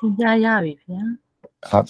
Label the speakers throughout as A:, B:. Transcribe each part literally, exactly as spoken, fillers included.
A: ကြားရပြီဗျာ
B: ဟုတ်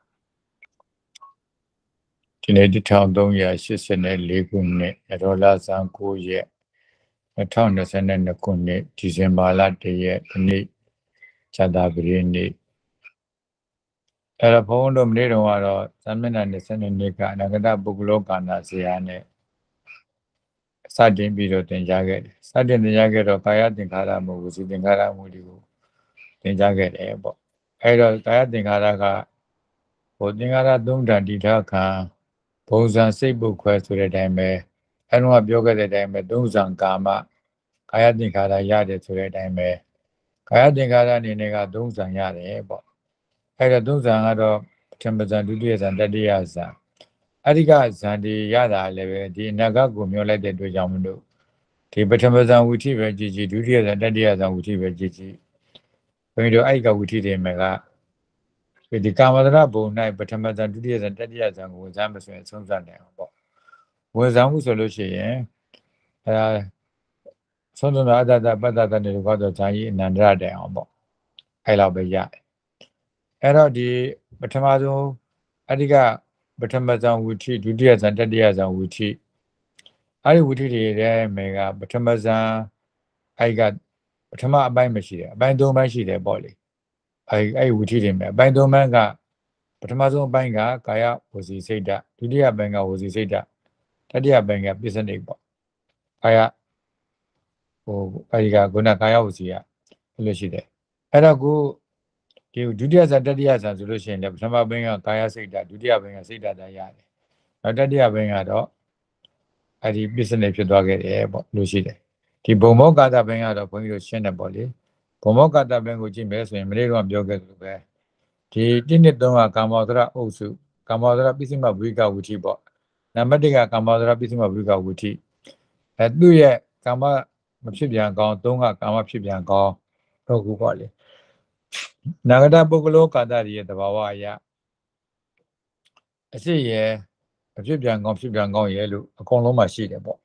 B: ဒီနေ့တစ်ထောင်သုံးရာရှစ်ဆယ်လေးခုနှစ်ဒေါ်လာဆန်ကိုရက်နှစ်ထောင်နှစ်ဆယ်နှစ်ခုနှစ်ဒီဇင်ဘာလတရက်ဒီနေ့ဇာတာပရိနေ့အဲ့တော့ဘုန်းတော်မနေ့တုန်းကတော့သမျက်နှာနှစ်ဆယ်နှစ်ကအနာဂတပုဂ္ဂလောကန္နာဇာနဲ့စတင်ပြီးတော့သင်ကြားခဲ့တယ်စတင်သင်ကြားခဲ့တော့ကာယသင်္ခါရမှုဝစီသင်္ခါရမှုတွေကိုသင်ကြားခဲ့တယ်ပေါ့အဲ့တော့ကာယသင်္ခါရကဟိုသင်္ခါရသုံးဓာတ်တိထခံဘုံစံစိတ်ပုတ်ခွဲဆိုတဲ့အတိုင်းပဲအဲ့တော့ပြောခဲ့တဲ့အတိုင်းပဲသုံးစံကာမကာယသင်္ခါရရတယ်ဆိုတဲ့အတိုင်းပဲကာယသင်္ခါရအနေနဲ့ကသုံးစံရတယ်ပေါ့အဲ့တော့သုံးစံကတော့ပထမဇန်ဒုတိယဇန်တတိယဇန်အဓိကဇန်ဒီရတာလည်းပဲဒီအနာဂတ်ကိုမျှော်လိုက်တဲ့အတွက်ကြောင့်မလို့ဒီပထမဇန်ဝိထိပဲကြည်ကြည်ဒုတိယဇန်တတိယဇန်ဝိထိပဲကြည်ကြည်ဘုန်းကြီးတို့အဲ့ကဝိထိတွေမှာကဒီကာမတရဘုံ၌ပထမဇန်ဒုတိယဇန်တတိယဇန်ကိုဝန်စားမဆိုရင်ဆုံးစံတယ်ပေါ့ဝန်စားမှုဆိုလို့ရှိရင်အဲဆုံးစံအတ္တတပတ္တတနေလို့ကတော့ဇာကြီးအနန္တရတဲ့အောင်ပေါ့အဲ့လောက်ပဲရတယ်အဲ့တော့ဒီပထမဆုံးအဓိကပထမဇန်ဝိထိဒုတိယဇန်တတိယဇန်ဝိထိအဲ့ဒီဝိထိတွေရဲ့မေကပထမဇန်အဲ့ကပထမအပိုင်းမရှိတယ်အပိုင်းသုံးပိုင်းရှိတယ်ပေါ့လေအဲ့အဲ့ဝိထိတွေမှာအပိုင်းသုံးပိုင်းကပထမဆုံးအပိုင်းကကာယဝစီစိတ်ဓာတ်ဒုတိယပိုင်းကဝစီစိတ်ဓာတ်တတိယပိုင်းကပစ္စနိပေါ့ကာယဟိုအဲ့ဒီကခုနကာယဝစီကအဲ့လိုရှိတယ်အဲ့တော့ကိုဒီဒုတိယဇန်တတိယဇန်ဆိုလို့ရှိရင်လည်းပထမပိုင်းကကာယစိတ်ဓာတ်ဒုတိယပိုင်းကစိတ်ဓာတ်တရားရတယ်နောက်တတိယပိုင်းကတော့အဲ့ဒီပစ္စနိဖြစ်သွားခဲ့တယ်ပေါ့လို့ရှိတယ်ဒီဘုံမောကာသပိုင်းကတော့ဘုန်းကြီးတို့ရှင်းတယ်ပေါ့လေဘုံမောကာသပိုင်းကိုကြည့်မယ်ဆိုရင်မနေ့ကပြောခဲ့သလိုပဲဒီတိနှစ်သုံးကကာမောဒရအုပ်စုကာမောဒရပစ္စည်းမဝိကဝိထိပေါ့နံပါတ်တစ်ကကာမောဒရပစ္စည်းမဝိကဝိထိအဲသူ့ရဲ့ကာမမဖြစ်ပြန်ကောင်းသုံးကကာမဖြစ်ပြန်ကောင်းတော့ခုပေါ့လေနာဂတပုဂ္ဂလောကာသရဲ့သဘာဝအရာအစစ်ရဲ့အဖြစ်ပြန်ကောင်းဖြစ်ပြန်ကောင်းရဲ့လို့အကုန်လုံးမှာရှိတယ်ပေါ့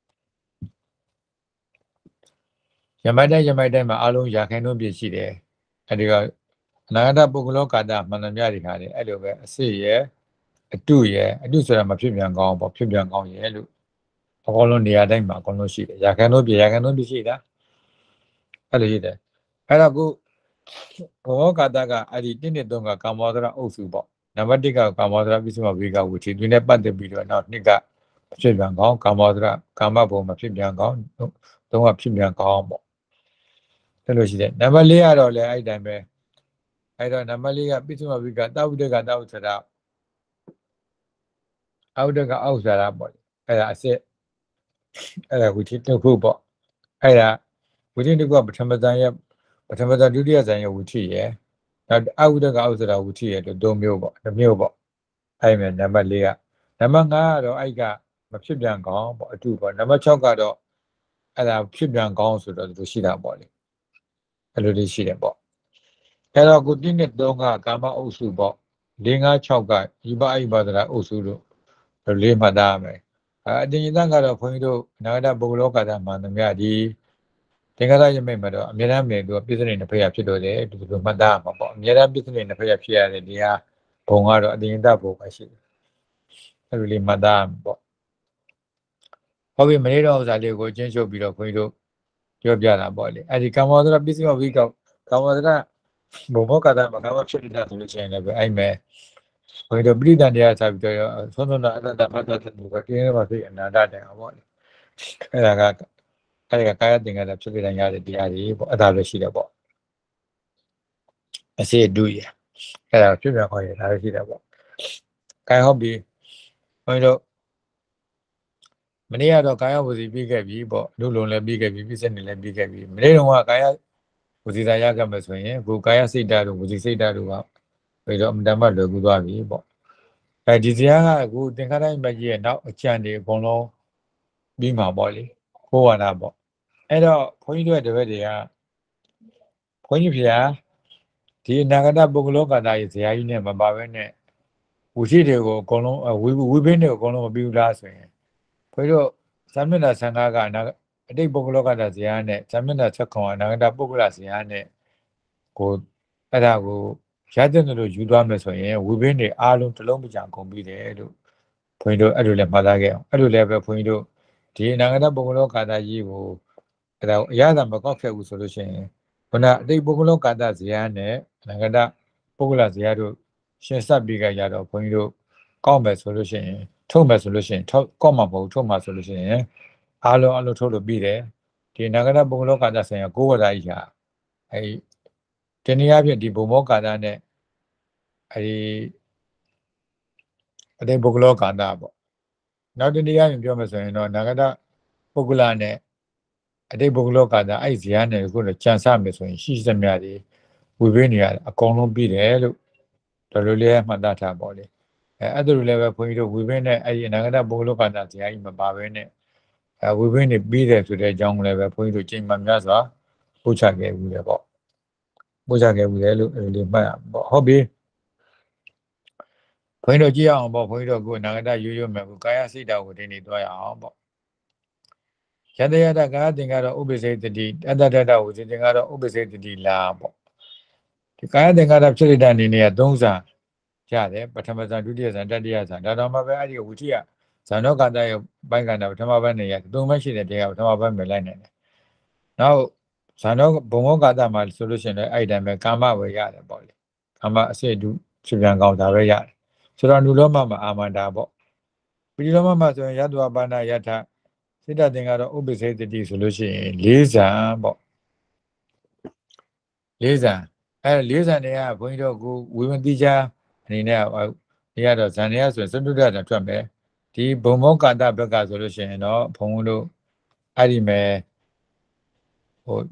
B: ယမိုက်တိုင်းယမိုက်တိုင်းမှာအလုံးရာခိုင်နှုန်းပြည့်ရှိတယ်အဲဒီကအနာဂတပုဂ္ဂလောကာသမှန်သမျှတွေဟာလေအဲ့လိုပဲအစစ်ရဲ့အတုရဲ့အတုဆိုတာမဖြစ်ပြန်ကောင်းပေါ့ဖြစ်ပြန်ကောင်းရဲ့လို့အကုန်လုံးနေရာတိုင်းမှာအကုန်လုံးရှိတယ်ရာခိုင်နှုန်းပြည့်ရာခိုင်နှုန်းပြည့်ရှိတာအဲ့လိုရှိတယ်အဲ့တော့ခုဘောကာသကအဲ့ဒီတစ်နှစ်သုံးကကာမောဒရအုပ်စုပေါ့နံပါတ်တစ်ကကာမောဒရပစ္စည်းမဝိကဝိထိဒီနဲ့ပတ်သက်ပြီးတော့နောက်နှစ်ကဖြစ်ပြန်ကောင်းကာမောဒရကာမဘုံမဖြစ်ပြန်ကောင်းသုံးကဖြစ်ပြန်ကောင်းပေါ့အဲ့လိုရှိတယ်နံပါတ်လေးကတော့လည်းအဲ့တိုင်းပဲအဲ့တော့နံပါတ်လေးကပစ္စည်းမဝိကတဝိတကတဝုစရာအဝိတကအောက်စရာပေါ့အဲ့ဒါအစစ်အဲ့ဒါဝိထိတစ်ခုပေါ့အဲ့ဒါဝိထိတစ်ခုကပထမဇန်ရဲ့ပထမဇန်ဒုတိယဇန်ရဲ့ဝိထိရဲ့နောက်အဝိတကအောက်စရာဝိထိရဲ့တို့သုံးမျိုးပေါ့တစ်မျိုးပေါ့အဲ့မဲ့နံပါတ်လေးကနံပါတ်ငါးကတော့အဲ့ကမဖြစ်ပြန်ကောင်းပေါ့အတူပေါ့နံပါတ်၆ကတော့အဲ့ဒါဖြစ်ပြန်ကောင်းဆိုတော့သူရှိတာပေါ့လေအဲ့လိုလေးရှိတယ်ပေါ့အဲ့တော့ကိုတိနှစ်သုံးကကာမအုပ်စုပေါ့၄၅၆ကဤပအိပဒရာအုပ်စုတို့လေးမှတ်သားမယ်အတင်ညတကတော့ခွန်ကြီးတို့နာဂတပုဂ္ဂလောကတာမှန်သမျှဒီသင်္ခါရယမိတ်မှာတော့အမြဲတမ်းမြင်သူပစ္စနိနှစ်ဖက်ရဖြစ်တော့တယ်ဒီလိုမှတ်သားမှာပေါ့အမြဲတမ်းပစ္စနိနှစ်ဖက်ရဖြစ်ရတယ်ဒီဟာဘုံကတော့အတင်ညတဘုံပဲရှိတယ်အဲ့လိုလေးမှတ်သားပေါ့ဟုတ်ပြီမနေ့တော့ဥစားလေးကိုကျင်းချုပ်ပြီးတော့ခွန်ကြီးတို့ပြောပြတာပေါ့လေအဲ့ဒီကာမောဒရပစ္စည်းမဝိကောကာမောဒရဘုံဘောကတာမှာကာမဖြစ်နေတာဆိုလို့ရှိရင်လည်းအဲ့မဲ့ဘယ်တော့ပြိတ္တန်တရားစားပြီးတော့သုံးသုံးတာအတ္တဖတ်တတ်တယ်ကတင်းရပါစေအနန္တတန်အောင်ပေါ့လေအဲ့ဒါကအဲ့ဒါကကာယသင်္ခါရဖြစ်တဲ့ရတဲ့တရားတွေပေါ့အဲ့ဒါပဲရှိတယ်ပေါ့အစေတူရအဲ့ဒါဖြစ်ပြန်ခေါ်ရတာရှိတယ်ပေါ့ကာယဟုတ်ပြီဘယ်တော့မနေ့ကတော့ကာယဝစီပြီးခဲ့ပြီပေါ့လူလုံးလည်းပြီးခဲ့ပြီပြည့်စက်နေလည်းပြီးခဲ့ပြီမနေ့တုန်းကကာယဝစီသာရခဲ့မယ်ဆိုရင်ကိုကာယစိတ်ဓာတ်တို့ဝစီစိတ်ဓာတ်တို့ကဘယ်တော့အမှန်တမ်းလွယ်ကူသွားပြီပေါ့အဲဒီဇာတ်ကအခုသင်္ခါရမကြီးရဲ့နောက်အကျံတွေအကုန်လုံးပြီးမှာပေါ့လေခိုးဝါဒပေါ့အဲ့တော့ခွန်ကြီးတို့တပည့်တွေကခွန်ကြီးဖေဟာဒီအနာဂတပုဂ္ဂလောကတာရဲ့ဇာတ်ကြီးနဲ့မပါဘဲနဲ့ဝိရှိတွေကိုအကုန်လုံးဝိဝိဘင်းတွေကိုအကုန်လုံးမပြီးဘူးလားဆိုရင်ခွန်ကြီးတို့သမျက်နှာဆံဃာကအနာအတိတ်ပုဂ္ဂလောကတာဇာတ်နဲ့သမျက်နှာချက်ခွန်အနာဂတပုဂ္ဂလဇာတ်နဲ့ကိုအဲ့ဒါကိုရတဲ့လို့ယူသွားမယ်ဆိုရင်ဝီဘင်းတွေအားလုံးတစ်လုံးမကြကုန်ပြီးတယ်လို့ဘုန်းကြီးတို့အဲ့လိုလည်းမှတ်သားခဲ့အောင်အဲ့လိုလည်းပဲဘုန်းကြီးတို့ဒီအနာဂတ်ပုဂ္ဂလောကာသကြီးကိုအဲ့ဒါအရသာမကောက်ခဲ့ဘူးဆိုလို့ရှိရင်ခုနအတိတ်ပုဂ္ဂလောကာသဇယနဲ့အနာဂတ်ပုဂ္ဂလဇယတို့ရှင်ဆက်ပြီးကြရတော့ဘုန်းကြီးတို့ကောက်မယ်ဆိုလို့ရှိရင်ထုတ်မယ်ဆိုလို့ရှိရင်ထုတ်ကောက်မှာမဟုတ်ထုတ်မှာဆိုလို့ရှိရင်အားလုံးအလုံးထုတ်လို့ပြီးတယ်ဒီအနာဂတ်ပုဂ္ဂလောကာသဆိုင်ရာကိုးဝါဒကြီးဟာအဲ့ဒီနည်းအားဖြင့်ဒီဘုံမောကာသနဲ့အဲဒီအတိတ်ပုဂ္ဂလောကာသပေါ့နောက်တနည်းအားဖြင့်ပြောမယ်ဆိုရင်တော့နာဂတပုဂ္ဂလနဲ့အတိတ်ပုဂ္ဂလောကာသအဲ့ဇာတ်နဲ့ကိုတော့ကြံစမယ်ဆိုရင်ရှိစမြတွေဝေပေးနေရအကုန်လုံးပြီးတယ်လို့တော်တော်လေးမှတ်သားထားပေါ့လေအဲအဲ့ဒါလိုလည်းပဲဘုန်းကြီးတို့ဝေပေးနဲ့အဲ့ဒီနာဂတပုဂ္ဂလောကာသဇာတ်ကြီးမပါဘဲနဲ့အဲဝေပေးနေပြီးတယ်ဆိုတဲ့အကြောင်းလည်းပဲဘုန်းကြီးတို့ချိန်မှများစွာပို့ချခဲ့ဘူးလေပေါ့ပို့ချခဲ့ဘူးလေလို့အဲ့လိုမှတ်ရပေါ့ဟုတ်ပြီဘုန်းကြီးတို့ကြည့်အောင်ပေါ့ဘုန်းကြီးတို့ကိုနာဂတရိုးရိုးမယ်ကိုကာယစိတ်တော်ကိုဒီနေ့တွားရအောင်ပေါ့ယတယတကာယသင်္ကာရဥပ္ပစေတတိအတ္တတတဝစီသင်္ကာရဥပ္ပစေတတိလာပေါ့ဒီကာယသင်္ကာရဖြစ်တဲ့အနေနဲ့သုံးစာရတယ်ပထမဇန်ဒုတိယဇန်တတိယဇန်ဒါတော့မှပဲအဲ့ဒီဝိထိယဇန်တော့ကာတရဲ့ဘိုင်းကန္တာပထမဘန်းနေရသုံးဘန်းရှိတဲ့တရားပထမဘန်းပဲလိုက်နိုင်တယ်နောက်ဇန်တော့ဘုံဘောကာတမှာဆိုလို့ရှိရင်လည်းအဲ့ဒီတိုင်းပဲကာမပဲရတယ်ပေါ့လေကာမအစစ်တုဖြစ်ပြန်ကောင်းတာပဲရတယ်ဆိုတော့နုလောမမှာအာမန္တာပေါ့ပိလောမမှာဆိုရင်ယတ္တဝပါဏယထစိတ္တသင်္ကာရဥပ္ပစေတတိဆိုလို့ရှိရင်လေးဇန်ပေါ့လေးဇန်အဲလေးဇန်တွေကဘုန်းကြီးတို့ကိုဝိမတိချာအနေနဲ့ဒီကတော့ဇန်တွေကဆိုရင်စတုဒ္ဒဇန်ထွက်မယ်ဒီဘုံမောကာတဘက်ကဆိုလို့ရှိရင်တော့ဘုံတို့အဲ့ဒီမဲ့ဟို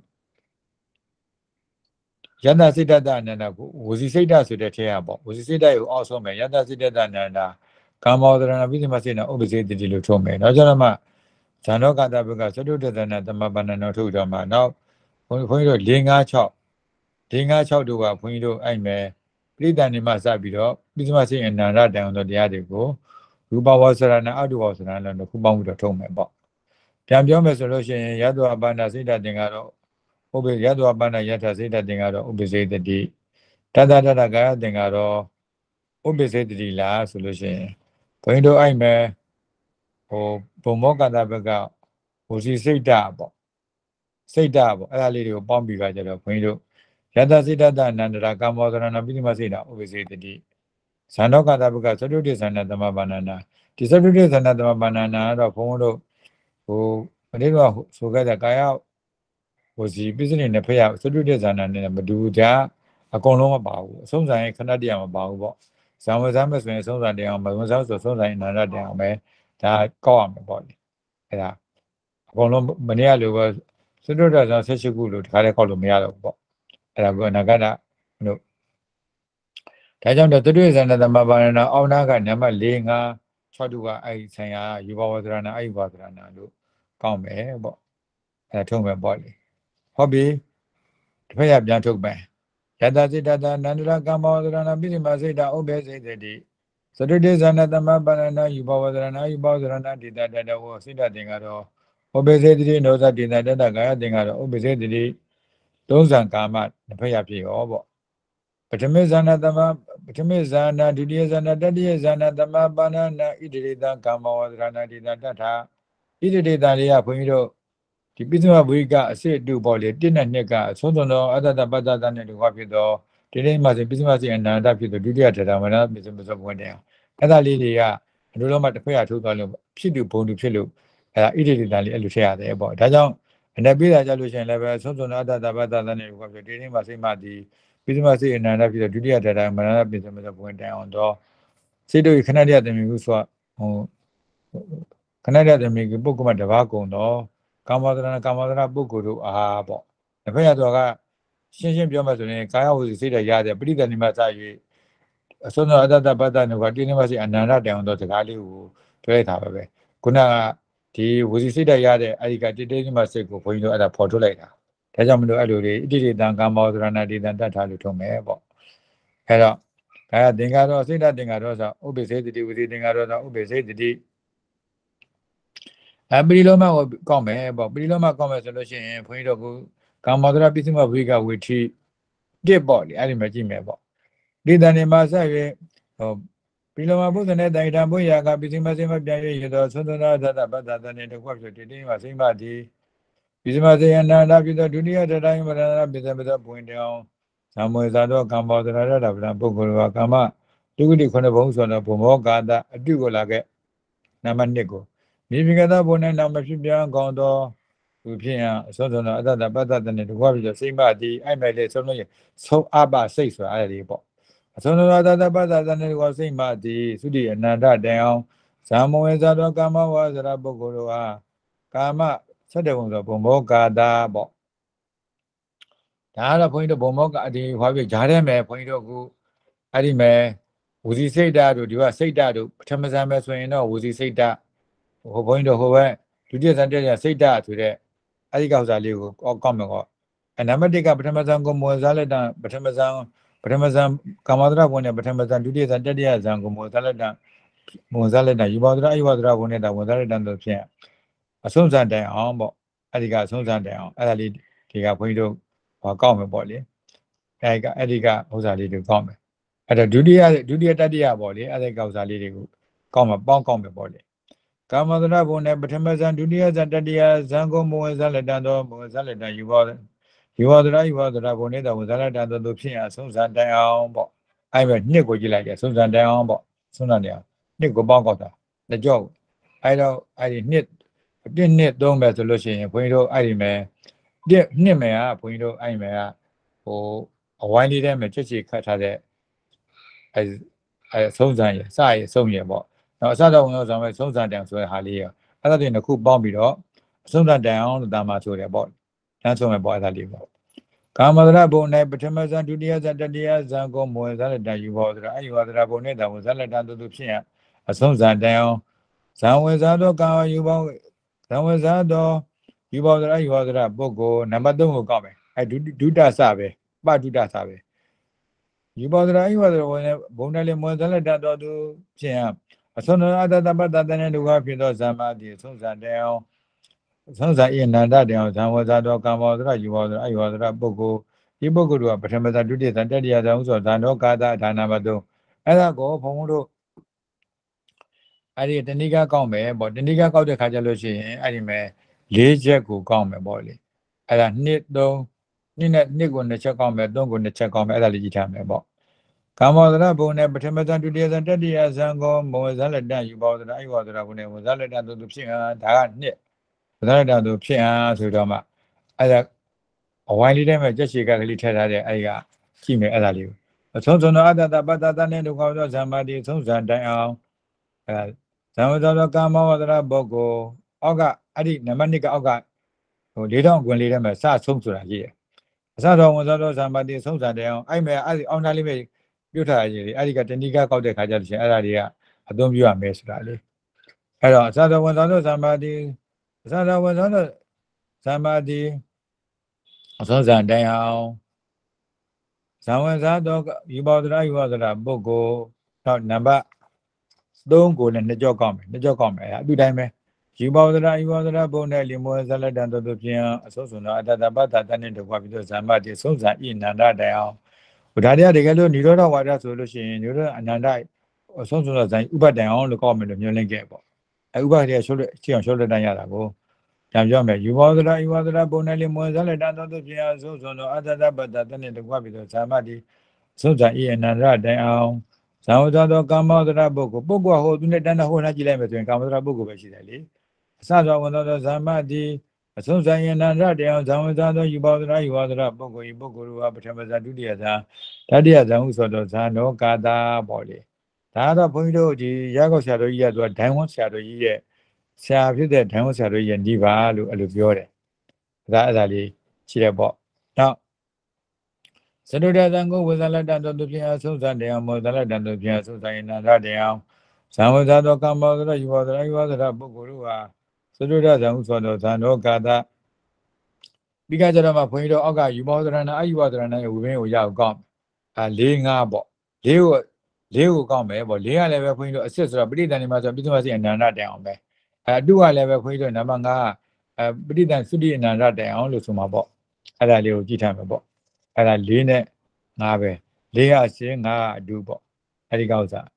B: ယတ္တစိတ္တအနန္တကိုဝစီစိတ်တဆိုတဲ့ထဲကပေါ့ဝစီစိတ်တကိုအောက်ဆုံးမယ်ယတ္တစိတ္တအနန္တကာမောဒရဏပိသမစေနဥပ္ပစေတတိလို့ထုံးမယ်နောက်ကျတော့မှဇန်တော်ကာတဘက်ကစတုဒ္ဒဇန်သမပန္နနောထုတ်တော့မှနောက်ဘုန်းကြီးတို့၄၅၆၄၅၆တို့ကဘုန်းကြီးတို့အဲ့မဲ့ပြိတ္တန်နေမှစပြီးတော့ပိသမစေအနန္တတန်သောတရားတွေကိုရူပဝါစရဏအတုဝါစရဏလို့ခုပေါင်းပြီးတော့ထုံးမယ်ပေါ့ပြန်ပြောမယ်ဆိုလို့ရှိရင်ယတ္တဝပန္နစိတ္တသင်္ကာတော့ဥပ္ပေယတ္တဝပန္နယထစိတ္တသင်္ကာတော့ဥပ္ပစေတတိတတတတကာယသင်္ကာတော့ဥပ္ပစေတတိလားဆိုလို့ရှိရင်ဘုန်းကြီးတို့အဲ့မဲ့ဟိုဘုံမောကတဘက်ကဝစီစိတ်တပေါ့စိတ်တပေါ့အဲ့ဒါလေးတွေကိုပေါင်းပြီးကြကြတော့ဘုန်းကြီးတို့ယတ္တစိတ္တအနန္တရာကာမောသရဏပိဋိမစိတ်တာဥပ္ပစေတတိဇန္တောကတဘက်ကသတုတိဇန္နသမဘာနာနာဒီသတုတိဇန္နသမဘာနာနာတော့ဘုန်းတို့ဟိုမနေ့ကဆိုခဲ့တဲ့ကာယဟိုစီပြစ္ဆုတ်နဲ့ဖက်ရသတုတိဇန္နနဲ့မတူကြအကုန်လုံးမပါဘူးအဆုံးဆိုင်ခဏတည်းမပါဘူးပေါ့ဇံဝဇမ်းမဆိုရင်ဆုံးဆိုင်တရားမဝဇမ်းဆိုဆုံးဆိုင်အနန္တတရားပဲဒါကောက်ရမယ်ပေါ့လေအဲ့ဒါအကုန်လုံးမနေ့ကလိုပဲသတုတိဇန္နဆက်ရှိခုလို့ဒီခါလေးကောက်လို့မရတော့ဘူးပေါ့အဲ့ဒါကအနာဂတ်တို့ဒါကြောင့်သတုတိဇန္နသမဘာနာအောင်းနာကနံပါတ်၄ ၅ ၆တုကအဲ့ဒီဆိုင်ရာယူဘဝဒရဏအဲ့ဒီဝဒရဏလို့ကောက်မယ်ပေါ့အဲ့ထုံးမယ်ပေါ့လေဟုတ်ပြီတစ်ဖက်ရပြန်ထုတ်မယ်ယတ္တစိတ္တနန္ဒရကမ္မောဒရဏပိရိမစိတ်တဥပ္ပေစိတ်တိသတုတိဇန္နသမဘာနာယူဘဝဒရဏယူဘဝဒရဏတိတတတဝစိတ္တသင်္ကာရောဥပ္ပေစေတိနောသတိတတတကာယသင်္ကာရောဥပ္ပေစေတိသုံးဇံကာမတစ်ဖက်ရပြေရောပေါ့ပထမဇာနာသမပထမဇာနာဒုတိယဇာနာတတိယဇာနာသမပါဏနာဣတိရိတကာမဝဒရဏတိတတထာဣတိရိတလေးကဘုန်းကြီးတို့ဒီပိဿမဘုရိကအစစ်အတုပေါ့လေတစ်နဲ့နှစ်ကအဆုံးစွန်သောအတ္တတပတ္တတနဲ့တူဟောဖြစ်သောဒီနေ့မှဆိုပိဿမစိအနန္တဖြစ်သောဒုတိယထေရမနပိဿမစဘဝင်တယ်အဲ့ဒါလေးတွေကအလိုလုံးမှတစ်ဖက်ရထိုးသွားလို့ဖြစ်သူဘုံသူဖြစ်လို့အဲ့ဒါဣတိရိတလေးအဲ့လိုထည့်ရတယ်ပေါ့ဒါကြောင့်အနေပြတာကြလို့ရှိရင်လည်းပဲဆုံးစွန်သောအတ္တတပတ္တတနဲ့တူဟောဖြစ်ဒီနေ့မှစိမှဒီပိဿမစိအနန္တဖြစ်သောဒုတိယထေရမနပိဿမစဘဝင်တယ်အောင်တော့စိတ်တို့ခဏတည်းတည်းမျိုးဆိုဟိုခဏတည်းတည်းမျိုးပုဂ္ဂမတဘာကုံတော့ကာမဝဒရဏကာမဝဒရပုဂ္ဂိုလ်တို့အားပေါ့တစ်ဖက်ရတော့ကရှင်းရှင်းပြောမှဆိုရင်ကာယဝစီစိတ်တရတဲ့ပရိသေနိမစ၍အစွန်းသောအတ္တတပတ္တနုကတိနိမစီအနန္တတန်အောင်တော့စကားလေးကိုပြောရတာပဲပဲခုနကဒီဝစီစိတ်တရတဲ့အဲဒီကတိတိနိမစိတ်ကိုဘုန်းကြီးတို့အဲ့ဒါဖော်ထုတ်လိုက်တာဒါကြောင့်မလို့အဲ့လိုတွေဣတိတိတံကာမဝဒရဏတိတံတတ်ထားလို့ထုံးမယ်ပေါ့အဲ့တော့ကာယသင်္ကာရောစိတ်တသင်္ကာရောဆိုဥပ္ပေစေတတိဝစီသင်္ကာရောဆိုဥပ္ပေစေတတိအပရိလောမကိုကောက်မယ်ပေါ့ပရိလောမကောက်မယ်ဆိုလို့ရှိရင်ဘုန်းကြီးတို့ကကာမဝဒရပိစိမဝိကဝိထိတစ်ပေါ့လေအဲ့ဒီမှာကြည့်မယ်ပေါ့ဒီတန်နေမှာဆက်၍ဟောပိလမဘုဇ္ဇနဲ့တိုင်တံဘုရားကပိစိမစိမပြန်၍ရသောသုသနာသတ္တပတ္တတန်နေတကွဖြစ်တည်တည်မှာစိမတိပိစိမစေယနာနာပိသောဒုတိယတတိုင်းမရဏပိသပိသောပွင့်တောင်သံမွေသာသောကမ္ဘောဒရရတဗလံပုဂ္ဂိုလ်ကကာမတုဂတိခုနှစ်ဘုံဆိုသောဘုံမောကာတအတုကိုလာခဲ့နံပါတ်နှစ်ကိုမိမိကသာဘုံနဲ့နောက်မဖြစ်ပြန်ကောင်းသောသူဖြစ်ရန်အစောဆုံးသောအတ္တပတ္တတန်နေတကွဖြစ်သောစိမတိအဲ့မဲ့လေဆုံးလို့ဆုံးအပစိတ်ဆိုတာအဲ့ဒီပေါ့အဆုံးသောအတ္တပတ္တတန်နေတကွစိမတိသုတိအနန္တတန်အောင်ဇာမဝေဇာသောကာမဝါဇရာပုဂ္ဂိုလ်ဟာကာမဆက်တဲ့ဘုံဆိုဘုံမောကာတာပေါ့ဒါကတော့ဘုန်းကြီးတို့ဘုံမောကာဒီဟောပြကြားထဲမဲ့ဘုန်းကြီးတို့ကအဲ့ဒီမဲ့ဝစီစိတ်ဓာတ်တို့ဒီကစိတ်ဓာတ်တို့ပထမဇန်ပဲဆိုရင်တော့ဝစီစိတ်ဓာတ်ဟိုဘုန်းကြီးတို့ဟိုဘက်ဒုတိယဇန်တည်းစိတ်ဓာတ်ဆိုတဲ့အဲ့ဒီကောက်စားလေးကိုကောက်မယ်ကောအနံပါတ်တစ်ကပထမဇန်ကိုမောဇာလက်တံပထမဇန်ပထမဇန်ကာမဒရဘုံနဲ့ပထမဇန်ဒုတိယဇန်တတိယဇန်ကိုမောဇာလက်တံမောဇာလက်တံယူပါဒရအယူပါဒရဘုံနဲ့တာမောဇာလက်တံတို့ဖြင့်အဆုံးစံတိုင်အောင်ပေါ့အဲ့ဒီကအဆုံးစံတိုင်အောင်အဲ့ဒါလေးဒီကဘုန်းကြီးတို့ဟောကောက်မယ်ပေါ့လေအဲ့ကအဲ့ဒီကဥစ္စာလေးတွေကောက်မယ်အဲ့တော့ဒုတိယဒုတိယတတိယပေါ့လေအဲ့ဒီကောက်စားလေးတွေကိုကောက်မှာပေါင်းကောက်မယ်ပေါ့လေကာမဒရဘုံနဲ့ပထမဇန်ဒုတိယဇန်တတိယဇန်ကိုမောဇာလက်တံတော့မောဇာလက်တံယူပါယူပါဒရယူပါဒရဘုံနဲ့တာမောဇာလက်တံတို့ဖြင့်အဆုံးစံတိုင်အောင်ပေါ့အဲ့မဲ့နှစ်ကိုကြည့်လိုက်တယ်ဆုံးစံတိုင်အောင်ပေါ့ဆုံးစံတိုင်အောင်နှစ်ကိုပေါင်းကောက်တာတကြော့အဲ့တော့အဲ့ဒီနှစ်ပြည့်နှစ်သုံးပဲဆိုလို့ရှိရင်ဘုန်းကြီးတို့အဲ့ဒီမဲ့ပြည့်နှစ်မယ်ကဘုန်းကြီးတို့အဲ့ဒီမဲ့ကဟိုအဝိုင်းလေးထဲမှာချက်ချီခတ်ထားတဲ့အဲအဲဆုံးစံရစရဆုံးရပေါ့နော်အစတော့ဝင်တော့ဆောင်ပဲဆုံးစံတန်ဆိုတဲ့ဟာလေးရအဲ့ဒါတွေနှစ်ခုပေါင်းပြီးတော့ဆုံးစံတန်အောင်လို့တာမှာဆိုတယ်ပေါ့လမ်းဆုံးမယ်ပေါ့အဲ့ဒါလေးပေါ့ကာမဒရဘုံနဲ့ပထမဇန်ဒုတိယဇန်တတိယဇန်ကိုမောဇာလက်တံယူပါဒရအယူပါဒရဘုံနဲ့တာမောဇာလက်တံတို့သူဖြစ်ရအဆုံးစံတန်အောင်ဇံဝေဇာတော့ကာယူပါဇံဝေဇာတော့ယူပါဒရယူပါဒရပုဂ္ဂိုလ်နံပါတ်သုံးကိုကောက်မယ်အဲဒုဒုတစပဲပဒုတစပဲယူပါဒရယူပါဒရဘုံနဲ့ဘုံနဲ့လေမောဇာလက်တံတို့သူဖြစ်ရအဆုံးသောအတ္တပတ္တတနဲ့ဒုက္ခဖြစ်သောဇမ္မာတိဆုံးစံတန်အောင်ဆုံးစံဤအနန္တတန်အောင်ဇံဝေဇာတော့ကာမောဒရယူပါဒရအယူပါဒရပုဂ္ဂိုလ်ဒီပုဂ္ဂိုလ်ကပထမဇန်ဒုတိယဇန်တတိယဇန်ဥဆိုဇန်တော်ကာသဒါနမတုံအဲ့ဒါကိုဘုံတို့အဲ့ဒီတဏိကကောက်မယ်ပေါ့တဏိကကောက်တဲ့ခါကျလို့ရှိရင်အဲ့ဒီမဲ့လေးချက်ကိုကောက်မယ်ပေါ့လေအဲ့ဒါနှစ်သုံးနှစ်နဲ့နှစ်ကိုနှစ်ချက်ကောက်မယ်သုံးကိုနှစ်ချက်ကောက်မယ်အဲ့ဒါလေးကြည့်ထားမယ်ပေါ့ကာမောဒရဘုံနဲ့ပထမဇန်ဒုတိယဇန်တတိယဇန်ကိုမောဇာလက်တံယူပါဒရအယူပါဒရဘုံနဲ့မောဇာလက်တံတို့ဖြစ်ဟာဒါကနှစ်မောဇာလက်တံတို့ဖြစ်ဟာဆိုတော့မှအဲ့ဒါအဝိုင်းလေးထဲမှာကြက်ချီကကလေးထည့်ထားတဲ့အဲ့ဒီကကြည့်မယ်အဲ့ဒါလေးကိုအဆုံးစုံသောအတ္တပတ္တတနဲ့ဒုက္ခသောဇမ္မာတိဆုံးစံတိုင်အောင်အဲဇံဝဇသောကာမဝဒရပုဂ္ဂိုလ်အောက်ကအဲ့ဒီနံပါတ်နှစ်ကအောက်ကဟိုလေးတောင်ကွင်လေးထဲမှာစဆုံးဆိုတာကြီးရအစတော်ဝဇသောဇမ္မာတိဆုံးစံတိုင်အောင်အဲ့မဲ့အဲ့ဒီအောင်းသားလေးပဲပြုတ်ထားရကြီးအဲ့ဒီကတဏိကကောက်တဲ့ခါကျတော့ရှင်အဲ့ဒါတွေကအသုံးပြုရမယ်ဆိုတာလေအဲ့တော့အစတော်ဝဇသောဇမ္မာတိအစတော်ဝဇသောဇမ္မာတိအဆုံးစံတိုင်အောင်ဇံဝဇသောယူပါဒရယူပါဒရပုဂ္ဂိုလ်တော့နံပါတ်သုံးကိုလည်းနှစ်ကြော့ကောက်မယ်နှစ်ကြော့ကောက်မယ်အတူတိုင်းပဲယူပါဒရယူပါဒရဘုံနဲ့လီမောဇလက်တန်တို့ဖြင့်အဆုံးစုံသောအတ္တပတ္တတနဲ့တကွာပြီးတော့ဇမ္မာတိဆုံးစံဤနန္ဒတိုင်အောင်ဘုရားတရားတကယ်လို့និရောဓဝါဒဆိုလို့ရှိရင်និရောဓအနန္တအဆုံးစုံသောဇန်ဥပတိုင်အောင်လို့ကောက်မယ်လို့ညွှန်လင်းခဲ့ပေါ့အဲဥပဒေရှုလို့ရှင်းအောင်ရှုလို့တန်းရတာကိုကြံပြောမယ်ယူပါဒရယူပါဒရဘုံနဲ့လီမောဇလက်တန်တို့ဖြင့်အဆုံးစုံသောအတ္တပတ္တတနဲ့တကွာပြီးတော့ဇမ္မာတိဆုံးစံဤအနန္တတိုင်အောင်ဇံဝဇသောကာမောဒရပုဂ္ဂိုလ်ပုဂ္ဂိုလ်ဟိုသူနဲ့တန်းတဲ့ဟိုနဲ့ကြည့်လိုက်မယ်ဆိုရင်ကာမောဒရပုဂ္ဂိုလ်ပဲရှိတယ်လေအစသောဝဇသောဇမ္မာတိအဆုံးစံယန္တရတရားဇံဝဇသောယူပါဒရယူပါဒရပုဂ္ဂိုလ်ဤပုဂ္ဂိုလ်ကပထမဇန်ဒုတိယဇန်တတိယဇန်ဟုဆိုတော့ဇန်နောကာတာပေါ့လေဒါတော့ဘုန်းကြီးတို့ဒီရက်ကောက်ဆရာတော်ကြီးကသူကဒိုင်ဝန်းဆရာတော်ကြီးရဲ့ဆရာဖြစ်တဲ့ဒိုင်ဝန်းဆရာတော်ကြီးရဲ့ဒီပါလို့အဲ့လိုပြောတယ်ဒါအဲ့ဒါလေးရှိတယ်ပေါ့နောက်သတုတသံကိုဝဇလတ္တတို့သူဖြင့်အဆုံးစံတရားမောဇလတ္တတို့ဖြင့်အဆုံးစံယန္တရတရားဇံဝဇသောကာမောဒရယူပါဒရယူပါဒရပုဂ္ဂိုလ်တို့ဟာသတုတသံဟုဆိုတော့ဇန်နောကာတာပြီးကြတော့မှဘုန်းကြီးတို့အောက်ကယူပါဒရဏအယူပါဒရဏရဲ့ဝိဘင်းကိုရအောင်ကောက်အာလေးငါးပေါ့လေးကိုလေးကိုကောက်မယ်ပေါ့လေးကလည်းပဲဘုန်းကြီးတို့အစစ်ဆိုတော့ပဋိသန္ဓေမှာဆိုပြည့်စုံစီအနန္တတန်အောင်ပဲအဲအတုကလည်းပဲဘုန်းကြီးတို့နံပါတ်ငါးအဲပဋိသန္ဓေသုတိအနန္တတန်အောင်လို့ဆိုမှာပေါ့အဲ့ဒါလေးကိုကြည့်ထားမယ်ပေါ့အဲ့ဒါလေးနဲ့ ngà bè lì à xì ngà đủ bọ ai đi cao sa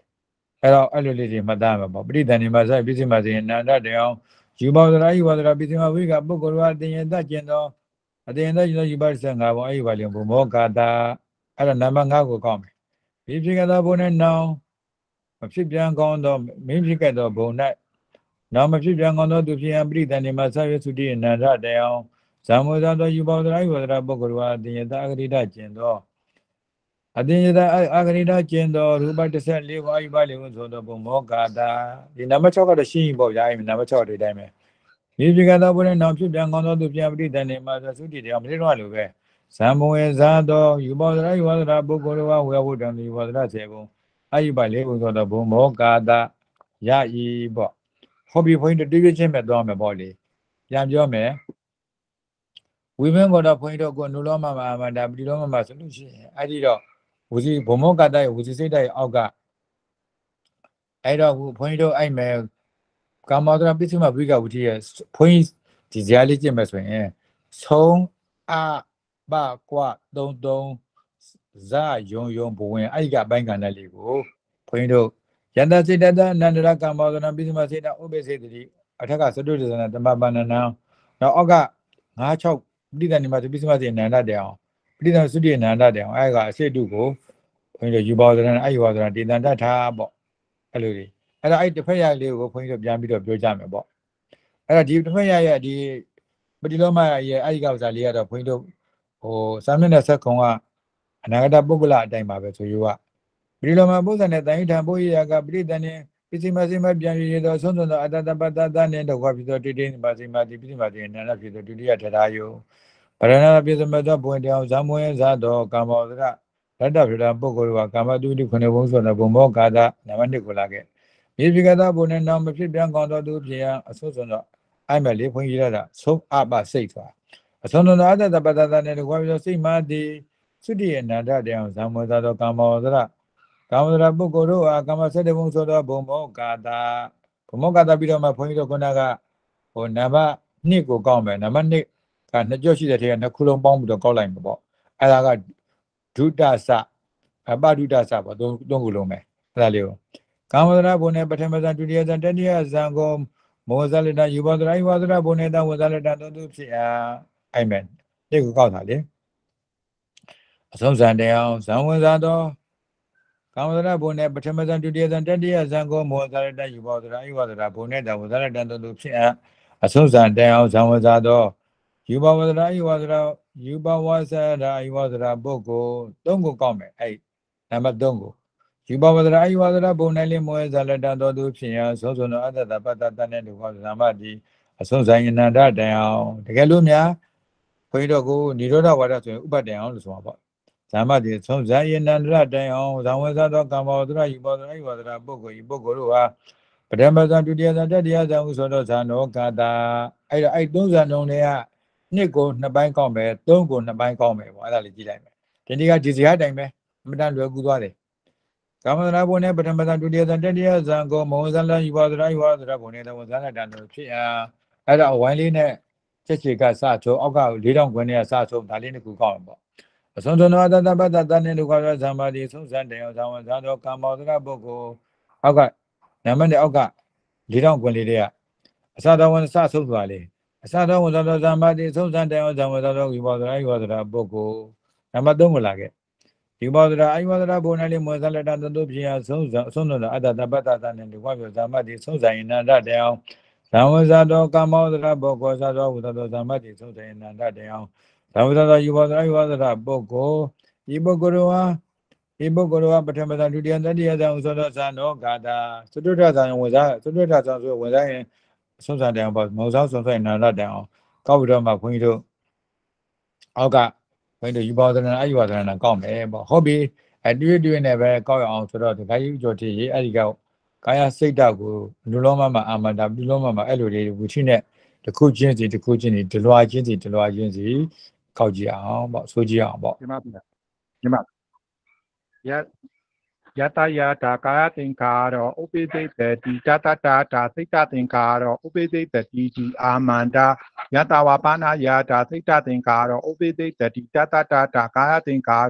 B: ai đó ai lì gì mà ta mà bọ bây giờ này mà sao bây giờ mà gì nè đã đeo chú bảo là ai bảo là bây giờ mà bây giờ bốc rồi thì hiện tại chuyện đó thì hiện tại chúng ta sẽ ngà bọ ai bảo liền bọ mò cả ta ai là nằm ngà của con bây giờ cái đó bọ này nào mà phim giang con đó mình chỉ cái đó bọ này nào mà phim giang con đó tụi phim bây giờ này mà sao bây giờ đi nè đã đeo sao mà sao đó chú bảo là ai bảo là bốc rồi thì hiện tại cái đó chuyện đóအတင်းရတဲ့အဂရိဒကျင်တော်ရူပတစ်ဆက်လေးကိုအယူပါလေးကိုဆိုတော့ဘုံမောကာတာဒီနံပါတ်၆ကတော့ရှင်းပေါ့ဗျာအဲ့နံပါတ်၆တွေတိုင်းပဲဒီပြကတော်ဘုရင်နောက်ဖြစ်ပြန်ကောင်းသောသူပြန်ပဋိသန္ဓေမှာသုတိတရားမသိတော့လို့ပဲဇံဘုံရဲ့ဇာတော်ယူပါဒရာယူပါဒရာပုဂ္ဂိုလ်တော်ဝေယဝတ္တံယူပါဒရာဆေဘုံအယူပါလေးကိုဆိုတော့ဘုံမောကာတာရဤပေါ့ဟောပြီးဘုန်းကြီးတူးချင်းမဲ့သွားမယ်ပေါ့လေပြန်ပြောမယ်ဝိမင်းကတော့ဘုန်းကြီးတို့ကိုနုလောမမှာအမန္တာပတိလောမမှာဆိုလို့ရှိရင်အဲ့ဒီတော့ဝစီဘုံမောကတရဲ့ဝစီစိတ်တဲ့အောက်ကအဲ့တော့ဘုန်းကြီးတို့အဲ့မဲ့ကာမဒရာပိစိမဝိကဝတိရဲ့ဘုန်းကြီးဒီဇာလေးကျင့်မဲ့ဆိုရင်ဆုံးအပကွာတုံတုံဇာယုံယုံဘဝင်အဲ့ဒီကအပိုင်းကဏ္ဍလေးကိုဘုန်းကြီးတို့ယန္တစိတ္တအနန္တရကာမဒရာပိစိမစိတ္တဥပ္ပစေတိအထက်ကသတုဒ္ဒဇနာဓမ္မပန္နနာနောက်အောက်ကငါး၆ပဋိသန္ဓေမှာပိစိမစိအနန္တတဲ့အောင်ပဋိသန္ဓေသုတိအနန္တတဲ့အောင်အဲ့ကအစေတုကိုဘုန်းကြီးတို့ယူပါဒရဏအဲ့ယူပါဒရဏဒေသန္တထားပေါ့အဲ့လိုတွေအဲ့တော့အဲ့တစ်ဖက်ရလေးကိုဘုန်းကြီးတို့ပြန်ပြီးတော့ပြောကြမယ်ပေါ့အဲ့တော့ဒီတစ်ဖက်ရရဲ့ဒီပတိလောမရဲ့အဲ့ဒီကဥစ္စာလေးကတော့ဘုန်းကြီးတို့ဟိုစာမျက်နှာဆက်ခုံကအနာဂတပုဂ္ဂလအတိုင်းပါပဲဆိုယူကပတိလောမပုဇ္ဇနဲ့တန်ဟိထံဘုရားကပဋိသန္ဓေပစ္စည်းမစိမပြန်ရည်သောဆုံးဆုံးသောအတ္တပတ္တသနဲ့တော့ခွာပြီးတော့တိတိပါစိမတိပစ္စည်းမတိအနန္တဖြစ်သောဒုတိယတရားယုဗရဏပစ္စမသောဘုံတရားဇံမွေဇာတော်ကာမောဒရရတ္တဗရပုဂ္ဂိုလ်ကကာမတုတိခုနှစ်ဘုံဆိုတဲ့ဘုံမောကာသနံပါတ်နှစ်ကိုလာခဲ့မြေပြကတာဘုံနဲ့နောက်မဖြစ်ပြန်ကောင်းသောသူဖြစ်ရန်အဆုံးစွန်သောအိုက်မဲ့လေးဘုန်းကြီးရတာသုံးအပစိတ်ဆိုတာအဆုံးစွန်သောအတ္တပတ္တသနဲ့တော့ခွာပြီးတော့စိတ်မှတည်သုတိအနန္တတရားဇံမွေဇာတော်ကာမောဒရကာမဒရပုဂ္ဂိုလ်တို့အားကာမဆက်တဲ့ဘုံဆိုသောဘုံမောကာသဘုံမောကာသပြီးတော့မှဘုန်းကြီးတို့ခုနကဟိုနံပါတ်နှစ်ကိုကောက်မယ်နံပါတ်နှစ်ကနှစ်ကြော့ရှိတဲ့ထဲကနှစ်ခုလုံးပေါင်းပြီးတော့ကောက်လိုက်မှာပေါ့အဲ့ဒါကဒုတ္တစအပဒုတ္တစပေါ့သုံးသုံးခုလုံးပဲအဲ့ဒါလေးကိုကာမဒရဘုံနဲ့ပထမဇန်ဒုတိယဇန်တတိယဇန်ကိုမောဇလတယူဘဒရယူဘဒရဘုံနဲ့တဝဇလတသုံးသူဖြစ်အားအဲ့မဲ့ဒီကိုကောက်တာလေအဆုံးဇန်တရားဇန်ဝင်စားတော့ကာမဒရဘုံနဲ့ပထမဇန်ဒုတိယဇန်တတိယဇန်ကိုမောဇလတယူဘဒရယူဘဒရဘုံနဲ့တဝဇလတသုံးသူဖြစ်အားအဆုံးဇန်တရားဇန်ဝင်စားတော့ယူဘဝဒရာယူဝဒရာယူဘဝဆရာယူဝဒရာပုဂ္ဂိုလ်သုံးကိုကောက်မယ်အဲ့နံပါတ်သုံးကိုယူဘဝဒရာယူဝဒရာဘုံနဲ့လင်းမွေးဇာလတန်တော်သူဖြစ်ရဆုံးဆုံးသောအတ္တတပတ္တတနဲ့လူဟောဇာမတိအဆုံးဆိုင်အနန္တတန်အောင်တကယ်လို့များခွေးတော်ကိုនិရောဓဝါဒဆိုရင်ဥပတန်အောင်လို့ဆိုမှာပေါ့ဇာမတိဆုံးဆိုင်အနန္တတန်အောင်ဇံဝေဇာသောကာမဝဒရာယူဘဝဒရာယူဝဒရာပုဂ္ဂိုလ်ဤပုဂ္ဂိုလ်တို့ဟာပထမဇန်ဒုတိယဇန်တတိယဇန်ဟုဆိုတော့ဇာနောကာတာအဲ့တော့အဲ့သုံးဇန်လုံးတွေကနှစ်ကိုနှစ်ပိုင်းကောက်မယ်သုံးကိုနှစ်ပိုင်းကောက်မယ်ပေါ့အဲ့ဒါလေးကြည့်လိုက်မယ်ဒီနေ့ကဒီစရာအတိုင်းပဲအမတန်လွယ်ကူသွားတယ်ကာမဒနာဘုံနဲ့ပထမဇန်ဒုတိယဇန်တတိယဇန်ကိုမောဇလယူဝါဒရာယူဝါဒရာဘုံနဲ့တော့ဇာလတန်တို့ဖြစ်အားအဲ့ဒါအဝိုင်းလေးနဲ့ချက်ချေကစချုံအောက်ကလေးတောင်ခွင်းနဲ့စချုံဒါလေးနှစ်ခုကောက်မယ်ပေါ့အဆုံးစွန်သောအတ္တပတ္တတနဲ့ဒုက္ခရောဇာမတိဆုံးဇန်တေယောဇာဝဇာတော်ကာမောဒရာပုဂ္ဂိုလ်အောက်ကနံပါတ်နဲ့အောက်ကလေးတောင်ခွင်းလေးတွေကအစတော်ဝန်စဆုံးသွားလေအစတော်ဝန်တော်ဇာမတိဆုံးဇန်တေယောဇာဝဇာတော်ယူဝါဒရာယူဝါဒရာပုဂ္ဂိုလ်နံပါတ်သုံးကိုလာခဲ့ဒီဘောဒရာအယဝဒရာဘုံနဲ့လေးမောဇလတန်တို့ဖြစ်ရဆုံးဆုံးဆုံးတော်အတ္တတပတ္တတနဲ့ဒီဝါပြောဇာမတိဆုံးဆိုင်အနန္တတရားဇံဝဇာတော်ကာမောဒရာပုဂ္ဂိုလ်ဇာတော်ဝဇာတော်ဇာမတိဆုံးဆိုင်အနန္တတရားဇံဝဇာတော်ယူဘောဒရာယူဝဒရာပုဂ္ဂိုလ်ဒီပုဂ္ဂိုလ်ဟာဒီပုဂ္ဂိုလ်ဟာပထမဇာဒုတိယတတိယဇာဥသောတော်ဇာနောဂါတာသုတ္တဇာဝဇာသုတ္တဇာဆိုဝဇာရင်ဆုံးဆိုင်တရားပေါ့မောဇောဆုံးဆိုင်အနန္တတရားကောက်ပြီးတော့မှခွင်းတို့အောက်ကဘယ်လိုယူပါဒနာအယူပါဒနာကောက်မယ်ပေါ့ဟုတ်ပြီအတွေ့အတွေ့နဲ့ပဲကောက်ရအောင်ဆိုတော့ဒီခိုင်းကြော်တီရေးအဲ့ဒီကကာယစိတ်ဓာတ်ကိုလူလုံးမမှာအာမတာလူလုံးမမှာအဲ့လိုလေးဝိထိနဲ့တစ်ခုချင်းစီတစ်ခုချင်းစီဒလွာချင်းစီဒလွာချင်းစီကောက်ကြည့်အောင်ပေါ့ဆိုကြည့်အောင်ပေါ့
A: ဒီမှာဒီမှာယယတယတာကာယသင်္ခါရောဥပိသိတတိတတတာတာစိတ်တသင်္ခါရောဥပိသိတတိဒီအာမန္တာယတဝပါဏယတာစိတ်တသင်္ခါရောဥပိသိတတိတတတာတာကာယသင်္ခါရော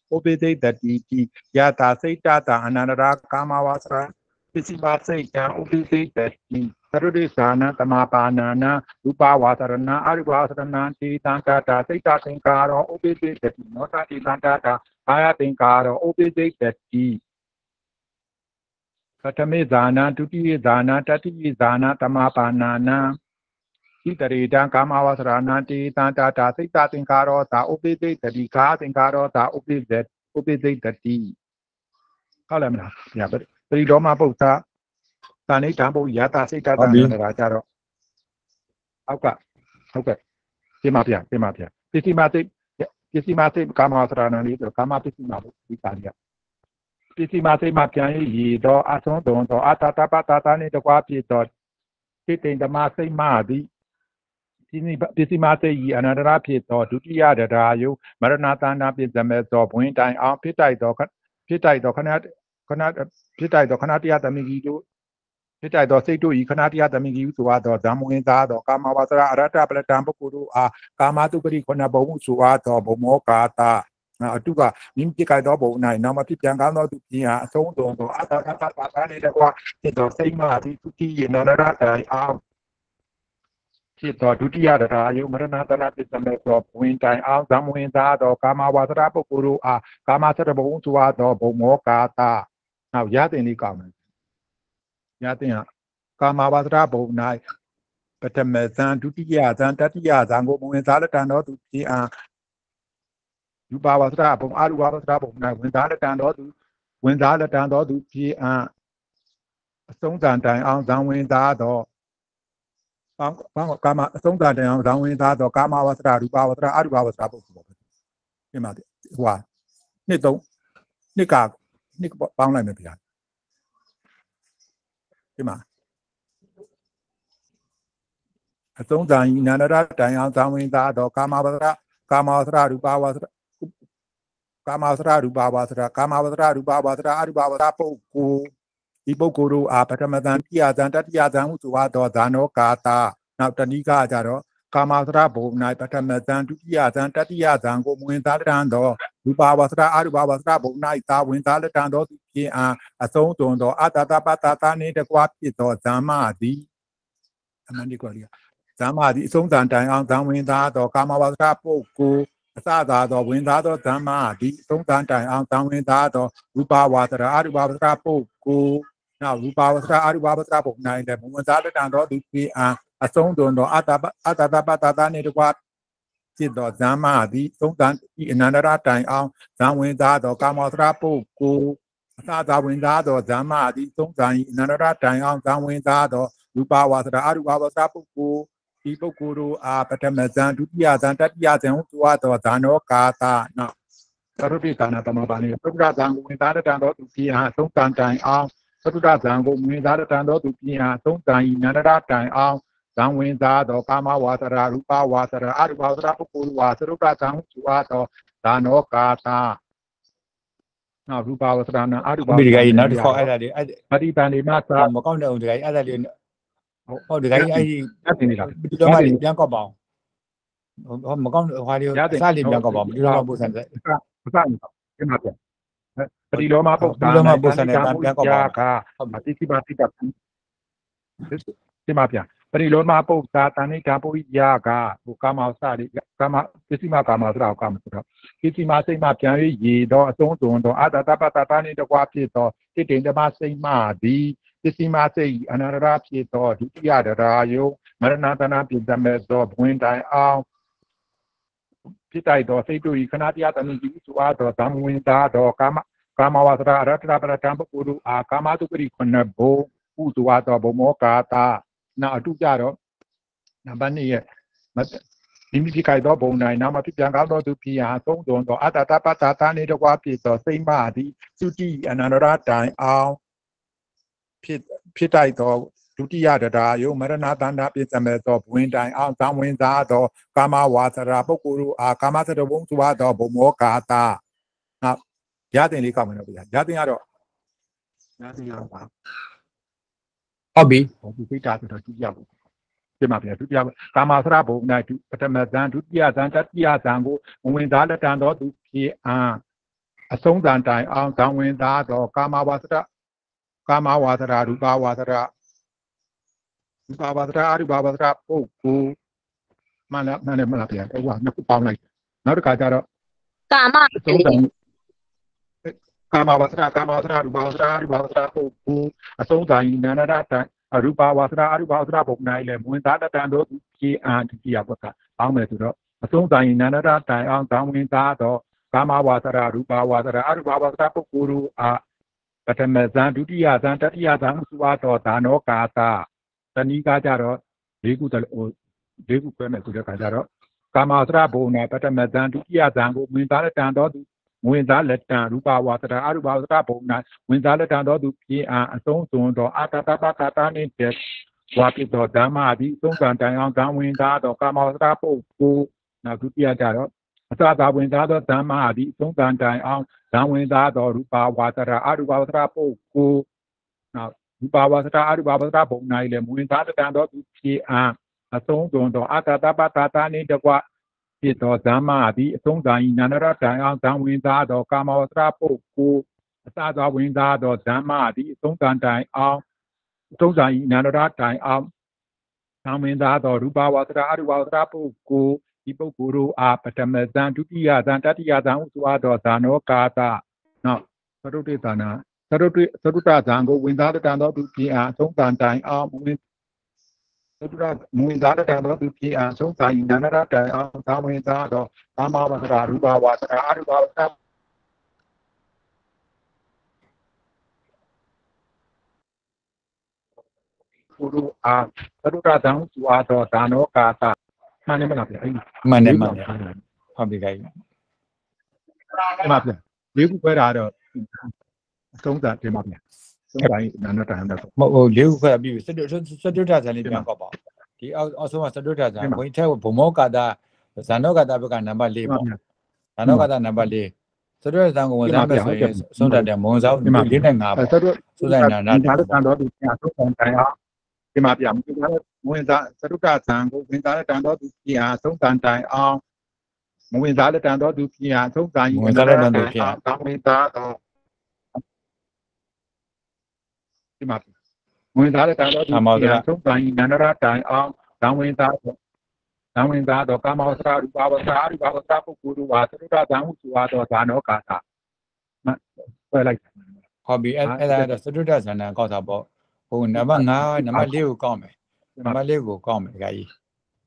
A: ဥပိသိတတိတိယတာစိတ်တတာအနန္တရာကာမဝါစရာပစ္စည်းပါစိတ်တံဥပိသိတတိသရုဒိသာနတမပါဏာနာရူပဝါသရဏအရူပဝါသရဏတိတံတတာစိတ်တသင်္ကာရောဥပိသိတတိနောတတိတံတတာအာယသင်္ကာရောဥပိသိတတိပထမေဇာနာဒုတိယဇာနာတတိယဇာနာတမပါဏာနာဣတရေတံကာမဝဆရာနာတိတံတာတာစိတ်တသင်္ကာရောတာဥပိသိတတိကာသင်္ကာရောတာဥပိသေဥပိသိတတိဟုတ်လားမလားညပရိဒေါမပု္ပ္ပာသာနိတံပုယတာစိတ်တတနာရာကြတော့အောက်ကဟုတ်ကဲ့ဒီမှာပြဒီမှာပြပစ္စည်းမသိပစ္စည်းမသိကာမဝဆရာနာလေးဆိုကာမပစ္စည်းမလို့ဒီပါရပစ္စည်းမသိမှပြန်ရည်တော့အဆုံးတုံတော့အတတပတတာနေတကွာပြတော့စိတ်တိန်ဓမ္မစိတ်မသည်ဒီနိပစ္စည်းမသိဤအနန္တရဖြစ်သောဒုတိယတရားယုမရဏတန္တာပြည့်စမဲ့သောဘွင်တိုင်အောင်ဖြစ်တိုက်သောဖြစ်တိုက်သောခဏခဏဖြစ်တိုက်သောခဏတရားတမိကြီးတို့ဖြစ်တိုက်သောစိတ်တို့ဤခဏတရားတမိကြီးဆိုသောဇံမဝင်သားသောကာမဝါစရအရတပလတံပုဂ္ဂိုလ်တို့အားကာမတုပရိခဏဘုံမှုဆိုသောဘုံမောကာတာအတုကမိမိပြကြသောဘုံ၌နောက်မဖြစ်ပြန်ကောင်းသောသူပြင်းအားအဆုံးတော်သောအတ္တတတပါနေတကွာဖြစ်သောစိတ်မှသည်သူတိယနန္ဒရတိုင်အောင်ဖြစ်သောဒုတိယတရားယုမရဏတနာပစ္စမေသောဘဝင်တိုင်အောင်ဇံဝင်သားသောကာမဝါစရပုဂ္ဂိုလ်တို့အားကာမစရဘုံဆိုသောဘုံမောကာတာနောက်ရတဲ့လေးကောင်းတယ်ရတဲ့ကာမဝါစရဘုံ၌ပထမဇံဒုတိယဇံတတိယဇံကိုဝင်သားလက်တန်သောသူပြင်းအားယူပါဝါစရဘုံအာရုဝါစရဘုံ၌ဝင်သားလက်တန်သောသူဝင်သားလက်တန်သောသူပြင်းအားအဆုံးတန်တိုင်အောင်ဇံဝင်သားသောဘာဘာကာမအဆုံးတန်တိုင်အောင်ဇံဝင်သားသောကာမဝါစရရူပဝါစရအာရုဝါစရဘုံပေါ့ဒီမှာဟိုနှစ်သုံးနှစ်ကနှစ်ပေါင်းလိုက်မယ်ဗျာဒီမှာအဆုံးတန်ဤနန္ဒရတိုင်အောင်ဇံဝင်သားသောကာမဝါစရကာမဝါစရရူပဝါစရကာမဝါစရရူပဝါစရကာမဝါစရရူပဝါစရအာရုပဝါစရပုဂ္ဂိုလ်ဒီပုဂ္ဂိုလ်တို့အားပထမဇန်တိယဇန်တတိယဇန်ဟုဆိုသောဇာနောကာတာနောက်တဏိကကြတော့ကာမဝါစရဘုံ၌ပထမဇန်ဒုတိယဇန်တတိယဇန်ကိုဝင်သားတန်သောရူပဝါစရအာရုပဝါစရဘုံ၌သာဝင်သားတန်သောသူဖြင့်အားအဆုံးသွန်သောအတ္တတပတ္တတာနှင့်တကွာဖြစ်သောဇာမသည်အမှန်ဒီကောရီဇာမသည်အဆုံးတန်တိုင်အောင်ဇံဝင်သားသောကာမဝါစရပုဂ္ဂိုလ်အစသာသောဝင်သားသောဓမ္မသည်သုံးတန်တိုင်အောင်ဇံဝင်သားသောရူပဝါစရအာရုပဝါစရပုဂ္ဂိုလ်နောက်ရူပဝါစရအာရုပဝါစရပုဂ္ဂိုလ်၌လည်းဝင်သားတန်သောသူဖြစ်အားအဆုံးသွန်သောအတ္တအတ္တပတ္တတာနှင့်တကွာဖြစ်သောဇမ္မာသည်သုံးတန်ဤအနန္တရတိုင်အောင်ဇံဝင်သားသောကာမဝါစရပုဂ္ဂိုလ်အစသာဝင်သားသောဇမ္မာသည်သုံးတန်ဤအနန္တရတိုင်အောင်ဇံဝင်သားသောရူပဝါစရအာရုပဝါစရပုဂ္ဂိုလ်ဒီပုဂ္ဂိုလ်တို့အားပထမဇန်ဒုတိယဇန်တတိယဇန်ဟုဆိုသောဇာနောကာတာနောက်သရုပ်ပိဒါနာတမပါနေသုဒ္ဓဇံကိုဝင်သားတန်သောသူပြည်ဟာသုံးတန်တိုင်အောင်သုဒ္ဓဇံကိုဝင်သားတန်သောသူပြည်ဟာသုံးတန်ဤနန္ဒရတိုင်အောင်ဇံဝင်သားသောကာမဝါစရရူပဝါစရအာရုပဝါစရပုဂ္ဂိုလ်ဝါသရုပ်ဇံဟုဆိုသောဇာနောကာတာနောက်ရူပဝါစရနာအာရုပဝါစရ
B: ဒီကကြီးနောက်တစ်ခေါက်အဲ့ဒါလေးအဲ့
A: ပฏิပန်ဒီမှာသာ
B: မကောင်းတဲ့ဦးဒီကကြီးအဲ့ဒါလေးဟုတ်ဒီကကြီးအဲ့ဒီဒီတော့မှပြန်ကောက်ပါအောင်ဟောမကောင်းဟွာလေးစားလေးပြန်ကောက်ပါအောင်ဒီတော့မှပို့စံတယ်
A: မစနေပါဒီမှာပြန်ပฏิလောမပုဂ္ဂိုလ်
B: ဒီတော့မှပို့စံတယ်ပြန်ကောက်ပါ
A: အောင်အတိတိပါတိတဒီမှာပြန်ပရိလောမပုဂ္ဂာတဏိကာပုရိယာကဟိုကာမဝဆရိကာမပစ္စည်းမကာမစရာကာမဆိုတော့ပစ္စည်းမစိတ်မပြန်၍ရေတော့အဆုံးစွန်တော့အတ္တတပတ္တတာနှင့်တကွာဖြစ်သောတိတိန်ဓမ္မစိတ်မသည်ပစ္စည်းမစိတ်အနန္တရဖြစ်သောဒုတိယတရားယုမရဏတနာပြည့်မဲ့သောဘဝင်တိုင်အောင်ဖြစ်တိုက်သောစိတ်တို့ဤခဏတရားတဏှိကြီးဆိုအားသောဓမ္မဝင်သားသောကာမကာမဝဆရာအရတ္တပရတံပုဂ္ဂိုလ်တို့အားကာမတုပရိခုနှစ်ဘုံဥစွာသောဘုံမောကာတာနောက်အတုကြတော့နံပါတ်၂ရဲ့မိမိဖြစ်ခိုက်သောဘုံ၌နောက်မှဖြစ်ပြန်ကောင်းသောသူဖြစ်ရာသုံးသွန်သောအတ္တတပတ္တတာနှင့်တကွာဖြစ်သောစိတ်မသည်သုတိအနန္တရတိုင်အောင်ဖြစ်ဖြစ်တိုက်သောဒုတိယတရားယုမရဏတန္တာပြည့်စမဲ့သောဘဝင်တိုင်အောင်ဇံဝင်သားသောကာမဝါစရာပုဂ္ဂိုလ်တို့အားကာမစရဘုံစွာသောဘုံမောကာတာနောက်ရတဲ့လေးကောက်မယ်နော်ဗျာရတဲ့ကတော့ရတဲ့ကတော့ပါ
B: ဟုတ်ပြီ
A: ဟောဒီပိတာဆိုတော့ဒုတိယဘုံဒီမှာဗျာဒုတိယကာမစရဘုံ၌ပထမဇန်ဒုတိယဇန်တတိယဇန်ကိုဝင်သားလက်တန်သောသူဖြစ်အားအဆုံးတန်တိုင်အောင်ဇံဝင်သားသောကာမဝါစရကာမဝါစရရူပဝါစရရူပဝါစရအရူပဝါစရပုဂ္ဂိုလ်မှန်လားမှန်တယ်မလားဗျာဟိုကနှစ်ခုပေါင်းလိုက်နောက်တစ်ခါကျတော့
C: ကာမ
A: အဆုံးတန်ကာမဝါစရကာမဝါစရရူပဝါစရရူပဝါစရပုဂ္ဂိုလ်အဆုံးတန်နာနာတိုင်အရူပဝါစရအရူပဝါစရပုံနိုင်လေဝင်သားတန်တို့ပြေအာတိယဘုရားပေါင်းမယ်ဆိုတော့အဆုံးတိုင်နာနာတိုင်အောင်ဇံဝင်သားတော့ကာမဝါစရရူပဝါစရအရူပဝါစရပုဂ္ဂိုလ်တို့အားပထမဇံဒုတိယဇံတတိယဇံသုဝါတော်ဒါနောကာသတဏိကကြတော့လေးခုတဟိုလေးခုပဲမယ်ဆိုတဲ့ခါကျတော့ကာမဝါစရဘုံနဲ့ပထမဇံဒုတိယဇံကိုဝင်သားတန်တော်သူဝင်သားလက်တံရူပဝါစရအရူပဝါစရဘုံနဲ့ဝင်သားလက်တံတော်သူပြေအာအဆုံးစွန်တော်အာတတပတာတာနှင့်တဲ့ဝါပိတော်ဓမ္မအပြီးသုံးကံတိုင်အောင်ဇံဝင်သားတော်ကာမဝါစရပုဂ္ဂိုလ်နောက်ဒုတိယကြတော့အစသာဝင်သားတော်ဓမ္မအပြီးသုံးကံတိုင်အောင်ဇံဝင်သားတော်ရူပဝါစရအရူပဝါစရပုဂ္ဂိုလ်နောက်ရူပဝါစရအရူပဝါစရဘုံ၌လည်းဝင်သားတန်တော်သူပြေအာအဆုံးစွန်တော်အာတတပတာတာနှင့်တကွဖြစ်သောဓမ္မအပြီးအဆုံးသာဤနာနရတိုင်အောင်ဇံဝင်သားတော်ကာမဝါစရပုဂ္ဂိုလ်အစသာဝင်သားတော်ဓမ္မအပြီးအဆုံးတန်တိုင်အောင်အဆုံးသာဤနာနရတိုင်အောင်ဇံဝင်သားတော်ရူပဝါစရအရူပဝါစရပုဂ္ဂိုလ်ဒီပုဂ္ဂိုလ်တို့အားပထမဇံဒုတိယဇံတတိယဇံဥစွာတော်ဇာနောကာသနောက်သရုတ်တေသနာသရုတ်တေသရုတ္တဇံကိုဝင်သားတန်တော်သူပြေအားအဆုံးတန်တိုင်အောင်ဝင်သရုတ္တဝင်သားတန်တော်သူပြေအားအဆုံးသာဤနာနရတိုင်အောင်ဇံဝင်သားတော်ကာမဝါစရရူပဝါစရအရူပဝါစရပုရုအာသရုတ္တဇံဥစွာတော်ဇာနောကာသမှန်တယ်မလားဗျအဲ့ဒီ
B: မှန်တယ်မှန်တယ်ဟုတ်ပြီခိုင်
A: ဒီမှာဗျလေးခုခွဲတာတော့အဆုံးသတ်ဒီမှာဗျဆုံးတိုင်းနာနတန်တော့
B: မဟုတ်လေးခုခွဲပြီးစတုစတုထဇန်လေးပြန်ကောက်ပါဒီအောက်အောက်ဆုံးကစတုထဇန်ဝင်ထဲဘုံမောကာတာဇန်နောကာတာဘက်ကနံပါတ်လေးပေါ့ဇန်နောကာတာနံပါတ်လေးစတုထဇန်ကိုဝင်စားမယ်ဆိုရင်ဆုံးတတ်တယ်မွန်စားလေးနဲ့ငါပေါ့
A: စတု
B: ဆိုတဲ့နာနာ
A: တန်တော့ဒီပြန်ဆုံးတိုင်းအောင်ဒီမှာဗျဝင်သားစတုထဇန်ကိုဝင်သားတန်တော့ဒီပြန်ဆုံးတိုင်းအောင်မဝင်သားလက်တန်တော်သူပြညာသုံးကံ
B: ဝင်သားလက်တန်သူပြညာ
A: သံဝင်သားတော်ဒီမှာဝင်သားလက်တန်တော်သူပြညာသုံးကံနန္ဒရတိုင်အောင်သံဝင်သားသံဝင်သားတော်ကာမဝဆရာရူပဝဆရာရူပဝဆရာပုဂ္ဂိုလ်တို့ဟာသရုဒ္ဓသံဟုဆိုတော်ဇာနောကာသမှဆွဲလိုက်
B: ဟုတ်ပြီအဲ့အဲ့ဒါတော့သရုဒ္ဓဇာနာကောက်တာပေါ့ဟိုနံပါတ်၅နံပါတ်၄ကိုကောက်မယ်နံပါတ်၄ကိုကောက်မယ်ခါကြီး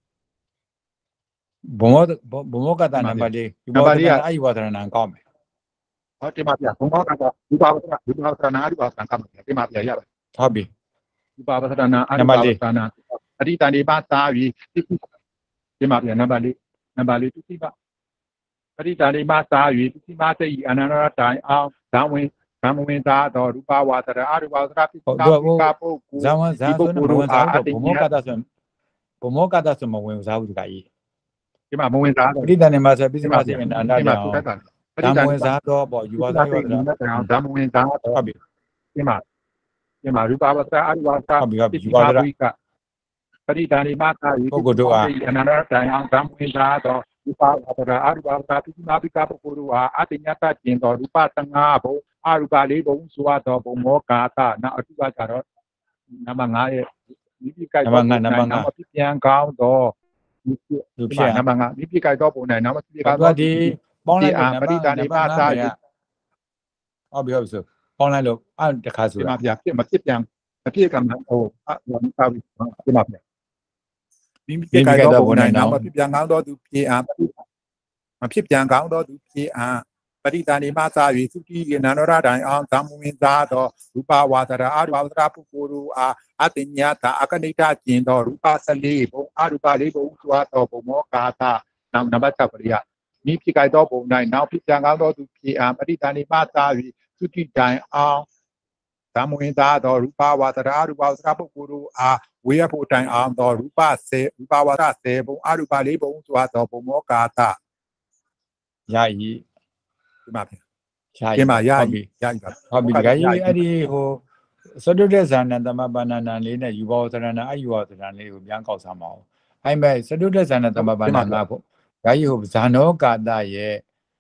B: ဘုံမောဘုံမောကတာနံပါတ်လေးဒီဘောကအာယဝသရဏံကောက်မယ်
A: ဟုတ်တယ်ပါဗျာဘုံမောကတာဒီပါဝသရဒီပါဝသရဏအာယဝသရဏံကောက်မယ်ဒီမှာဗျာရပါ
B: ဟုတ်ပြီ
A: ဒီပါဝသရဏအာယဝသရဏအတိတန်ဒီပါသာပြီးဒီမှာဗျာနံပါတ်လေးနံပါတ်လေးသူတိပါအတိတန်ဒီပါသာပြီးသူတိပါစိတ်အနန္တရတိုင်အောင်ဇံဝင်ဇံဝင်သားတော်ရူပဝါသရအရူပဝါသရပိကပုဂ္ဂိုလ်
B: ဇံဝင်ဇံဆိုဘုံမောကတာဘုံမောကတာဆိုဘုံမောကတာဆိုမဝင်စားဘူးတခါကြီး
A: ဒီမှာမဝင်စား
B: တော့ပဋိသန္ဓေမှာဆိုပြီးစမစီအနာတရားဓမ္မဝင်စားတော့ပေါ့ယူပါ
A: သားရောဓမ္မဝင်စားတော့ဟုတ်ပြီဒီမှာဒီမှာရူပဝတ္တအရူပဝတ္တ
B: ယူပါသား
A: ကပဋိသန္ဓေမှာသာယူ
B: ပုဂ္ဂိုလ်တို့အား
A: အနန္တတရားဓမ္မဝင်စားတော့ရူပဝတ္တအရူပဝတ္တပိမာပိကပုဂ္ဂိုလ်တို့အားအတ္တညတကျင်တော်ရူပသံဃာဘုံအရူပလေးဘုံဆိုတော့ဘုံမောကာသနောက်အတုကကြတော့နံပါတ်၅ရဲ့ဒီပိကိုက်တော့နံပါတ်၅ပြန်ကောင်းတော့
B: လူဖြစ်
A: နံပါတ်၅ဒီပြကြိုက်တော့ပုံနဲ့နောက်မပြကြ
B: တော့ဒီပေါင်းလိုက်
A: အာပရိဒါနေပါစားရ
B: ဟုတ်ပြီဟုတ်ပြီဆိုပေါင်းလိုက်လို့အဲ့တခါဆို
A: ဒီမှာပြဖြစ်မဖြစ်ပြန်မဖြစ်ကမှဟိုအသာပြီဒီမှာပြဒီပြကြိုက်တော့ပုံနဲ့နောက်မပြပြန်ကောင်းတော့သူပြေအားမဖြစ်ပြန်ကောင်းတော့သူပြေအားပရိဒါနေပါစားရသုတိရနန္ဒရတိုင်အောင်သံဝင်သားတော့ရူပဝါဒရာအရူပဝါဒရာပုဂ္ဂိုလ်တို့အားအတ္တညတာအကနိဋ္ဌကျင်တော်ရူပစလေးဘုံအရူပလေးဘုံစွာတော်ဘုံမောကာသနောက်နံပါတ်၆ပရိယမိဖြစ်ကြတော့ပုံ၌နောက်ဖြစ်ပြန်ကောင်းတော်သူပြေအားပရိဒါနေပါစားရသုတိတိုင်အောင်သံဝင်သားတော်ရူပဝါဒရာရူပဝါဒရာပုဂ္ဂိုလ်တို့အားဝေယဖို့တိုင်အောင်တော်ရူပစေရူပဝါဒစေဘုံအရူပလေးဘုံစွာတော်ဘုံမောကာသ
B: ရည်
A: ဒီမှာဒီမှာရပြီရပြီပါ
B: ဟုတ်ပြီဒါကြီးအဲ့ဒီဟိုစတုတ္တဇာနသမပဏနာလေးနဲ့ယူဘောသရဏအယူဝသရဏလေးကိုပြန်ကောက်စားမအောင်အဲ့မဲ့စတုတ္တဇာနသမပဏနာဖို့ဒါကြီးဟိုဇာနောကာတရဲ့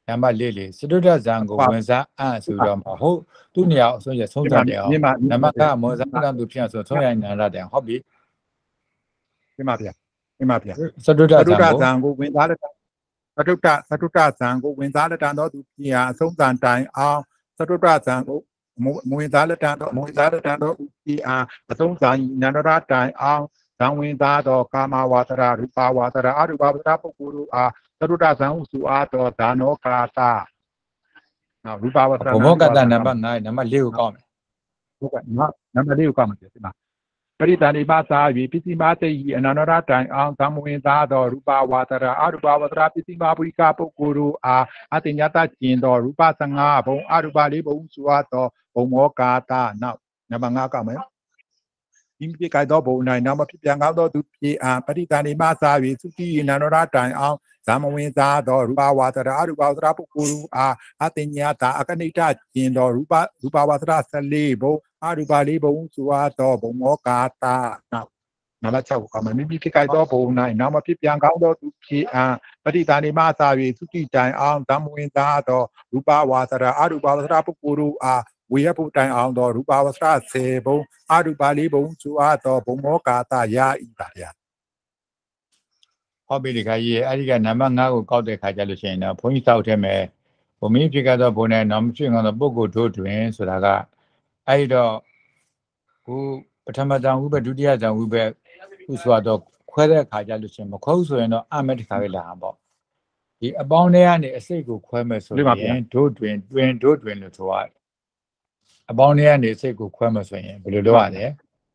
B: နံပါတ်၄လေစတုတ္တဇံကိုဝင်စားအံ့ဆိုတော့မှာဟုတ်သူ့နေရာအဆုံးရဆုံးသတ်တယ်အောင်နံပါတ်ကမောဇာတန်သူဖြစ်ဆိုဆုံးရနန္ဒတယ်ဟုတ်ပြီ
A: ဒီမှာဗျာဒီမှာဗျာ
B: စတုတ္တဇံ
A: ကိုဝင်စားတဲ့စတုတ္တစတုတ္တဇံကိုဝင်စားတဲ့တန်တော်သူဖြစ်ရာအဆုံးသတ်တိုင်အောင်စတုတ္တဇံကိုမဝင်သားလက်တန်တော့မဝင်သားလက်တန်တော့ဥပ္ပိအာအသုံးစာနန္ဒရတိုင်အောင်ဇံဝင်သားတော့ကာမဝါသရရူပဝါသရအရူပဝါသရပုဂ္ဂိုလ်တို့အားသရုဒ္ဒဇံဥစုအားတော့ဒါနောကာတာနော်ရူပဝါသရ
B: ဘုမောကတနံပါတ်၅နံပါတ်၄ကိုကောက်မယ်
A: ဟုတ်ကဲ့နံပါတ်၄ကိုကောက်မယ်ဒီမှာပရိသန္တိပါစာ၍ပစ္စည်းမသိဤအနန္တရတိုင်အောင်သံဝင်သားသောရူပဝါဒရာအရူပဝါဒရာပစ္စည်းမပုရိကပုဂ္ဂိုလ်တို့အားအတ္တညတကျင်သောရူပဆငါးဘုံအရူပလေးဘုံဆိုအပ်သောဘုံမောကာတာနောက်နံပါတ်၅ကောက်မယ်ဒီပြကြသောဘုံ၌နောက်မဖြစ်ပြန်ကောင်းသောသူပြေအားပရိသန္တိပါစာ၍သုတိအနန္တရတိုင်အောင်ဇမဝင်သားသောရူပဝါဒရာအရူပဝါဒရာပုဂ္ဂိုလ်တို့အားအတ္တညတအကနိဋ္ဌကျင်သောရူပရူပဝါဒရာဆလေးဘုံအရူပလေးဘုံဆိုအပ်သောဘုံမောကာတာနောက်နံပါတ်၆ကိုကမမိမိဖြစ်ကြသောဘုံ၌နောက်မဖြစ်ပြန်ကောင်းသောသူဖြစ်အားပဋိသန္ဓေမအစာ၍သုတိတိုင်အောင်ဓမ္မဝင်သားသောရူပဝါစရာအရူပဝါစရာပုဂ္ဂိုလ်တို့အားဝေယပုတိုင်အောင်သောရူပဝါစရာဆယ်ဘုံအရူပလေးဘုံဆိုအပ်သောဘုံမောကာတာယာဤပါဗျာ
B: ဟုတ်ပြီဒီခါကြီးအဲ့ဒီကနံပါတ်၅ကိုကောက်တဲ့ခါကျလို့ရှိရင်တော့ဘုန်းကြီးတောက်ထဲမှာဘုံမင်းဖြစ်ကြသောဘုံနဲ့နောက်မဖြစ်ကြသောပုဂ္ဂိုလ်တို့တွင်ဆိုတာကအဲ့ဒီတော့ခုပထမဇံဥပ္ပဒုတိယဇံဥပ္ပဥဆိုတော့ခွဲတဲ့ခါကြလို့ရှိရင်မခွဲဘူးဆိုရင်တော့အမဲ့တခါပဲလာအောင်ပေါ့ဒီအပေါင်းထဲကနေအစိတ်ကိုခွဲမယ်ဆိုရင်တို့တွင်တွင်တို့တွင်လို့ဆိုရတယ်အပေါင်းထဲကနေအစိတ်ကိုခွဲမယ်ဆိုရင်ဘယ်လိုလုပ်ရလဲ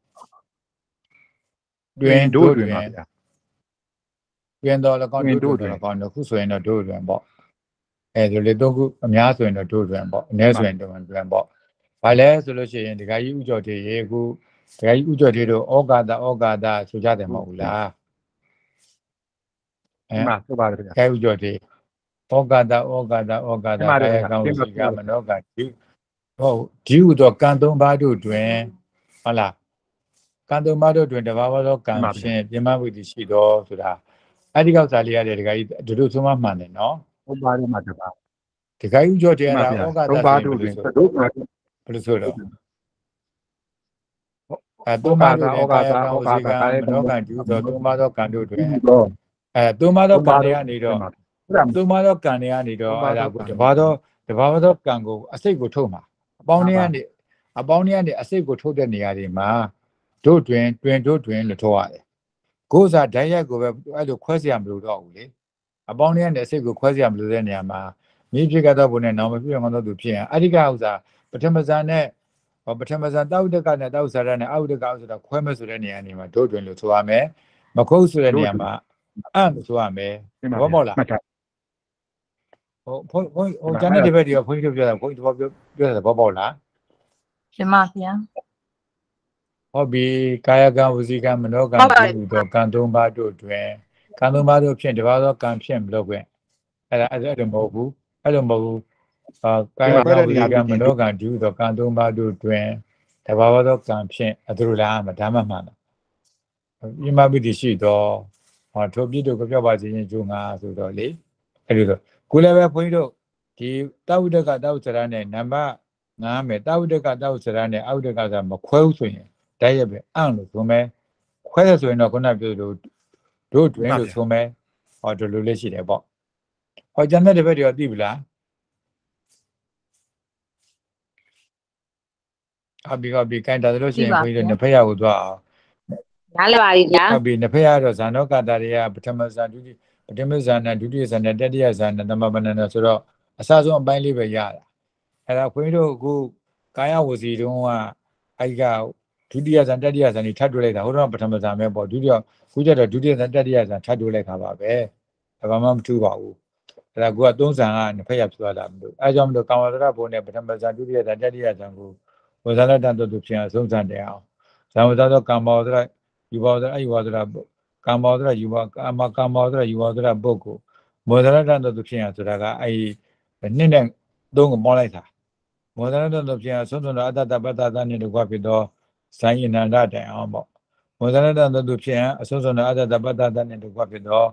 B: တွင်တို့တွင်ပါဗျာတွင်တော့လည်းကောင်းတို့တွင်လည်းကောင်းတော့ခုဆိုရင်တော့တို့တွင်ပေါ့အဲဒီလေတော့ခုအများဆိုရင်တော့တို့တွင်ပေါ့အနည်းဆိုရင်တော့တွင်ပေါ့ဘာလဲဆိုလို့ရှိရင်ဒီကကြီးဥကြော်တေရေခုဒီကကြီးဥကြော်တေတို့ဩကာသဩကာသဆိုကြတယ်မဟုတ်ဘူးလား
A: အဲမှဆိုပါတယ်ဗျာ
B: အဲဥကြော်တေဩကာသဩကာသဩကာသအဲကောင်းစီကမနောကဒီဟုတ်ဒီဥသောကံသုံးပါးတို့တွင်ဟုတ်လားကံသုံးပါးတို့တွင်တဘာဝသောကံဖြင့်ပြမဝိတ္တိရှိတော်ဆိုတာအဲ့ဒီကောက်စားလေးရတယ်ဒီကကြီးတို့သုံးပါးမှန်တယ်နော်
A: ဟုတ်ပါတယ်မှာတပါ
B: ဒီကကြီးဥကြော်တေအဲ့ဒါဩကာသ
A: သုံးပါးတို့တွင်တို့
B: ဘယ်လိုဆိုတော့အဲသုံးပါးသောဩကာသဩကာသကာယမနောကံကျူသောသုံးပါးသောကံတို့တွင်အဲသုံးပါးသောကံတွေကနေတော့သုံးပါးသောကံတွေကနေတော့အဲဒါကိုတဘာသောတဘာသောကံကိုအစိတ်ကိုထုတ်မှာအပေါင်းတွေကနေအပေါင်းတွေကနေအစိတ်ကိုထုတ်တဲ့နေရာတွေမှာတို့တွင်တွင်တို့တွင်လို့ထုတ်ရတယ်ကိုယ်စားဓာတ်ရိုက်ကိုပဲအဲ့လိုခွဲเสียမလို့တော့ဘူးလေအပေါင်းတွေကနေအစိတ်ကိုခွဲเสียမလို့တဲ့နေရာမှာမိဖြစ်ကြတော့ဘုံနဲ့နောင်မဖြစ်အောင်တော့သူဖြစ်ရင်အဓိကဥစ္စာပထမဇန်နဲ့ပထမဇန်တောက်တက်ကနဲ့တောက်စားရနဲ့အောက်တက်ကဆိုတာခွဲမဲ့ဆိုတဲ့နေရာနေမှာတို့တွင်လို့ဆိုရမယ်မခုတ်ဆိုတဲ့နေရာမှာအံ့လို့ဆိုရမယ်ဘောပေါက်လားဟိုဘုန်းဘုန်းဟိုကျန်တဲ့ဒီဘက်တွေကဘုန်းကြီးတို့ပြောတာဘုန်းကြီးတို့ပြောပြောတာဘောပေါက်လား
C: ရှင်ပါဗျာ
B: ဟုတ်ပြီကာယကံဝစီကံမနောကံပြုသောကံသုံးပါးတို့တွင်ကံသုံးပါးတို့ဖြင့်တပါးသောကံဖြင့်မလုပ်ခွင့်အဲ့ဒါအဲ့လိုမဟုတ်ဘူးအဲ့လိုမဟုတ်ဘူးအာကာယကံဝစီကံမနောကံပြုသောကံသုံးပါးတို့တွင်တဘာဝသောကံဖြင့်အတူလားမဒါမှမှန်တာပြမပိတိရှိတော့ဟောထိုပြည့်တို့ကြောက်ပါခြင်းကျိုးငါဆိုတော့လေအဲ့လိုဆိုကိုလည်းပဲဘုန်းကြီးတို့ဒီတောက်တက်ကတောက်စရနဲ့နံပါတ်၅မယ်တောက်တက်ကတောက်စရနဲ့အောက်တက်ကဆိုမခွဲဘူးဆိုရင်ဓာတ်ရက်ပဲအံ့လို့ဆိုမယ်ခွဲရဆိုရင်တော့ခုနပြောလို့တို့တွင်လို့ဆိုမယ်ဟောဒီလိုလေးရှိတယ်ပေါ့ဟောကျန်တဲ့တပည့်တွေကသိပြီလားအဘိကဘိကိုင်းတာလို့ရှိရင်ဘုန်းကြီးတို့နှစ်ဖက်ရကိုသွားအောင်
C: နားလည်ပါပြီဗျာ
B: ဟုတ်ပြီနှစ်ဖက်ရတော့ဇာနောကတာတွေကပထမဇာဒုတိပထမဇာနဲ့ဒုတိယဇာနဲ့တတိယဇာနဲ့သမပဏ္ဏဆိုတော့အစဆုံးအပိုင်းလေးပဲရတာအဲ့ဒါဘုန်းကြီးတို့အခုကာယဝစီတုံးကအဲ့ဒီကဒုတိယဇာတတိယဇာนี่ထပ်တွေ့လိုက်တာဟိုတော့ပထမဇာပဲပေါ့ဒုတိယခုကျတော့ဒုတိယဇာတတိယဇာထပ်တွေ့လိုက်တာပါပဲဘာမှမထူးပါဘူးအဲ့ဒါကသုံးဇာကနှစ်ဖက်ရပြသွားတာမလို့အဲကြောင့်မလို့ကာဝတရဘုံနဲ့ပထမဇာဒုတိယဇာတတိယဇာကိုဝဇာလတန်တို့သူဖြစ်အောင်ဆုံးစံတယ်အောင်ဇာဝဇာတော့ကာမောဒရယူဘောဒရအယူဘောဒရကာမောဒရယူဘောကာမကာမောဒရယူဘောဒရပုဂ္ဂိုလ်မောဒရတန်တို့သူဖြစ်အောင်ဆိုတာကအဲ့နှစ်နဲ့သုံးကိုမောလိုက်တာမောဒရတန်တို့ဖြစ်အောင်ဆုံးဆုံးတော့အတ္တပတ္တသနဲ့တကွဖြစ်တော့ဇိုင်းအနန္တတိုင်အောင်ပေါ့မောဒရတန်တို့သူဖြစ်အောင်အဆုံးဆုံးတော့အတ္တပတ္တသနဲ့တကွဖြစ်တော့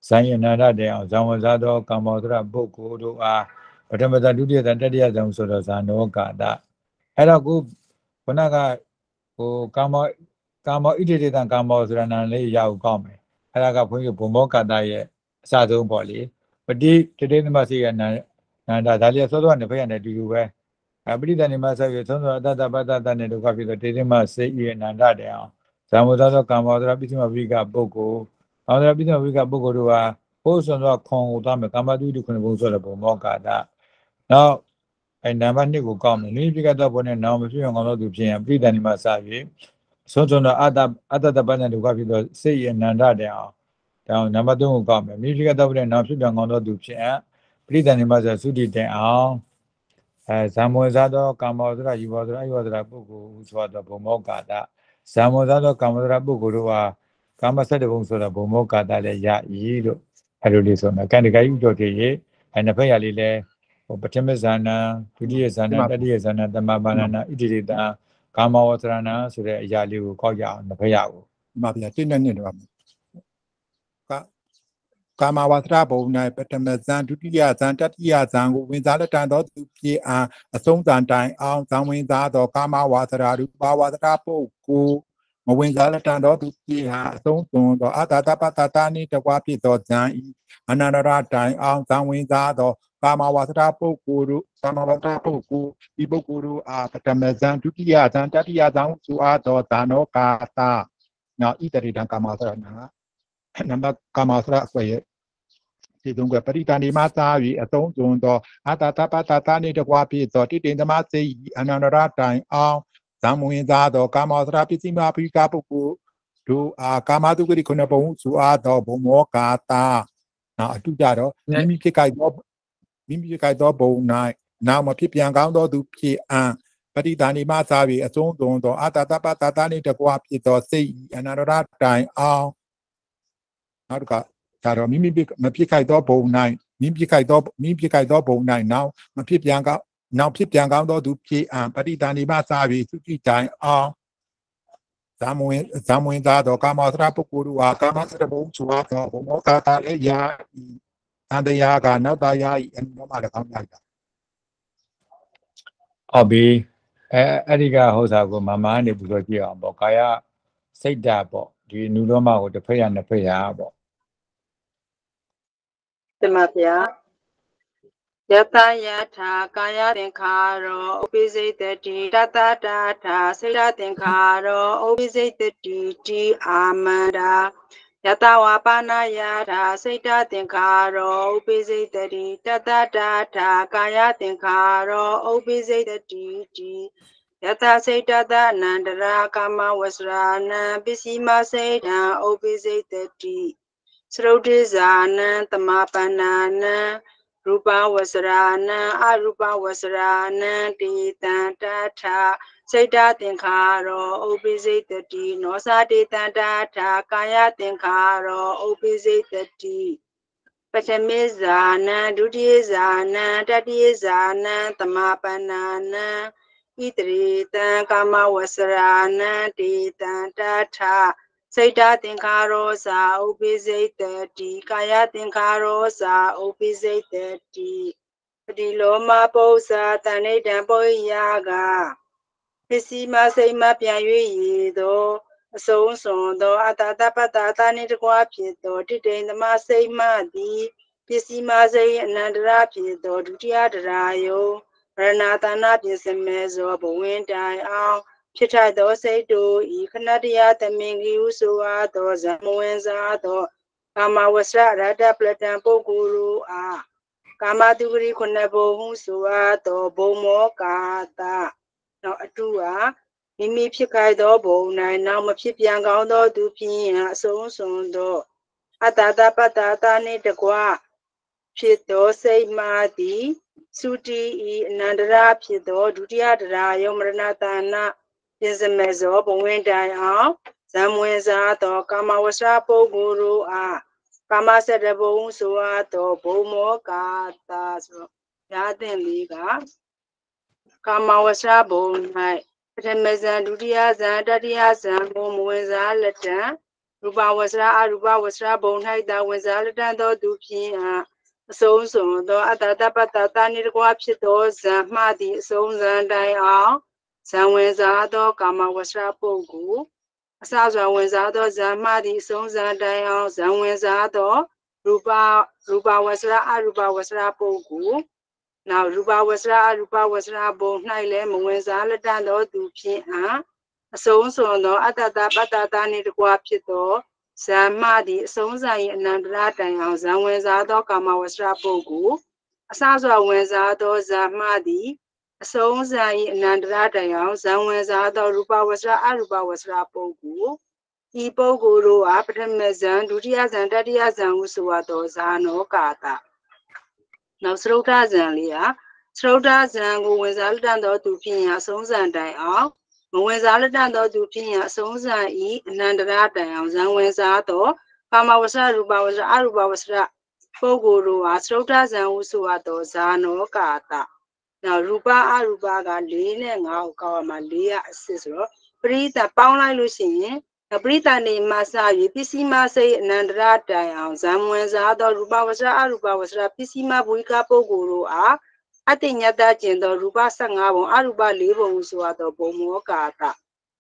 B: ဆိုင်အနန္တတဲ့အောင်ဇံဝင်စားသောကာမောဒရပုဂ္ဂိုလ်တို့အားပထမဇန်ဒုတိယဇန်တတိယဇန်ဆိုတော့ဇာနောကာတအဲ့တော့ခုခုနကဟိုကာမောကာမောဣတိတေတံကာမောဆိုရဏလေးရအောင်ကောင်းမယ်အဲ့ဒါကဘုန်းကြီးဘုံမောကာတရဲ့အစဆုံးပေါ့လေပတိတတိသမစီကနန္ဒဒါလေးစောစောကနေဖက်ရနေတူတူပဲအပရိဒဏိမဆောက်ရသုံးသောအတ္တပတ္တတနဲ့ဒုက္ခဖြစ်သောတေတိမစေဤအနန္တတဲ့အောင်ဇံဝဇ္ဇသောကာမောဒရပိစိမဝိကပုဂ္ဂိုလ်ကာမောဒရပိစိမဝိကပုဂ္ဂိုလ်တို့ဟာဘုဆွန်သောခွန်ကိုသွားမယ်ကာမတုတိခုနှစ်ဘုံဆိုတဲ့ဘုံမောကာတနောက်အဲနံပါတ်နှစ်ကိုကောက်မယ်နိပိကတောဘုံနဲ့နောင်မဖြစ်အောင်ကောင်းသောသူဖြစ်ရင်ပရိဒဏိမဆောက်ရသုံးစွန်သောအတ္တအတ္တပတ္တနဲ့ဒုက္ခဖြစ်သောစေဤအနန္တတဲ့အောင်ဒါနံပါတ်သုံးကိုကောက်မယ်နိပိကတောဘုံနဲ့နောင်ဖြစ်အောင်ကောင်းသောသူဖြစ်ရင်ပရိဒဏိမဆောက်သုတိတဲ့အောင်အဲဇံမွေစားသောကာမောဒရယူဘောဒရအယောဒရပုဂ္ဂိုလ်ဆိုသောဘုံမောကာတဇံမွေစားသောကာမောဒရပုဂ္ဂိုလ်တို့ဟာကာမဆက်တဲ့ဘုံဆိုတဲ့ဘုံမောကာတလည်းရည်လို့အဲ့လိုလေးဆိုမယ်ကံတကယ်ဥတော်တည်းရဲ့အဲနှစ်ဖက်ရလေးလဲဟိုပထမဇာနာဒုတိယဇာနာတတိယဇာနာတမပါဏနာဣတိတေတကာမဝသရဏဆိုတဲ့အရာလေးကိုကောက်ရအောင်နှစ်ဖက်ရကို
A: ဒီမှာဗျာတင်းနဲ့နှစ်တော့ကကာမဝါသရဘုံ၌ပထမဇန်ဒုတိယဇန်တတိယဇန်ကိုဝင်စားလက်တန်သောသူဖြစ်အားအဆုံးဇန်တိုင်အောင်ဇံဝင်စားသောကာမဝါသရရူပဝါသရပုဂ္ဂိုလ်မဝင်စားလက်တန်သောသူဖြစ်အားအဆုံးစွန်သောအတ္တတပတ္တတာနှင့်တကွာဖြစ်သောဇန်ဤအနန္တရတိုင်အောင်ဇံဝင်စားသောကာမဝါသရပုဂ္ဂိုလ်တို့ကာမဝါသရပုဂ္ဂိုလ်ဒီပုဂ္ဂိုလ်တို့အားပထမဇန်ဒုတိယဇန်တတိယဇန်ဆိုအားသောဇာနောကာတနောက်ဣတရိတံကာမဝါသရနာနံပါတ်ကာမဝါသရအစွဲရဲ့ဒီသုံးကပရိတန်ဒီမသာ၍အသုံးစွန်သောအတ္တတပတ္တတာနှင့်တကွာဖြစ်သောတိတေသမစေယအနန္တရတိုင်အောင်ဇံမဝင်စားသောကာမဝါသရပစ္စည်းမပိကပုဂ္ဂိုလ်တို့အားကာမတုဂတိခုနှစ်ဘုံဆိုအားသောဘုံမောကာတာနောက်အတုကြတော့မိမိဖြစ်ကြိုက်သောမိမိဖြစ်ကြိုက်သောဘုံ၌နောက်မဖြစ်ပြန်ကောင်းသောသူဖြစ်အံ့ပရိတန်ဒီမသာ၍အသုံးစွန်သောအတ္တတပတ္တတာနှင့်တကွာဖြစ်သောစေယအနန္တရတိုင်အောင်နောက်တစ်ခါဒါတော့မိမိမဖြစ်ခိုက်သောဘုံ၌မိဖြစ်ခိုက်သောမိဖြစ်ခိုက်သောဘုံ၌နောက်မဖြစ်ပြန်ကောင်းနောက်ဖြစ်ပြန်ကောင်းသောသူဖြစ်အံပဋိသန္ဓေမှစာပြီးသုတိတိုင်အောင်ဇာမဝင်ဇာမဝင်သားသောကာမသရပုဂ္ဂိုလ်တို့အားကာမစရဘုံဆိုသောဘုံမောကာတာလည်းယာအန္တရာကနောက်သားယာဤအနုမှလည်းကောင်းလိုက်တာ
B: ဟုတ်ပြီအဲအဲ့ဒီကဟောစာကိုမမကနေပူဇော်ကြည့်အောင်ပေါ့ကာယစိတ်ဓာတ်ပေါ့ဒီနုလောမကိုတစ်ဖက်ရနှစ်ဖက်ရပေါ့
C: တမဗျာယတယထာကာယသင်္ခါရောဥပိစိတတိတတတာထာစေတသင်္ခါရောဥပိစိတတိတိအာမန္တာယတဝါပါဏယထာစေတသင်္ခါရောဥပိစိတတိတတတာထာကာယသင်္ခါရောဥပိစိတတိတိယတစေတတအနန္တရာကာမဝဆရာနံပစ္စည်းမစေတံဥပိစိတတိသရုတ်တိဇာနံတမပန္နာနံရူပဝဆရာနံအရူပဝဆရာနံတေတံတထာစိတ်တသင်္ခါရောဥပိစိတတိနောသတေတံတထာကာယသင်္ခါရောဥပိစိတတိပထမေဇာနံဒုတိယဇာနံတတိယဇာနံတမပန္နာနံဣတရေတံကာမဝဆရာနံတေတံတထာစိတ်တသင်္ခါရောစာဥပိစိတတိကာယသင်္ခါရောစာဥပိစိတတိပတိလောမပု္ပ္ပာတဏိတံပုရိယာကပစ္စည်းမစိတ်မပြန်၍ရည်သောအဆုံးစွန်သောအတ္တတပတ္တတာနှင့်တကွာဖြစ်သောတိတိန်သမစိတ်မှသည်ပစ္စည်းမစိတ်အနန္တရာဖြစ်သောဒုတိယတရာယုရဏတာနာပစ္စမေဇောဘဝင်တိုင်အောင်ဖြစ်ထိုက်သောစိတ်တို့ဤခဏတရားသမင်ကြီးဟုဆိုအားသောဇမဝင်စားသောကာမဝဆရရတပလတံပုဂ္ဂိုလ်တို့အားကာမတုဂရိခုနှစ်ဘုံဟုဆိုအားသောဘုံမောကာတနောက်အတုအားမိမိဖြစ်ခိုက်သောဘုံ၌နောက်မဖြစ်ပြန်ကောင်းသောသူဖြင့်အဆုံးစွန်သောအတ္တတပတ္တတာနှင့်တကွဖြစ်သောစိတ်မှသည်သုတိဤအနန္တရာဖြစ်သောဒုတိယတရာယုမရဏတာနာပစ္စမေဇောဘဝင်တိုင်အောင်ဇံဝင်စားသောကာမဝဆရာပုဂ္ဂိုလ်တို့အားကာမစရဘုံဆိုအားသောဘုံမောကာတာဆိုရာသင်လေးကကာမဝဆရာဘုံ၌ပထမဇန်ဒုတိယဇန်တတိယဇန်ဘုံဝင်စားလက်တံ Rupa wasra arupa wasra bonhaita wazalatan do dupin so so do atata patata nirqua pito zamadi so zandai ao Zanwezado kama wasra pogu Asazwa wenzado zamadi so zandai ao Zanwezado Rupa Rupa wasra arupa wasra pogu Now Rupa wasra Rupa wasra bonhaile mwenzalatan do dupin So so no atata patata nirqua pito Zamadi so zai nandra yang Zanwezado kama wasra pogu Asazwa wenzado zamadi So zai nandra yang Zanwezado Rupa wasra arupa wasra pogu I pogu roa Pramazan Duria Zandaria Zangusuato Zano kata Now Srota Zanlia Srota Zangu wenzaldan do dupin so zandai ao Mwenzaldan do dupin so zai nandra yang Zanwezado kama wasra rupa wasra arupa wasra pogu roa Srota Zangusuato Zano kata Now Rupa Arupa ga le ne nga kawa ma le ya asit so ro Prita paung lai lo sin Prita ni masa yi pisima sai anandra tai ang Zamwenza do Rupa wasra arupa wasra pisima buika pogu roa Atinyata jin do Rupa fifteen bon arupa four bon so do bomo kata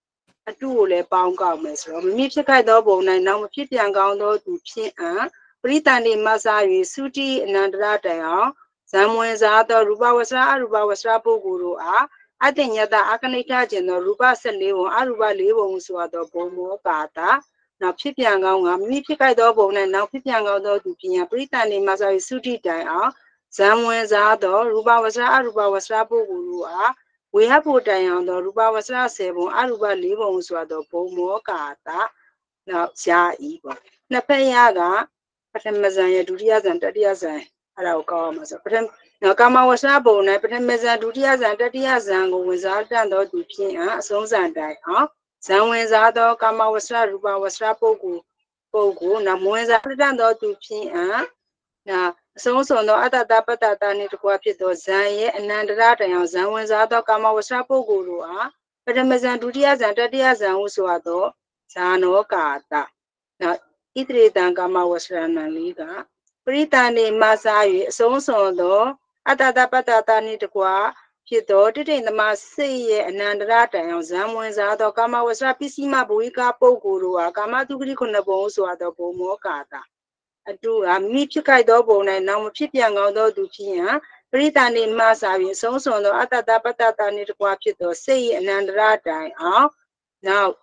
C: Atu le paung kaw me so mi phit khai do bong nai naw ma phit pian kaung do tu phin an Prita ni masa yi suti anandra tai ang Zamwenza Rupa wasra arupa wasra pogu roa Atinyata akanita jin do Rupa fourteen bon arupa four bon so do bomo kata Now phit pian kaung ga mi phit khai do bong nai naw phit pian kaung do tu phin Prita ni masa yi suti tai ang Zamwenza Rupa wasra arupa wasra pogu roa We have put down the Rupa wasra seven arupa four bon so do bomo kata Now ja evil Na payaga Patamazan ya duriya zan tatiya zan ara kawa masa patam na kama wasra bon na patamazan duriya zan tatiya zan go wenzaldan do tu phin a asong zan dai a Zanwenza do kama wasra rupa wasra pogu pogu na mwenzaldan do tu phin a na asong so no atata patata ni tqwa phit do zan ye anandra tayan Zanwenza do kama wasra pogu ro a patamazan duriya zan tatiya zan wo so do zano kata na Idritan kama wasra naliga Prita ni masa yi asong so do atata patata ni tqwa phit do titin ma sei ye anandra tayan Zanwenza do kama wasra pisima buika pogu ro a kama tukri khun bon so do bomo kata Atu a mi phit khai do bong nai naw ma phit pian kaung do tu phin Prita ni masa yi asong so do atata patata ni tqwa phit do sei anandra tai ao Now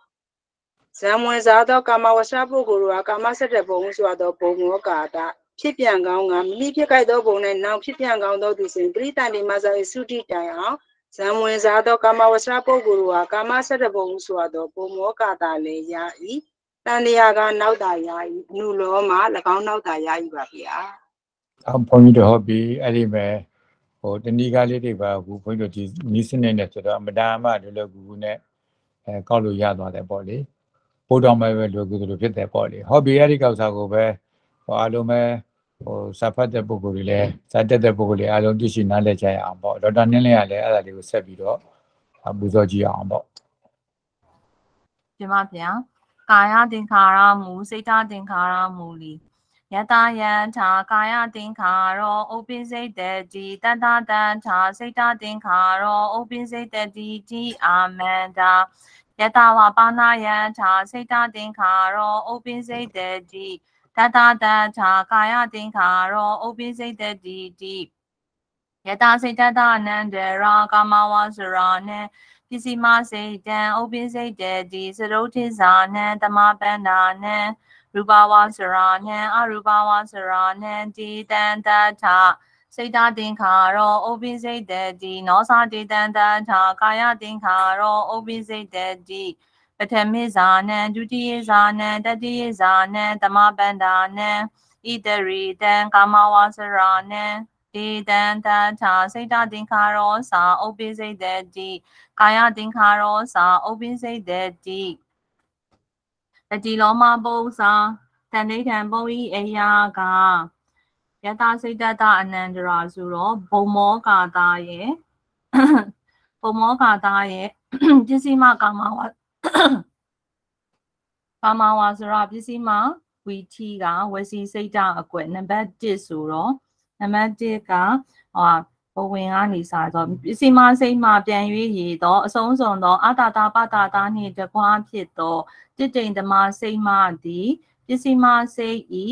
C: Zamwenza do kama wasra pogu roa kama seven bon so do bomo kata phit pian kaung ga mi phit khai do bong nai naw phit pian kaung do tu sin Prita ni masa yi suti tai ao Zamwenza do kama wasra pogu roa kama seven bon so do bomo kata le ya I Taniya ga naw ta ya I nu lo ma lakaung naw ta ya I ba phya
B: I'm going to hobby anyway. Or the Nigali River, who point to this listening to the Madama, the Lagune, and Kalu Yadwa, the body. Put on my way to go to fit their body. Hobby Ericals go where or Alume or Safat the Bugule, Sata the Bugule, I don't do she knowledge I am about. Or Daniel, I will say it all. Abuzoji Ambo.
D: Jimapia, Kaya Dinkara Mu, Sita Dinkara Muli. Yata Yanta, Kaya Dinkaro, Open Say Daddy, Dada Danta, Sita Dinkaro, Open Say Daddy, G Amanda. Yata Wabana Yanta, Sita Dinkaro, Open Say Daddy, Dada Danta, Kaya Dinkaro, Open Say Daddy. Yata Sita Nandera, Kamawa Surane. Pisima say dan, open say daddy, Sarotizane, Dama Bandane, Rubawa Sarane, Arubawa Sarane, Di Dan Data, Seda Dinkaro, open say daddy, Nosa Di Dan Data, Kaya Dinkaro, open say daddy, Patemizane, Dutizane, Dadizane, Dama Bandane, Idari Dan Kamawa Sarane. Di dan data, Seda Dinkaro sa, open say daddy. Kaya Dinkaro sa, open say daddy. The Diloma Bosa, Tanitan Boi Ayaga. Yata say data Anandra Zuro, Bomo Kata ye. Bomo Kata ye. Jisima Kamawa. ကာမဝါစရပစ္စည်းမှာဝီထီကဝစီစိတ်ဓာတ်အကွက်နံပါတ်တစ်ဆိုတော့နံပါတ်တစ်ကဟိုဘဝင်ကနေစားတော့ပစ္စည်းမစိတ်မှပြန်၍ရည်တော့အဆုံးစွန်သောအတာတာပတာတာနှင့်တကွာဖြစ်သောတိတိန်ဓမ္မစိတ်မှသည်ပစ္စည်းမစိတ်ဤ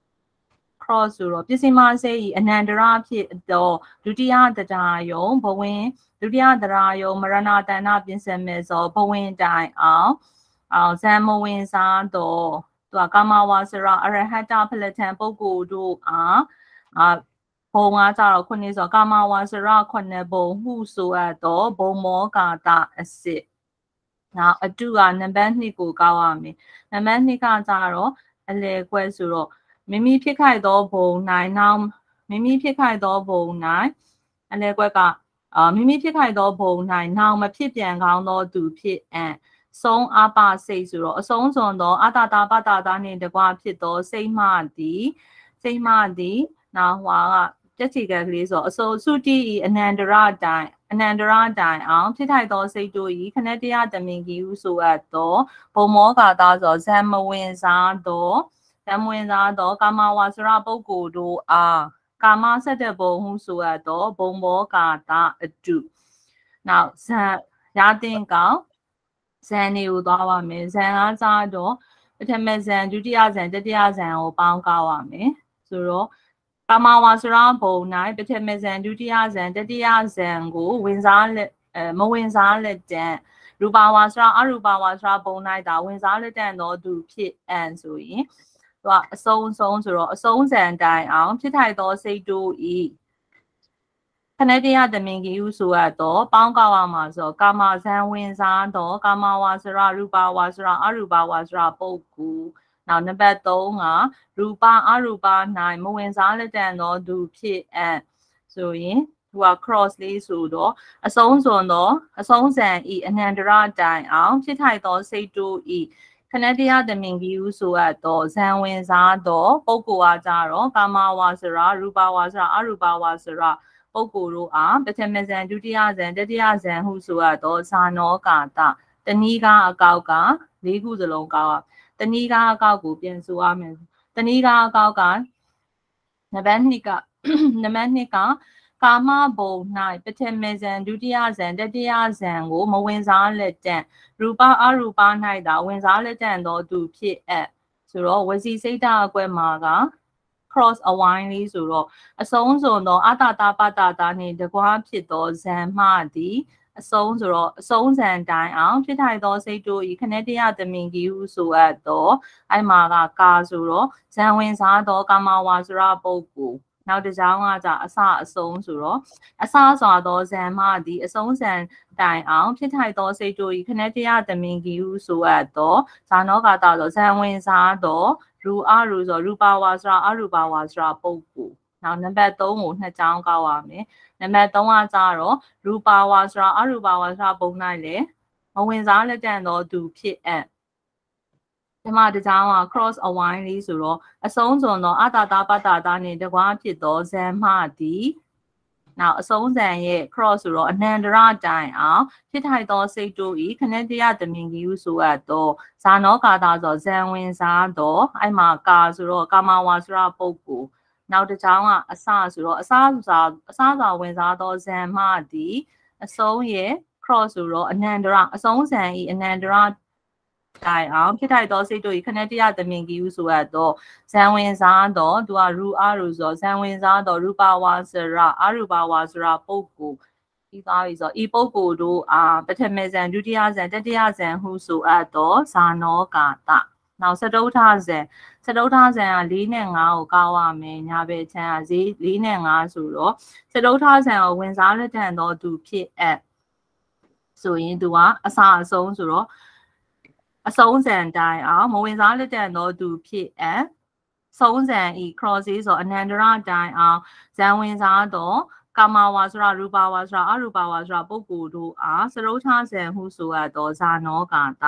D: cross ဆိုတော့ပစ္စည်းမစိတ်ဤအနန္တရဖြစ်သောဒုတိယတရားယုံဘဝင်ဒုတိယတရားယုံမရဏတဏပြင်စမဲ့သောဘဝင်တိုင်အောင်အောင်ဇံမဝင်စားသောသူကကာမဝါစရအရဟတဖလထံပုဂ္ဂိုလ်တို့အားအာဘုံကကြတော့ခုနှစ်ဆိုကာမဝါစရခုနှစ်ဘုံဟုဆိုအပ်သောဘုံမောကာတအစစ်နောက်အတုကနံပါတ်နှစ်ကိုကောက်ရမယ်နံပါတ်နှစ်ကကြတော့အလေကွဲဆိုတော့မိမိဖြစ်ခိုက်သောဘုံ၌နောက်မိမိဖြစ်ခိုက်သောဘုံ၌အလေကွက်ကအာမိမိဖြစ်ခိုက်သောဘုံ၌နောက်မဖြစ်ပြန်ကောင်းသောသူဖြစ်အံ့ဆုံးအပစိတ်ဆိုတော့အဆုံးစွန်သောအတာတာပတာတာနှင့်တကွဖြစ်သောစိတ်မှသည်စိတ်မှသည်နောက်ဟွာကတက်ချီကလေးဆိုအစိုးစုတိဤအနန္တရတိုင်အနန္တရတိုင်အောင်ဖြစ်ထိုက်သောစိတ်တို့ဤခဏတရားတမင်ကြီးဟုဆိုအပ်သောဘုံမောကာသားဆိုဇံမဝင်စားသောဇံမဝင်စားသောကာမဝါစရပုဂ္ဂိုလ်တို့အားကာမဆက်တဲ့ဘုံဟုဆိုအပ်သောဘုံမောကာသားအတုနောက်ဇံရာတင်ကောင်ဇန်နေကိုသွားပါမယ်ဇန်ကစားတော့ပထမဇန်ဒုတိယဇန်တတိယဇန်ကိုပေါင်းကောက်ရမယ်ဆိုတော့ကာမဝါစရဘုံ၌ပထမဇန်ဒုတိယဇန်တတိယဇန်ကိုဝင်စားလက်အဲမဝင်စားလက်တန်ရူပဝါစရအရူပဝါစရဘုံ၌ဒါဝင်စားလက်တန်သောသူဖြစ်အံ့ဆိုရင်သူကအဆုံးဆုံးဆိုတော့အဆုံးဇန်တိုင်အောင်ဖြစ်ထိုက်သောစိတ်တို့ဤခဏတရားတမင်ကြီးဟုဆိုအပ်တော့ပေါင်းကောက်ရမှာဆိုကာမဇံဝင်စားတော့ကာမဝါစရရူပဝါစရအရူပဝါစရပုဂ္ဂိုလ်နောက်နံပါတ်သုံးကရူပအရူပ၌မဝင်စားလက်တန်သောသူဖြစ်အံ့ဆိုရင်သူက cross လေးဆိုတော့အဆုံးစွန်သောအဆုံးဇံဤအနန္တရတိုင်အောင်ဖြစ်ထိုက်သောစိတ်တို့ဤခဏတရားတမင်ကြီးဟုဆိုအပ်တော့ဇံဝင်စားသောပုဂ္ဂိုလ်အားကြတော့ကာမဝါစရရူပဝါစရအရူပဝါစရပုဂ္ဂိုလ်တို့အားပထမဇန်ဒုတိယဇန်တတိယဇန်ဟုဆိုအပ်သောဇာနောကာတတဏီကအကောက်ကလေးခုစလုံးကောက်တဏီကအကောက်ကိုပြန်ဆိုရမယ်တဏီကအကောက်ကနံပါတ်နှစ်ကနံပါတ်နှစ်ကကာမဘုံ၌ပထမဇန်ဒုတိယဇန်တတိယဇန်ကိုမဝင်စားလက်တန့်ရူပအရူပ၌သာဝင်စားလက်တန့်သောသူဖြစ်အပ်ဆိုတော့ဝစီစိတ်ဓာတ်အကွက်မှာကcross အဝိုင်းလေးဆိုတော့အဆုံးစွန်သောအတာတာပတာတာနှင့်တကွာဖြစ်သောဇံမှသည်အဆုံးဆိုတော့အဆုံးဇံတိုင်းအောင်ဖြစ်ထိုက်သောစိတ်တို့ဤခဏတရားတမင်ကြီးဟုဆိုအပ်သောအဲ့မှာကကာဆိုတော့ဇံဝင်စားသောကာမဝါစရပုဂ္ဂိုလ်နောက်တစ်ကြောင်းကကြအစအဆုံးဆိုတော့အစစွာသောဇံမှသည်အဆုံးဇံတိုင်အောင်ဖြစ်ထိုက်သောစိတ်တို့ဤခဏတရားတမင်ကြီးဟုဆိုအပ်သောဇာနောကာတသောဇံဝင်စားသောရူအရူဆိုရူပဝါစရအရူပဝါစရပုဂ္ဂိုလ်နောက်နံပါတ်သုံးကိုနှစ်ကြောင်းကောက်ရမယ်နံပါတ်သုံးကကြတော့ရူပဝါစရအရူပဝါစရပုံ၌လည်းမဝင်စားလက်တန့်သောသူဖြစ်အပ်ဒီမှာဒီကြောင်းက cross အဝိုင်းလေးဆိုတော့အဆုံးစွန်သောအတာတာပတာတာနှင့်တကွာဖြစ်သောဇံမှသည်နောက်အဆုံးဇံရဲ့ cross ဆိုတော့အနန္တရတိုင်အောင်ဖြစ်ထိုက်သောစိတ်တို့ဤခဏတရားတမင်ကြီးဟုဆိုအပ်သောဇာနောကာတာဆိုဇံဝင်စားသောအဲ့မှာကာဆိုတော့ကာမဝါစရပုဂ္ဂိုလ်နောက်တစ်ချောင်းကအစဆိုတော့အစစာအစစာဝင်စားသောဇံမှသည်အဆုံးရဲ့ cross ဆိုတော့အနန္တရအဆုံးဇံဤအနန္တရတိုင်အောင်ဖြစ်ထိုက်သောစိတ်တို့ဤခဏတရားတမင်ကြီးဟုဆိုအပ်သောဇံဝင်စားသောသူကရူအရူဆိုဇံဝင်စားသောရူပဝါစရအရူပဝါစရပုဂ္ဂိုလ်ဤသားဤဆိုဤပုဂ္ဂိုလ်တို့အားပထမဇံဒုတိယဇံတတိယဇံဟုဆိုအပ်သောဇာနောကာတနောက်စတုထဇံစတုထဇံက၄နဲ့၅ကိုကောက်ရမယ်ညာဘက်ချမ်းကဈေး၄နဲ့၅ဆိုတော့စတုထဇံကိုဝင်စားလက်တန့်သောသူဖြစ်အပ်ဆိုရင်သူကအစအဆုံးဆိုတော့အဆုံးဇံတိုင်အောင်မဝင်စားလက်တန့်သောသူဖြစ်အပ်ဆုံးဇံဤ cross ဆိုအနန္တရတိုင်အောင်ဇံဝင်စားသောကာမဝါစရရူပဝါစရအရူပဝါစရပုဂ္ဂိုလ်တို့အားစရုထဇံဟုဆိုအပ်သောဇာနောကာတ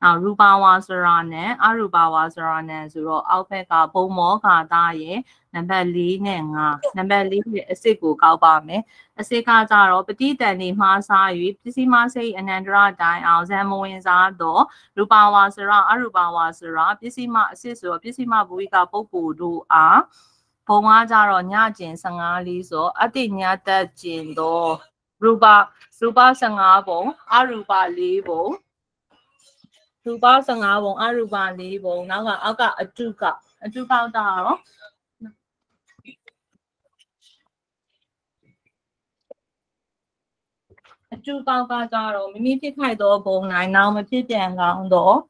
D: Now Rupa Wasarane, Arupa Wasarane, Zuro, Alpeka, Bomoka, Daye, Nabeli, Nenga, Nabeli, a Siku, Kaubame, a Sika Zaro, Petit, and Masa, Pissimase, and Andra, Dai, Alzamoinzado, Rupa Wasara, Arupa Wasara, Pissima, Sisu, Pissima Buika, Popu, do A, Pomazaro, Nyajin, Sangali, so, Atinya, that Jindo, Rupa, Rupa Sangabo, Arupa Libo. Rupa Sangawong, Aruba Libo, Naga Aga Atuka, Atuka Daro. Atuka Daro, Mimi Kaido Bong, I now my Pippi and Gando.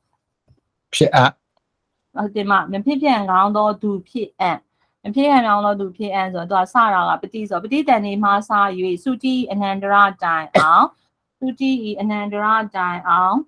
B: Pia,
D: Ultima, the Pippi and Gando do P N. And P and Gando do P N, so do Sara, Petit, or Petit and Masa, you Suti and Andra die out. Suti and Andra die out.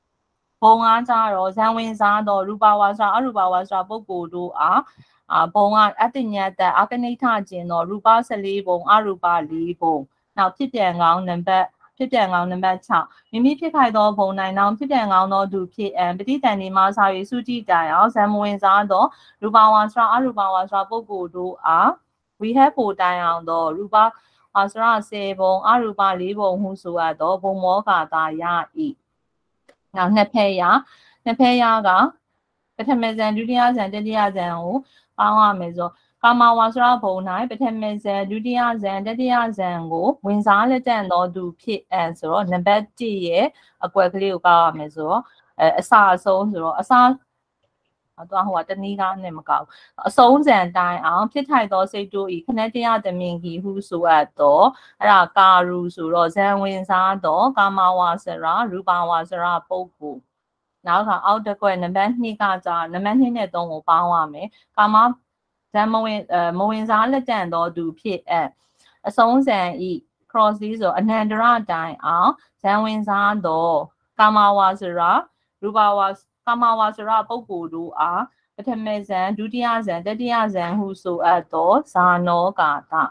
D: Ponga Zaro, Zanwin Zado, Ruba Wasa, Aruba Wasa, Bogudu, ah, Ponga, Atinya, the Akanita Jin or Ruba Salibo, Aruba Libo. Now Tipiang on the bed, Tipiang on the bed town. Mimi Picado, Pona, now Tipiang on no do P and Petit and Masari Suji Dial, Zanwin Zado, Ruba Wasa, Aruba Wasa, Bogudu, ah. We have put down the Ruba Asra Sabo, Aruba Libo, Husuado, Bomoka, Daya, E. Now, Nepaya, Nepayaga, Betamezan, Judias and Dedias and Amazo, Kama was Rabona, Betamezan, Judias and Dedias and go, Winzale and or do pit answer, Nebeti, a quickly Gamazo, a sa so, a sa. I don't know what the Niga name go. A souls and die out, Pitai say do e Canadia the Mingi who so at door, Rakaru Suro, Zanwinzado, Kama Wasera, Ruba Wasera, Poku. Now out the Gwen and Bentnica, the Mantina don't power me, Kama Zamoin, uh, Moinza legend or do pit at a souls and eat. Cross these or Anandra die out, Zanwinzado, Kama Wasera, Ruba was. Kama Wasara Bogudu are, but a mezan, Dudiazan, Dediazan, who so at door, Sano Gata.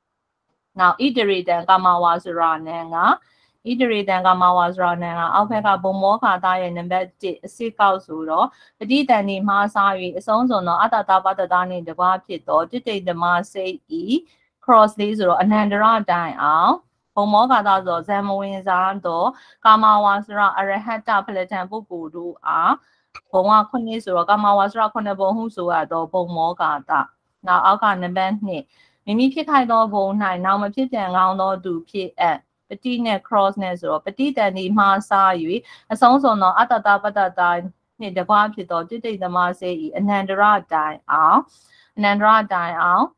D: Now, Ideri then Kama Wasara Nanga, Ideri then Kama Wasara Nanga, Alpeka Bomoka Dian and bed sick out Suro, the Didani Masari is also no other Tabata the Wapito, did the Marseille E, cross these or Anandra die out. Pomoga does Zamoinzando, Kama Wasra, Arahata Peletan Bugudu are, Poma Conis or Kama Wasra Conabo Husuado, Pomoga. Now I'll can the band name. Mimi Picado Bone nine, now my pit and round do P N. Petite crossness or petite and the Masa Yui, as also no other Tabata die, near the Wapito, did the Marseille, and Nandra die out, Nandra die out.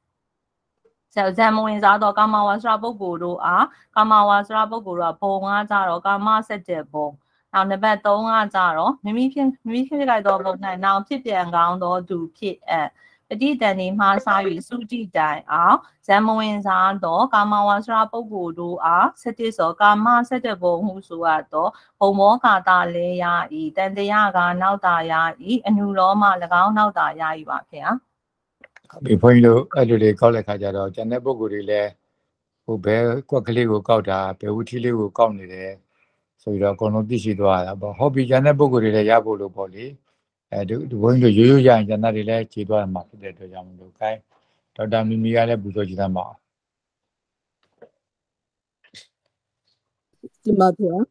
D: So Zamoin Zado Kama was Rabo Guru, ah, Kama was Rabo Guru, Ponga Zaro, Kama said Debo. Now the bed Donga Zaro, Mimikin, Mimikin I don't know now, Tipi and Gound or do Pit at Petit Danny Masai Suji die, ah, Zamoin Zado, Kama was Rabo Guru, ah, Setis or Kama said Debo, Husuato, Pomoka Dalea, E, then the Yaga, now Daya, E, and you Roma, the Gound now Daya, you are here.
B: Before you do college, I got a never good relay who bear quickly will go down, Pewutili will come there. So you don't know this is about hobby Janabogu relay Yabu Poli. I do going to you and Jana relay Chidwa market to Yamukai. Tadami Miala Bujama.
E: Timatia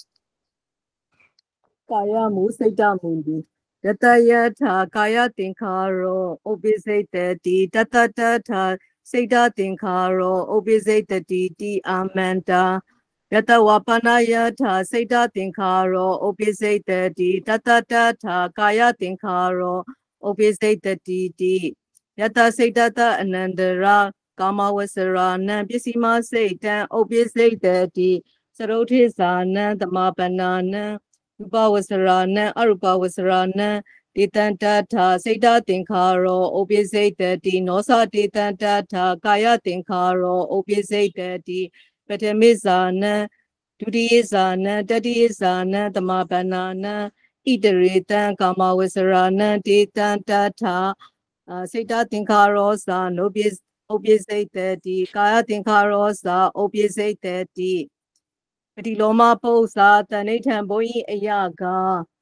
E: Kaya Museta Mundi. Datayata Kaya Tinkaro, Obisate di Tatata, Seda Tinkaro, Obisate di Amanda. Yata Wapanayata, Seda Tinkaro, Obisate di Tatata, Kaya Tinkaro, Obisate di Yata Sedata Anandara, Kama Wasara, Nambisima Satan, Obisate di Sarotisana, the Mapanana. Rupa Wasarana, Arupa Wasarana, Ditantata, Seda Tinkaro, Obisate, Nosa Ditantata, Kaya Tinkaro, Obisate, Petemizana, Dudizana, Dadizana, the Mabanana, Ideritan, Kama Wasarana, Ditantata, Seda Tinkaro, San, Obisate, Kaya Tinkaro, Sa, Obisate, Loma Posa, the Nathan Boy Ayaga,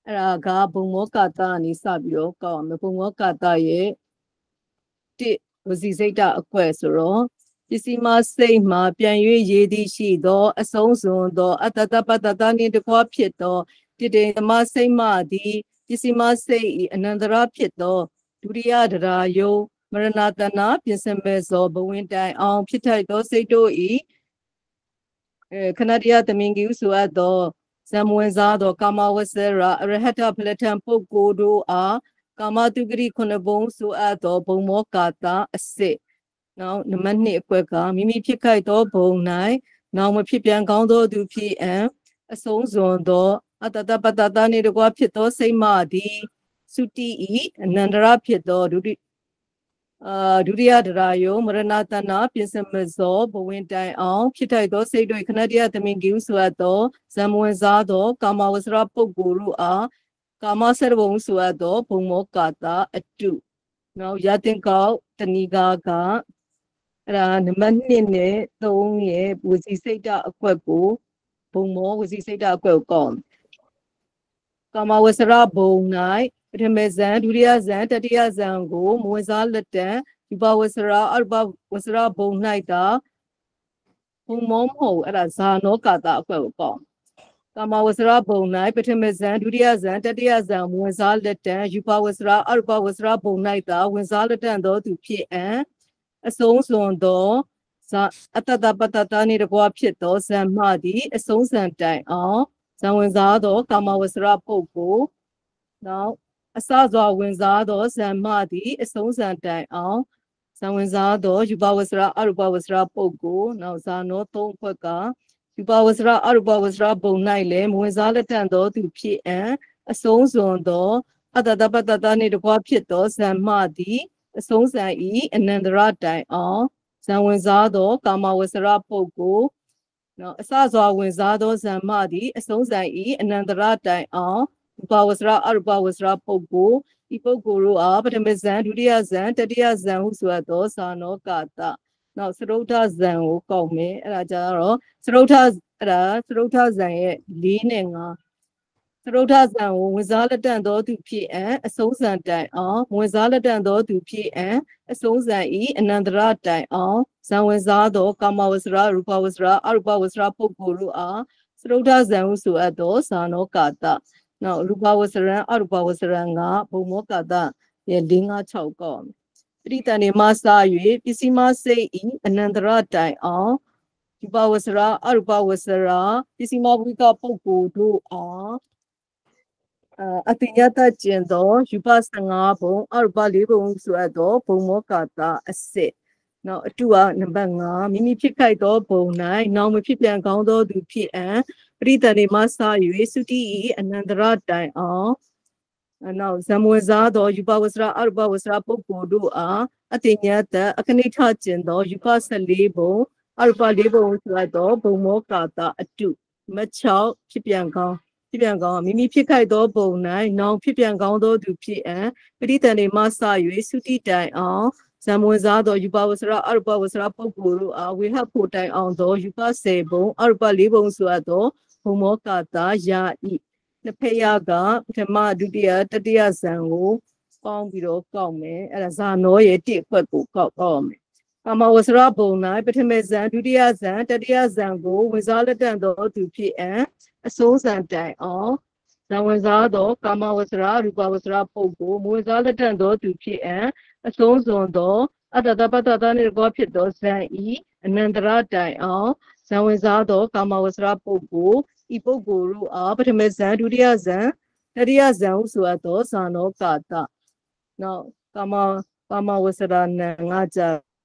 E: အဲ့ဒါကဘုံမောကတာအနေစပြီးတော့ကောက်အောင်ဘုံမောကတာရဲ့တိဝစီစိတ်တအကွက်ဆိုတော့ပစ္စည်းမစိတ်မှာပြန်၍ရည်သည်ရှိသောအဆုံးစွန်သောအတ္တတပတ္တနှင့်တကွာဖြစ်သောတိတေသမစိတ်မှသည်ပစ္စည်းမစိတ်အနန္တရဖြစ်သောဒုတိယဒရာယုမရဏတနာပြင်စမဲ့သောဘဝင်တိုင်အောင်ဖြစ်ထိုက်သောစိတ်တို့ဤအဲခဏတရားသမင်ကြီးဆိုအပ်သောဇံဝင်စားသောကာမဝဆရာအရဟတဖလထံပုဂ္ဂိုလ်တို့အားကာမတုဂရိခုနှစ်ဘုံဆိုအပ်သောဘုံမောကာတာအစစ်နောက်နံပါတ်နှစ်အကွက်ကမိမိဖြစ်ခိုက်သောဘုံ၌နောက်မဖြစ်ပြန်ကောင်းသောသူဖြစ်အံအဆုံးစွန်သောအတ္တတပတ္တနှင့်တကွာဖြစ်သောစိတ်မှသည်သုတိဤအနန္တရဖြစ်သောဒုတိအာဒုတိယဒရာယုမရဏတနာပြင်စမဇောဘဝင်တိုင်အောင်ဖြစ်ထိုက်သောစိတ်တို့ခဏတရားသမင်ကြီးဆိုအပ်သောဇံဝင်စားသောကာမဝဆရာပုဂ္ဂိုလ်တို့အားကာမဆရဘုံဆိုအပ်သောဘုံမောကာတာအတုနောက်ရတင်ကောက်တဏီကာကအဲ့ဒါနံပါတ်နှစ်နဲ့သုံးရဲ့ဝစီစိတ်တအကွက်ကိုဘုံမောဝစီစိတ်တအကွက်ကိုကောက်ကာမဝဆရာဘုံ၌ပထမဇံဒုတိယဇံတတိယဇံကိုမဝင်စားလက်တံယူပဝဆရာအရဘဝဆရာဘုံ၌တာဘုံမောမဟုတ်အဲ့ဒါဇာနောကာတာအကွက်ကိုကောက်ကာမဝဆရာဘုံ၌ပထမဇံဒုတိယဇံတတိယဇံဝင်စားလက်တံယူပဝဆရာအရဘဝဆရာဘုံ၌တာဝင်စားလက်တံသောသူဖြစ်အံအဆုံးစွန်သောဇာအတ္တတပတ္တနှင့်တကွာဖြစ်သောဇံမှသည်အဆုံးစံတိုင်အောင်ဇံဝင်စားသောကာမဝဆရာပုဂ္ဂိုလ်နောက်အစစွာဝင်စားသောဇံမှသည်အဆုံးစံတိုင်အောင်ဇံဝင်စားသောယူပဝဆရာအရူပဝဆရာပုဂ္ဂိုလ်နောက်ဇာနောသုံးခွက်ကယူပဝဆရာအရူပဝဆရာဘုံ၌လည်းမဝင်စားလက်တံသောသူဖြစ်အံအဆုံးစွန်သောအတ္တတပတ္တနှင့်တကွာဖြစ်သောဇံမှသည်အဆုံးစံဤအနန္တရတိုင်အောင်ဇံဝင်စားသောကာမဝဆရာပုဂ္ဂိုလ်နောက်အစစွာဝင်စားသောဇံမှသည်အဆုံးစံဤအနန္တရတိုင်အောင်ဥပဝဆရာအရူပဝဆရာပုဂ္ဂိုလ်ဤပုဂ္ဂိုလ်တို့အားပထမဇံဒုတိယဇံတတိယဇံဟုဆိုသောသာနောကာတနောက်သရုဋ္ဌဇံကိုကောက်မယ်အဲ့ဒါကြတော့သရုဋ္ဌအဲ့ဒါသရုဋ္ဌဇံရဲ့၄နဲ့၅သရုဋ္ဌဇံကိုဝင်စားလက်တံသောသူဖြစ်အံအဆုံးစံတိုင်အောင်ဝင်စားလက်တံသောသူဖြစ်အံအဆုံးစံဤအနန္တရတိုင်အောင်ဇံဝင်စားသောကာမဝဆရာရူပဝဆရာအရူပဝဆရာပုဂ္ဂိုလ်တို့အားသရုဋ္ဌဇံဟုဆိုသောသာနောကာတနောက်ရူပဝဆရံအရူပဝဆရံကဘုံမောကာတရဲ့၄၅၆ကောက်ပရိတန်နေမစ၍ပစ္စည်းမစိတ်ဤအနန္တရတိုင်အောင်ရူပဝဆရာအရူပဝဆရာပစ္စည်းမဝိကပုဂ္ဂိုလ်တို့အားအတိညတကျင်သောယူပ၁၅ဘုံအရူပ၄ဘုံဆိုအပ်သောဘုံမောကာတအစစ်နောက်အတုကနံပါတ်၅မိမိဖြစ်ခိုက်သောဘုံ၌နောက်မဖြစ်ပြန်ကောင်းသောသူဖြစ်အံပရိတန်နေမစ၍သုတိဤအနန္တရတိုင်အောင်နောက်ဇံဝင်စားသောယူပဝဆရာအရူပဝဆရာပုဂ္ဂိုလ်တို့အားအတိညတအခဏိထကျင်သောယူပ၁၄ဘုံအရူပ၄ဘုံဆိုအပ်သောဘုံမောကာတအတုမ၆ဖြစ်ပြန်ကောင်းဖြစ်ပြန်ကောင်းမိမိဖြစ်ခိုက်သောဘုံ၌နောက်ဖြစ်ပြန်ကောင်းသောသူဖြစ်အံပရိတန်နေမစ၍သုတိတိုင်အောင်ဇံဝင်စားသောယူပဝဆရာအရူပဝဆရာပုဂ္ဂိုလ်တို့အားဝေဟဖို့တိုင်အောင်သောယူပ၁၀ဘုံအရူပ၄ဘုံဆိုအပ်သောဘုံမောကာတာယာဤနှစ်ဖက်ရကပထမဒုတိယတတိယဇံကိုပေါင်းပြီးတော့ကောက်မယ်အဲ့ဒါဇာနောရဲ့တိအခွက်ကိုကောက်ကောက်မယ်ကာမဝဆရာဘုံ၌ပထမဇံဒုတိယဇံတတိယဇံကိုဝင်စားလက်တံသောသူဖြစ်အံအစိုးဇံတိုင်အောင်ဇံဝင်စားသောကာမဝဆရာရူပဝဆရာပုဂ္ဂိုလ်ဝင်စားလက်တံသောသူဖြစ်အံအဆုံးစွန်သောအတ္တတပတ္တနှင့်ကောဖြစ်သောဇံဤအနန္တရတိုင်အောင်ဇံဝင်စားသောကာမဝဆရာပုဂ္ဂိုလ်ဤပုဂ္ဂိုလ်တို့အားပထမဇံဒုတိယဇံတတိယဇံဟုဆိုအပ်သောဇာနောကာတနောက်ကာမကာမဝဆရာနံငါကြ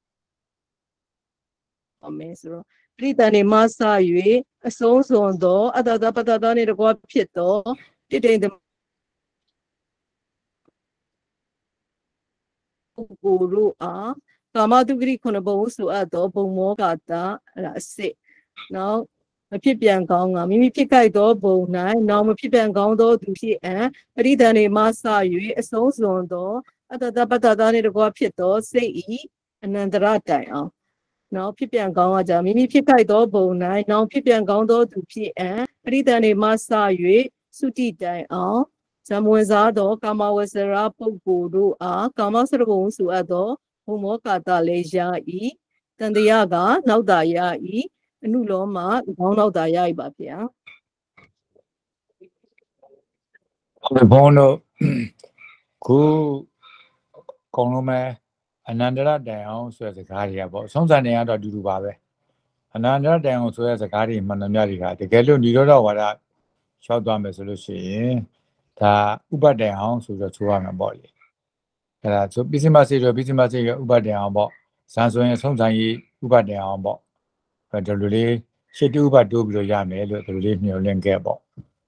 E: အမေဆိုတော့ပရိတန်နေမစ၍အဆုံးစွန်သောအတ္တတပတ္တနှင့်တကွဖြစ်သောတိတိန်ပုဂ္ဂိုလ်တို့အားကာမတုဂရိခုနှစ်ဘုံဆိုအပ်သောဘုံမောကာတအဲ့ဒါအစစ်နောက်မဖြစ်ပြန်ကောင်းကမိမိဖြစ်ခိုက်သောဘုံ၌နောက်မဖြစ်ပြန်ကောင်းသောသူဖြစ်အံပရိဒဏ်နေမှစ၍အဆုံးစွန်သောအတ္တတပတ္တနှင့်တကွဖြစ်သောစိတ်ဤအနန္တရတိုင်အောင်နောက်ဖြစ်ပြန်ကောင်းကကြမိမိဖြစ်ခိုက်သောဘုံ၌နောက်ဖြစ်ပြန်ကောင်းသောသူဖြစ်အံပရိဒဏ်နေမှစ၍သုတိတိုင်အောင်ဇံဝင်စားသောကာမဝဆရာပုဂ္ဂိုလ်တို့အားကာမစရဘုံဆိုအပ်သောဘုံမောကာတလည်းရ၏တန်တရားကနောက်တာရ၏အနုလောမခေါင်းနောက်တာရ၏ပါဗျာ
B: ဘုန်းတို့ခုကောင်းလုံးမဲ့အနန္တရတန်အောင်ဆိုတဲ့စကားတွေကပေါ့ဆုံးစံနေရတော့အတူတူပါပဲအနန္တရတန်အောင်ဆိုတဲ့စကားတွေမှန်သမျှတွေကတကယ်လို့និရောဓဝါဒလျှောက်သွားမယ်ဆိုလို့ရှိရင်ဒါဥပဒေအောင်ဆိုတော့ဆိုရမှာပေါ့လေအဲဒါဆိုပိစိမစေတော့ပိစိမစေရဥပဒေအောင်ပေါ့ဇန်ဆိုရင်ဆုံးစံရေးဥပဒေအောင်ပေါ့ဒါလိုလေးရှစ်တူဥပတိုးပြီးတော့ရမယ်လို့ဒီလိုလေးမျှော်လင့်ခဲ့ပေါ့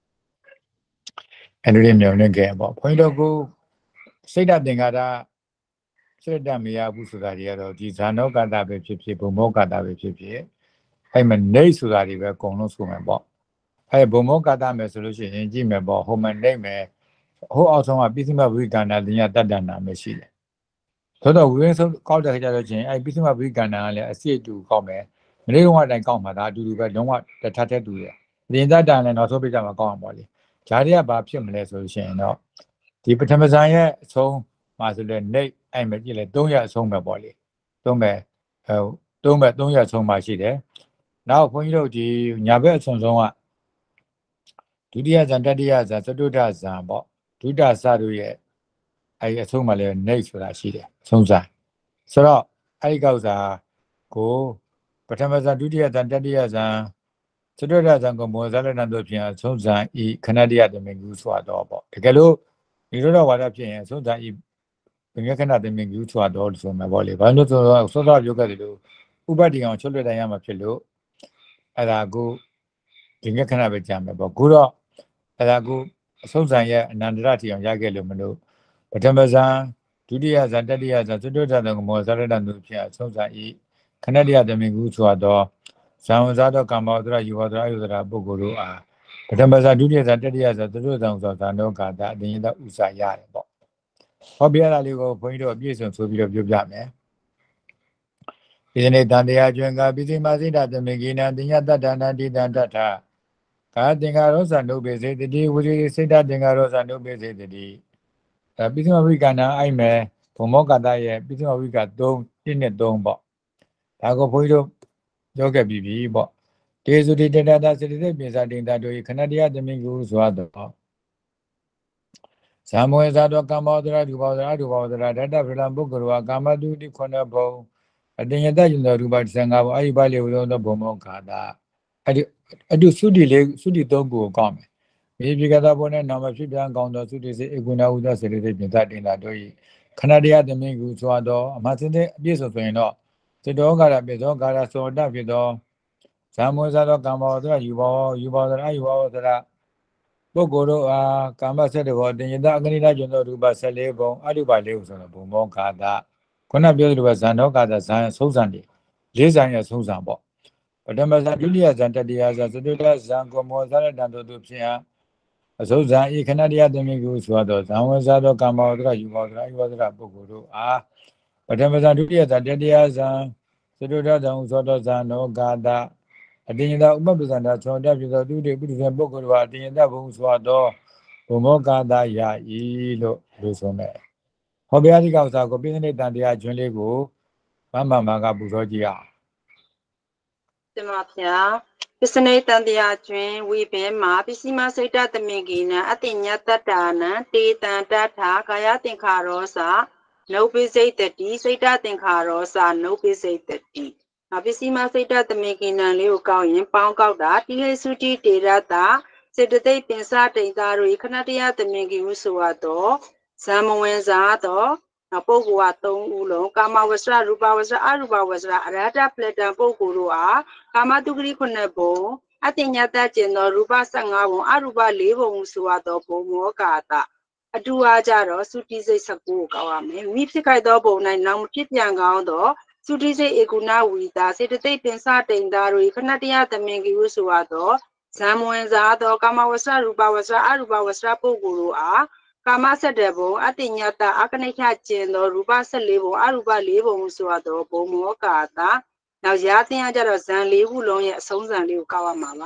B: အဲ့လိုလေးမျှော်လင့်ခဲ့ပေါ့ခွင်းတော့ကိုစိတ်ဓာတ်သင်္ကာရစိတ်ဓာတ်မရဘူးဆိုတာတွေကတော့ဒီဇာနောကတာပဲဖြစ်ဖြစ်ဘုံမောကတာပဲဖြစ်ဖြစ်အဲ့မှာနေဆိုတာတွေပဲအကုန်လုံးဆိုမယ်ပေါ့အဲ့ဘုံမောကတာမယ်ဆိုလို့ရှိရင်ကြည့်မယ်ပေါ့ဟိုမှာနေမယ်ဟိုအောက်ဆုံးကပိစိမဝိကန္နာတင်ရတတ္တနာမရှိတယ်သို့တော့ဝိရင်းဆုံးကောက်တဲ့ခါကျတော့ချင်းအဲ့ပိစိမဝိကန္နာကလည်းအစစ်အတူကောက်မယ်မလေးတော့အတိုင်းကောက်မှာဒါအတူတူပဲလုံးဝတထထတူတယ်တင်တတ္တနာလည်းနောက်ဆုံးပြကြမှာကောက်အောင်ပေါ့လေဂျာတွေကဘာဖြစ်မလဲဆိုလို့ရှိရင်တော့ဒီပထမဇန်ရဲ့အဆုံးမှာဆိုလဲနေအဲ့မှာကြည့်လဲသုံးရအဆုံးပဲပေါ့လေသုံးပဲဟိုသုံးပဲသုံးရအဆုံးမှရှိတယ်နောက်ဘုန်းကြီးတို့ဒီညာဘက်အဆုံးဆုံးကဒုတိယဇန်တတိယဇန်သတုဒ္ဒဇန်ပေါ့ဒုဒ္ဒစတို့ရဲ့အဲ့အဆုံးမှာလဲနေဆိုတာရှိတယ်ဆုံးစားဆိုတော့အဲ့ဒီကောက်စားကိုပထမဇန်ဒုတိယဇန်တတိယဇန်သတုဒ္ဒဇန်ကိုမောဇလနံတို့ဖြင့်ဆုံးဇန်ဤခဏတရတမင်ကူဆိုတော့ပေါ့တကယ်လို့ဒီလိုတော့ဝါဒဖြစ်ရင်ဆုံးဇန်ဤဘင်္ဂခဏတမင်ကူဆိုတော့ဆိုမှာပေါ့လေဘာလို့ဆိုတော့စောစောပြောခဲ့တယ်လို့ဥပဒေအောင်ချွတ်လွတ်တိုင်းရမှာဖြစ်လို့အဲ့ဒါကိုဘင်္ဂခဏပဲကြာမယ်ပေါ့ခုတော့အဲ့ဒါကိုအဆုံးဇန်ရဲ့အနန္တရထီအောင်ရခဲ့လို့မလို့ပထမဇန်ဒုတိယဇန်တတိယဇန်သတုဒ္ဒဇန်ကိုမောဇလနံတို့ဖြင့်ဆုံးဇန်ဤခဏတရတမင်ကူဆိုတော့ဇံဝဇာတော့ကာမောဒရယူဝဒရယုဒရာပုဂ္ဂိုလ်တို့အားပထမဇာဒုတိယဇာတတိယဇာသတုဇံဆိုဇာနောကာတာအတင်းရတဥစာရတယ်ပေါ့ဟောပြရတာလေးကိုဘုန်းကြီးတို့အပြည့်စုံဆိုပြီးတော့ပြောပြမယ်ဒီနေ့တန်တရားကျွန်းကပိစိမစိတတမေကိနတင်ညတတ္တနာတိတံတထကာသင်္ကာရောဇာနုပိစေတိဝိရိစိတ္တသင်္ကာရောဇာနုပိစေတိအဲပိစိမဝိကနာအိုက်မယ်ဘုံမောကတာရဲ့ပိစိမဝိကသုံး တစ်နဲ့သုံးပေါ့ဒါကိုဘုန်းကြီးတို့ပြောခဲ့ပြီးပြီပေါ့တေဇုတိတတတာစေတသိက်ပိစာတင်တာတို့ခဏတရားသမင်ကိုဆိုတော့ဇာမဝေဇာတော့ကာမောဒရာဒုဘောဒရာဒုဘောဒရာဓာတဗလံပုဂ္ဂိုလ်ဝါကာမတုတိခုနဘုံအတင်ယတယုံတော်ရူပဆံဃာဘောအဲ့ဒီပါလေဝလုံးသောဘုံမောခါတာအဲ့ဒီအတုသုတိလေးသုတိသုံးခုကိုကောက်မယ်မြေပြေကတာဘုံနဲ့နာမဖြစ်ပြန်ကောင်းသောသုတိစေဧကုဏဥဒ္ဒစေတသိက်ပိစာတင်တာတို့ခဏတရားသမင်ကိုဆိုတော့အမှန်စတဲ့အပြည့်စုံဆိုရင်တော့စေတောကာရပြေသောကာရသောတဖြစ်သောဇာမောဇာတော့ကာမောဒရာယူဘောယူဘောဒရာယူဘောဒရာပုဂ္ဂိုလ်တို့အားကာမဆက်တဲ့ဘောတင်ယတအကနိလကျွန်းသောရူပဆယ်လေးဘုံအတုပါလေးဟုဆိုတော့ဘုံမောကာတာခုနပြောသလိုပဲဇန်တော်ကာတာဇန်ဆုံးဇန်တွေလေးဇန်ရဲ့ဆုံးဇန်ပေါ့ပထမဇန်ဒုတိယဇန်တတိယဇန်သတုတ္တဇန်ကိုမောဇာရတံတို့သူဖြစ်အားအဆုံးဇန်ဤခဏတရားသမီးကိုဆိုတော့ဇံဝဇာတော့ကာမောဒရာယူဘောဒရာယူဘောဒရာပုဂ္ဂိုလ်တို့အားပထမဇန်ဒုတိယဇန်တတိယဇန်သတုတ္တဇန်ဆိုတော့ဇန်တော်ကာတာအတင်ယတဥပပဇန္တာချောတပြသောသူတွေပုရိသပုဂ္ဂိုလ်တို့အတင်ယတဘုံဆိုတော့ဘုံမောကာတာယဤလို့လို့ဆိုမယ်ဟောဘုရားဒီကောက်စာကိုပိဿနိတန်တရားကျွန်းလေးကိုမမမကပူဇော်ကြည့်အောင်
C: တင်ပါဗျာပစ္စနိတန်တရားကျွန်းဝိဘဲမှာပစ္စည်းမစိတ်တသမင်ကိနံအတိညာတတ္တာနံတေတံတထာကာယသင်္ခါရောစာနုပိစိတ်တတိစိတ်တသင်္ခါရောစာနုပိစိတ်တတိပစ္စည်းမစိတ်တသမင်ကိနံလေးကိုကောက်ရင်ပေါင်းကောက်တာတိဟိစုတိတေရတာစေတသိက်ပင်စတိန်သားတို့ခဏတရားသမင်ကိဟုဆိုရတော့ဇံမဝင်စားတော့ပုဂ္ဂိုလ်ကသုံးဦးလုံးကာမဝဆရရူပဝဆရအရူပဝဆရအရဟတပလတံပုဂ္ဂိုလ်တို့အားကာမတုဂရိခုနှစ်ဘုံအတ္တညတကျင်သောရူပဆယ့်ငါးဘုံအရူပလေးဘုံဆိုရသောဘုံမောကာတအတူအားကြတော့သုတိစိတ်၁၉ကိုကောက်ရမယ်မိဖြစ်ခိုက်သောဘုံ၌နောက်မဖြစ်ပြန်ကောင်းသောသုတိစိတ်ဧကုဏဝီတာစေတသိက်ပင်စတိန်သားတို့ခဏတရားသမင်ကိဟုဆိုရသောဇံမဝင်စားသောကာမဝဆရရူပဝဆရအရူပဝဆရပုဂ္ဂိုလ်တို့အားကာမဆက်တဲ့ဘုံအတ္တညတအကနိဋ္ဌကျင်သောရူပ၁၄ဘုံအရူပ၄ဘုံဆိုရသောဘုံမောကာတာနောက်ရာသင်ရကြတော့ဇံ၄ခုလုံးရဲ့အဆုံးဇံလေးကိုကောက်ရမှာပါ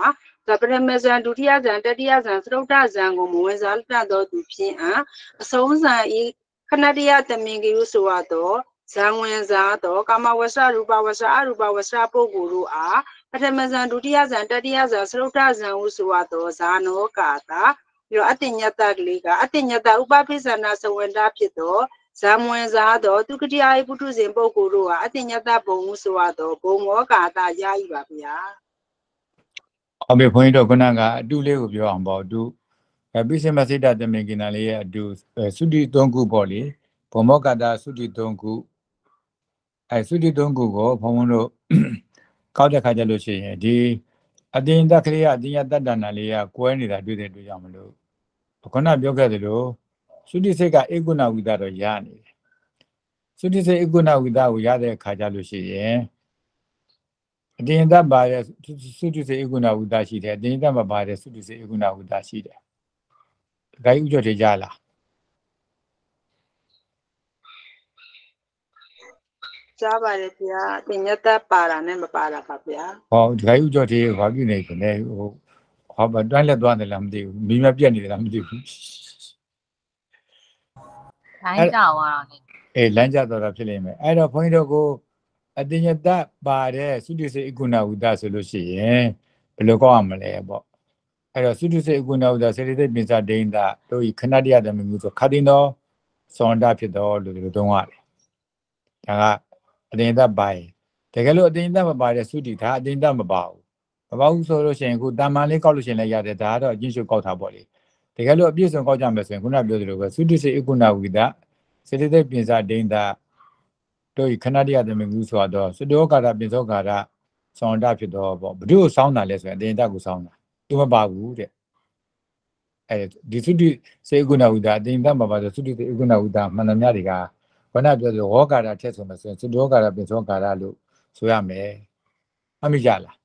C: ကပရမဇန်ဒုတိယဇန်တတိယဇန်သရုတ်တဇန်ကိုမဝင်စားတတ်သောသူဖြင့်အဆုံးဇန်ဤခဏတရတမင်ကြီးဟုဆိုရသောဇံဝင်စားသောကာမဝဆရူပဝဆအရူပဝဆပုဂ္ဂိုလ်တို့အားပထမဇန်ဒုတိယဇန်တတိယဇန်သရုတ်တဇန်ဟုဆိုရသောဇာနောကာတာပြီးတော့အတ္တညတကလေးကအတ္တညတဥပပိစ္ဆနာသဝန္တာဖြစ်သောဇံဝင်စားသောသူကတိယပုထုဇဉ်ပုဂ္ဂိုလ်တို့ဟာအတ္တညတဘုံဟုဆိုရသောဘုံမောကာတာရည်ပါဗျာ
B: အမေခွန်ကြီးတို့ခုနကအတူလေးကိုပြောအောင်ပေါ့အတူအပိစိမစိတ္တတမင်ကိနာလေးရဲ့အတူသုတိသုံးခုပေါ့လေဘုံမောကာတာသုတိသုံးခုအဲသုတိသုံးခုကိုဘုံဘုံတို့ကောက်တဲ့ခါကျလို့ရှိရင်ဒီအတင်းတက်ကလေးကအတင်းရတတ္တနာလေးကကွဲနေတာတွေ့တဲ့တွေ့ကြမလို့ခုနပြောခဲ့သလိုသုတိစိတ်ကဧကုဏဝိသတော့ရနေတယ်သုတိစိတ်ဧကုဏဝိသကိုရတဲ့ခါကျလို့ရှိရင်အတင်းတတ်ပါတဲ့သုတိစိတ်ဧကုဏဝိသရှိတယ်အတင်းတတ်မပါတဲ့သုတိစိတ်ဧကုဏဝိသရှိတယ်။ဒါကြီးဥကြွတွေကြလား
C: ကြားပါတယ်ဗျာအတင်းညတပါတာနဲ့မပါတာပါဗျာ
B: ဟောဒါကြီးဥကြွတွေဘာပြုနေကြလဲဟိုဟောတွန်းလက်သွားတယ်လားမသိဘူးမိမပြက်နေတယ်လားမသိဘူး
D: လိုင်းကြသွားတာနဲ့
B: အေးလမ်းကြသွားတာဖြစ်နေမယ်အဲ့တော့ဘုန်းကြီးတို့ကိုအတင်းညတပါတဲ့သုတိစိတ်ဧကုဏဝိသဆိုလို့ရှိရင်ဘယ်လိုကောက်ရမလဲပေါ့အဲ့တော့သုတိစိတ်ဧကုဏဝိသစေတသိက်ပင်စဒိဋ္ဌတို့ဤခဏတရတမင်မှုဆိုခတိသောစောန္တဖြစ်တော်လို့ဒီလိုသုံးရတယ်ဒါကအတင်းတပါရင်တကယ်လို့အတင်းတမပါတဲ့သုတိဒါအတင်းတမပါဘူးမပါဘူးဆိုလို့ရှိရင်အခုတာမန်လေးကောက်လို့ရှိရင်လည်းရတယ်ဒါကတော့အကျဉ်းချုပ်ကောက်တာပေါ့လေတကယ်လို့အပြည့်စုံကောက်ကြမယ်ဆိုရင်ခုနပြောသလိုပဲသုတိစိတ်ဧကုဏဝိသစေတသိက်ပင်စဒိဋ္ဌတို့ဤခဏတရတမင်မှုဆိုတော့သုတောကာရပင်စောကာရစောန္တဖြစ်တော်ပေါ့ဘုဒ္ဓကိုစောင်းတာလဲဆိုရင်အတင်းတကိုစောင်းတာသူမပါဘူးတဲ့အဲဒီသုတိစေဧကုဏဝိသအတင်းတမပါဆိုသုတိစေဧကုဏဝိသမှန်သမျှတွေကခုနပြောသလိုဟောကာရထက်ဆိုမယ်ဆိုရင်သုတောကာရပင်စောကာရလို့ဆိုရမယ်အမိကြလား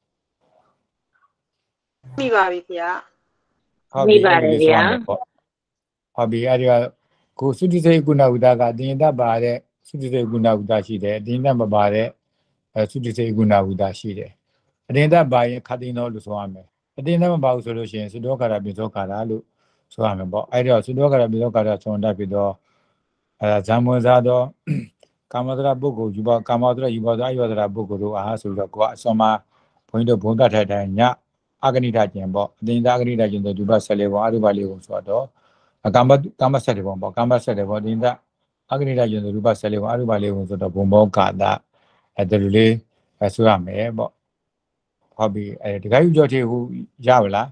C: မိပါပြီဗျာ
B: မိပါတယ်ဗျာဟုတ်ပြီအဲဒီကကိုသုတိစေဧကုဏဝိသကအတင်းတပါတဲ့သုတိစေဧကုဏဝိသရှိတယ်အတင်းတမပါတဲ့အဲသုတိစေဧကုဏဝိသရှိတယ်အတင်းတပါရင်ခတိနောလို့ဆိုရမယ်အတင်းတမပါဘူးဆိုလို့ရှိရင်သုတောကာရပင်စောကာရလို့ဆိုရမယ်ပေါ့အဲဒီတော့သုတောကာရပင်စောကာရစောန္တဖြစ်တော့အဲဇံဝင်စားတော့ကာမတရပုဂ္ဂိုလ်ယူပါကာမတရယူပါသောအယောတရပုဂ္ဂိုလ်တို့အားဆိုတော့ကိုကအစောမှာဘုန်းကြီးတို့ဘုံတတ်ထိုင်တိုင်းညအဂဏိတကျင်ပေါ့အတင်းသားအဂဏိတကျင်တဲ့ဒုပဆယ်လေးပုံအရူပလေးပုံဆိုတော့ကာမကာမဆက်တဲ့ပုံပေါ့ကာမဆက်တဲ့ပုံအတင်းသားအဂဏိတကျင်တဲ့ဒုပဆယ်လေးပုံအရူပလေးပုံဆိုတော့ဘုံဘောကာတာအဲဒီလိုလေးဆိုရမယ်ပေါ့ဟုတ်ပြီအဲတခါယူကြောသေးဟူရပါလား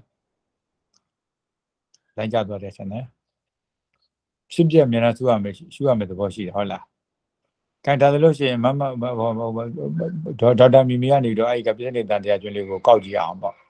B: လိုင်းကြသွားတယ်ဆင်နေဖြစ်ပြမြန်လားဆိုရမယ်ရှုရမယ်သဘောရှိတယ်ဟုတ်လားကန်တာလို့ရှိရင်မမဒေါက်တာမီမီကနေတော့အဲ့ဒီကပြည့်နေတဲ့တရားကျွန်းလေးကိုကောက်ကြည့်အောင်ပေါ့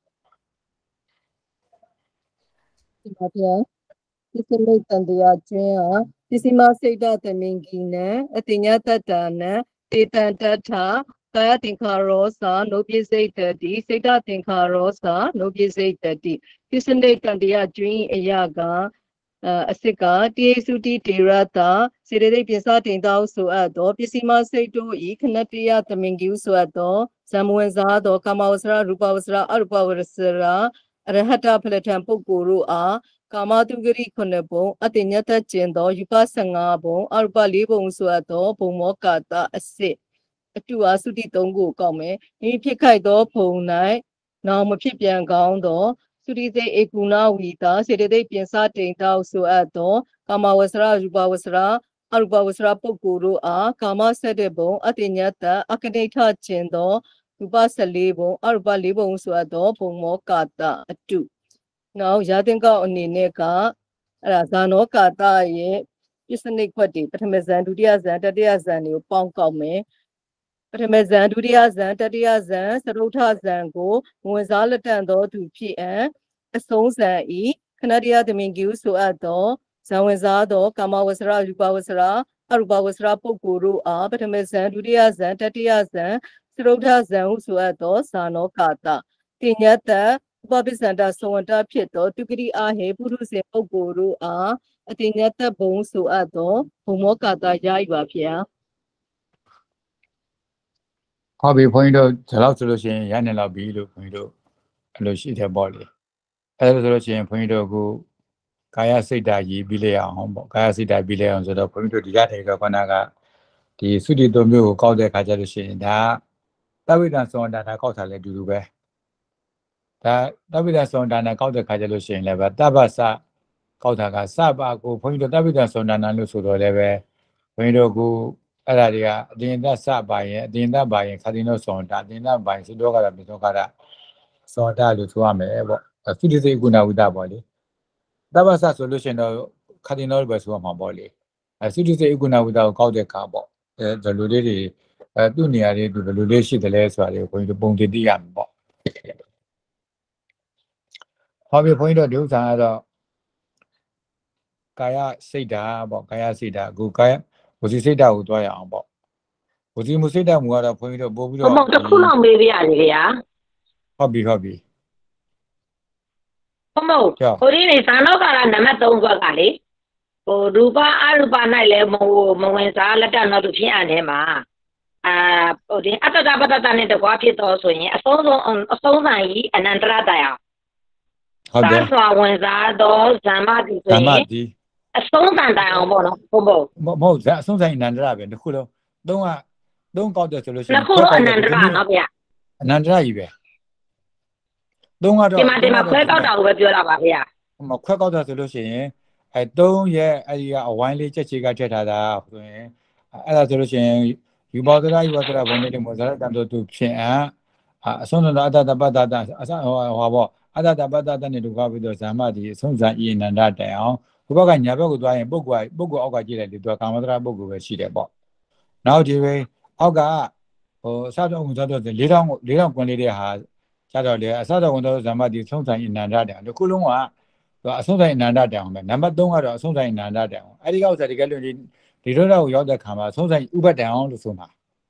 E: ဒီမှာပြဒီစမိတ်တန်တရားကျွန်းဟာပစ္စည်းမစိတ်တသမင်ကြီးနဲ့အတိညာတတ္တနဲ့တေတန်တထာကာယသင်္ခါရောစာနုပိစိတ်တတိစိတ်တသင်္ခါရောစာနုပိစိတ်တတိပစ္စမိတ်တန်တရားကျွန်းအရာကအစစ်ကတေစုတိတေရတာစေတသိက်ပင်စတင်သောဆိုအပ်သောပစ္စည်းမစိတ်တို့ဤခဏတရသမင်ကြီးဆိုအပ်သောဇံဝင်စားသောကာမဝဆရရူပဝဆရအရူပဝဆရအရဟတဖလထံပုဂ္ဂိုလ်တို့အားကာမတုဂရိခုနှစ်ပုံအတ္တညတကျင်သောယူပဆယ်ငါးပုံအရူပလေးပုံဆိုအပ်သောဘုံမောကာတအစစ်အတူအားသုတိသုံးကိုကောက်မယ်ဤဖြစ်ခိုက်သောဘုံ၌နောင်မဖြစ်ပြန်ကောင်းသောသုတိစိတ်ဧကုဏဝိတာစေတသိက်ပြင်စတိန်တောက်ဆိုအပ်သောကာမဝဆရရူပဝဆရအရူပဝဆရပုဂ္ဂိုလ်တို့အားကာမဆက်တဲ့ဘုံအတ္တညတအကဋိဋ္ဌကျင်သောရူပဆယ်လေးဘုံအရူပလေးဘုံဆိုအပ်သောဘုံမောကာတအတုနောက်ရာသင်္ကောက်အနေနဲ့ကအဲ့ဒါဇာနောကာတရဲ့ပစ္စနိခွက်တွေပထမဇန်ဒုတိယဇန်တတိယဇန်တွေကိုပေါင်းကောက်မယ်ပထမဇန်ဒုတိယဇန်တတိယဇန်သရုတ်ထဇန်ကိုဝင်စားလက်တန့်သောသူဖြစ်အံအဆုံးဇန်ဤခဏတရသမင်ကြီးဆိုအပ်သောဇံဝင်စားသောကာမဝဆရရူပဝဆရာအရူပဝဆရာပုဂ္ဂိုလ်တို့အားပထမဇန်ဒုတိယဇန်တတိယဇန်သရုတ်ထဇန်ဟုဆိုအပ်သောဇာနောကာတတင်ညတ္တဥပပိစ္ဆန္ဒသဝန္တဖြစ်သောတုဂရိအာဟေပုရုစေပုဂ္ဂိုလ်တို့အားအတင်ညတ္တဘုံဆိုအပ်သောဘုံမောကာတရည်ပါဗျာ
B: ဟုတ်ပြီဘုန်းကြီးတို့ဒါတော့ဆိုလို့ရှိရင်ရနေလောက်ပြီလို့ဘုန်းကြီးတို့အဲ့လိုရှိတယ်ပေါ့လေအဲ့လိုဆိုလို့ရှိရင်ဘုန်းကြီးတို့ကကာယစိတ်ဓာတ်ရည်ပြီးလေအောင်ပေါ့ကာယစိတ်ဓာတ်ပြီးလေအောင်ဆိုတော့ဘုန်းကြီးတို့ဒီရတဲ့ကခဏကဒီသုတိတုံမျိုးကိုကောက်တဲ့ခါကျလို့ရှိရင်ဒါသဗ္ဗိတံသောတာဒါကောက်တာလည်းအတူတူပဲဒါသဗ္ဗိတံသောတာနာကောက်တဲ့ခါကျလို့ရှိရင်လည်းပဲတပ္ပစကောက်တာကစပါကိုဘုန်းကြီးတို့သဗ္ဗိတံသောတာနာလို့ဆိုတော့လည်းပဲဘုန်းကြီးတို့ကအဲ့ဒါတွေကအတင်တစပါရင်အတင်တပါရင်ခတိနောသောတာအတင်တပါရင်စိတောကရပိသောကရသောတာလို့ဆိုရမယ်ပေါ့သုတိစိတ်ကုဏဝိတပေါ့လေတပ္ပစဆိုလို့ရှိရင်တော့ခတိနောပဲဆိုရမှာပေါ့လေအဲသုတိစိတ်ကုဏဝိတကိုကောက်တဲ့ခါပေါ့အဲဒီလိုလေးတွေအဲသူ့နေရာလေးသူဘယ်လိုလေးရှိတယ်လဲဆိုတာလေးကိုဘုန်းကြီးတို့ပုံတည်သိရမှာပေါ့ဟောပြီဘုန်းကြီးတို့ဒီဥစ္စာကတော့ကာယစိတ်ဓာတ်ပေါ့ကာယစိတ်ဓာတ်အခုကာယဝစီစိတ်ဓာတ်ကိုတွားရအောင်ပေါ့ဝစီမှုစိတ်ဓာတ်မူကတော့ဘုန်းကြီးတို့ပို့ပြီးတော့
F: ဟုတ်တစ်ခုလောက်မေးပြရတယ်ခင်ဗျာ
B: ဟုတ်ပြီဟုတ်ပြီ
F: ဟုတ်မဟုတ်ဟိုဒီနေဇာနောကာရနံပါတ်သုံးခွက်ကလေဟိုရူပအရူပ၌လည်းမမဝင်စားလက်တနောက်တစ်ဖြစ်အနေမှာအာဟိုဒီအတ္တတပတ္တနဲ့တကွာဖြစ်တော့ဆိုရင်အဆုံးဆုံးအဆုံးဆိုင်ကြီးအနန္တရတရား
B: ဟုတ်တယ်
F: သာစွာဝင်စားတော့ဇမ္မာတိဆိုရင်ဇမ္မာတိအဆုံးဆိုင်တိုင်အောင်ပေါ့နော်ဟုတ်ပေါ့
B: မဟုတ်အဆုံးဆိုင်အနန္တရပဲတစ်ခုလုံးသုံးကသုံးကောက်တယ်ဆိုလို့ရှိရင်
F: တစ်ခုအနန္တရနော်ဗျ
B: အနန္တရကြီးပဲသုံးကတော့
F: ဒီမှာဒီမှာခွဲကောက်တာကိုပဲပြောတာပါဗျာ
B: မခွဲကောက်တာဆိုလို့ရှိရင်အဲသုံးရဲ့အဲဒီကအဝိုင်းလေးချက်ချေကထည့်ထားတာဆိုရင်အဲ့ဒါဆိုလို့ရှိရင်ယူပါဒရာယူပါဒရာဘုံနေတယ်မောဇာတန်တို့သူဖြစ်အအဆုံးတော့အတ္တတပတ္တတအစဟောဟောပေါ့အတ္တတပတ္တတနဲ့တူကားပြီးတော့ဇာမတိအဆုံးစာဤအနန္တတိုင်အောင်ဘုဘကညာဘက်ကိုသွားရင်ပုဂ္ဂိုလ်ပုဂ္ဂိုလ်အောက်ကကြည့်လိုက်ဒီသူကာမတရာပုဂ္ဂိုလ်ပဲရှိတယ်ပေါ့နောက်ဒီပဲအောက်ကဟိုအစတော့ဝင်တော့လေးတောင်းလေးတောင်းကွန်လေးတဲ့ဟာကျတော့လေအစတော့ဝင်တော့ဇာမတိဆုံးစာဤအနန္တတိုင်ဒီခုလုံးကအဆုံးစာဤအနန္တတိုင်အောင်ပဲနံပါတ်သုံးကတော့အဆုံးစာဤအနန္တတိုင်အောင်အဲ့ဒီကောက်စားဒီကလွန်ဒီဒီတော့ကိုရောက်တဲ့ခါမှာဆုံးစာဤဥပဒံအောင်လို့ဆိုမှာ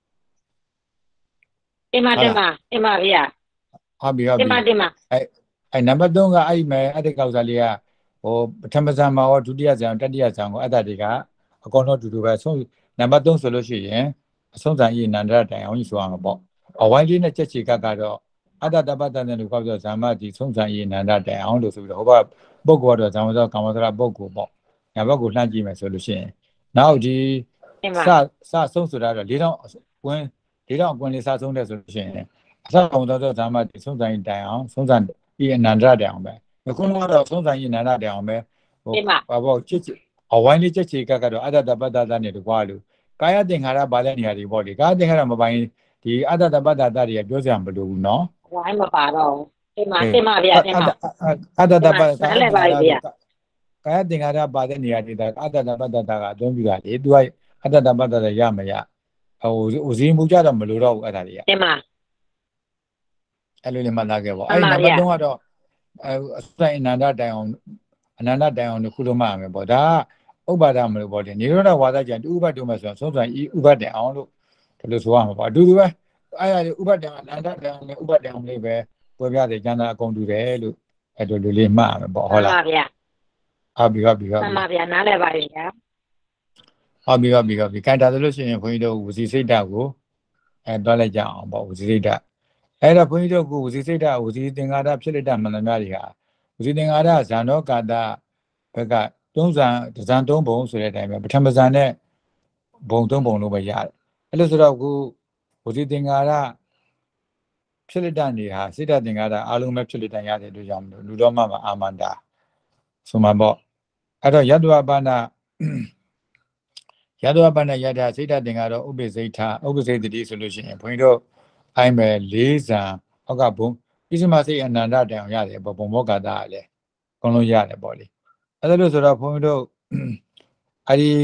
F: တင်ပါတင်ပါတင်ပါဗျာ
B: ဟုတ်ပြီဟုတ်ပြီ
F: တင်ပါတင်ပါ
B: အဲအဲနံပါတ်သုံးကအဲ့ဒီမဲ့အဲ့ဒီကောက်စားလေးကဟိုပထမဇန်မှာရောဒုတိယဇန်တတိယဇန်ကိုအဲ့ဒါတွေကအကောင်တော့တူတူပဲဆုံးနံပါတ်သုံးဆိုလို့ရှိရင်အဆုံးဇန်ဤနန္ဒရတိုင်အောင်ကြီးဆိုရမှာပေါ့အဝိုင်းလေးနဲ့ချက်ချေကကတော့အတ္တတပတ္တနဲ့လို့ကောက်ဆိုဇာမတိဆုံးဇန်ဤနန္ဒတိုင်အောင်လို့ဆိုပြီးတော့ဟိုဘပုဂ္ဂိုလ်ကတော့ဇာမသောကာမသရပုဂ္ဂိုလ်ပေါ့ညာဘက်ကိုလှမ်းကြည့်မယ်ဆိုလို့ရှိရင်နောက်ဒီစစဆုံးဆိုတာတော့လေးတောင်ဝင်းလေးတောင်အကွန်လေးစဆုံးတဲ့ဆိုလို့ရှိရင်အစကောင်သောဇာမတိဆုံးဇန်ဤတိုင်အောင်ဆုံးဇန်ဤအနန္ဒရတိုင်အောင်ပဲခုနကတော့ဆုံးဆိုင်ရင်နာနာတောင်ပဲ
F: ဟိုဘာ
B: ပေါ့ချစ်ချစ်အဝိုင်းလေးချက်ချေကကတော့အတ္တတပတ္တတနဲ့တကွာလို့ကာယသင်္ခါရပါတဲ့နေရာတွေပေါ့လေကာယသင်္ခါရမပိုင်ဒီအတ္တတပတ္တတတွေကပြောစရာမလိုဘူးနော်
F: ဝိုင်းမပါတော့တင်ပါတင်ပါဗျာတင်ပါ
B: အတ္တတပတ္တကာယသင်္ခါရပါတဲ့နေရာတွေကအတ္တတပတ္တတကအသုံးပြုတာလေသူကအတ္တတပတ္တတရမရဟိုဥစည်းမှုကြတော့မလိုတော့ဘူးအဲ့ဒါတွေက
F: တင်ပါ
B: အဲ့လိုလေးမှတ်သားခဲ့ပေါ့အဲ့ဒီနံပါတ်သုံးကတော့အဲအစိုင်အနန္တတိုင်အောင်အနန္တတိုင်အောင်တစ်ခုလုံးမှရမယ်ပေါ့ဒါကဥပါဒမလို့ပေါ့တယ်နိရောဓဝါဒကြံဥပဒုံမဲ့ဆိုတော့သုံးဆိုင်ဤဥပဒေအောင်လို့ဒီလိုဆိုရမှာပေါ့အတူတူပဲအဲ့ဒါဥပဒေအနန္တတိုင်အောင်နဲ့ဥပဒေအောင်လေးပဲပြောပြတယ်ကျန်တာအကုန်တူတယ်လို့အဲ့လိုလိုလေးမှရမယ်ပေါ့ဟုတ်လား
F: ပါဗျာ
B: ဟုတ်ပြီဟုတ်ပြီဟုတ်
F: ပြီမှန်ပါဗျာနားလည်ပါပြီဗျာ
B: ဟုတ်ပြီဟုတ်ပြီဟုတ်ပြီကန်တာလို့ရှိရင်ခွန်ကြီးတို့ဝစီစိတ်ဓာတ်ကိုအဲတွားလိုက်ကြအောင်ပေါ့ဝစီစိတ်ဓာတ်အဲ့တော့ဘုန်းကြီးတို့ကဝစီစိတ်ဓာတ်ဝစီသင်္ကာရဖြစ်လက်တာမှန်သမျှတွေဟာဝစီသင်္ကာရဇာနောကာတဘက်ကသုံးဇန်ဇန်သုံးပုံဆိုတဲ့အတိုင်းပဲပထမဇန်နဲ့ဘုံသုံးပုံလို့ပဲရတယ်အဲ့လိုဆိုတော့အခုဝစီသင်္ကာရဖြစ်လက်တာနေဟာစိတ်ဓာတ်သင်္ကာရအလုံးပဲဖြစ်လက်တန်ရတဲ့အတွက်ကြောင့်လူတော်မှအာမန္တာဆိုမှာပေါ့အဲ့တော့ယတ္တဝပါဏယတ္တဝပါဏယတ္တစိတ်ဓာတ်သင်္ကာရဥပ္ပစိတ်ထာဥပ္ပစိတ်တိဆိုလို့ရှိရင်ဘုန်းကြီးတို့အိုင်းမဲ့လေးဇံအောက်ကဘုံဣဇမစိတ်အနန္တတိုင်အောင်ရတယ်ပေါ့ဘုံမောကတာကလည်းအကုန်လုံးရတယ်ပေါ့လေအဲ့ဒါလို့ဆိုတော့ဘုန်းကြီးတို့အဲ့ဒီ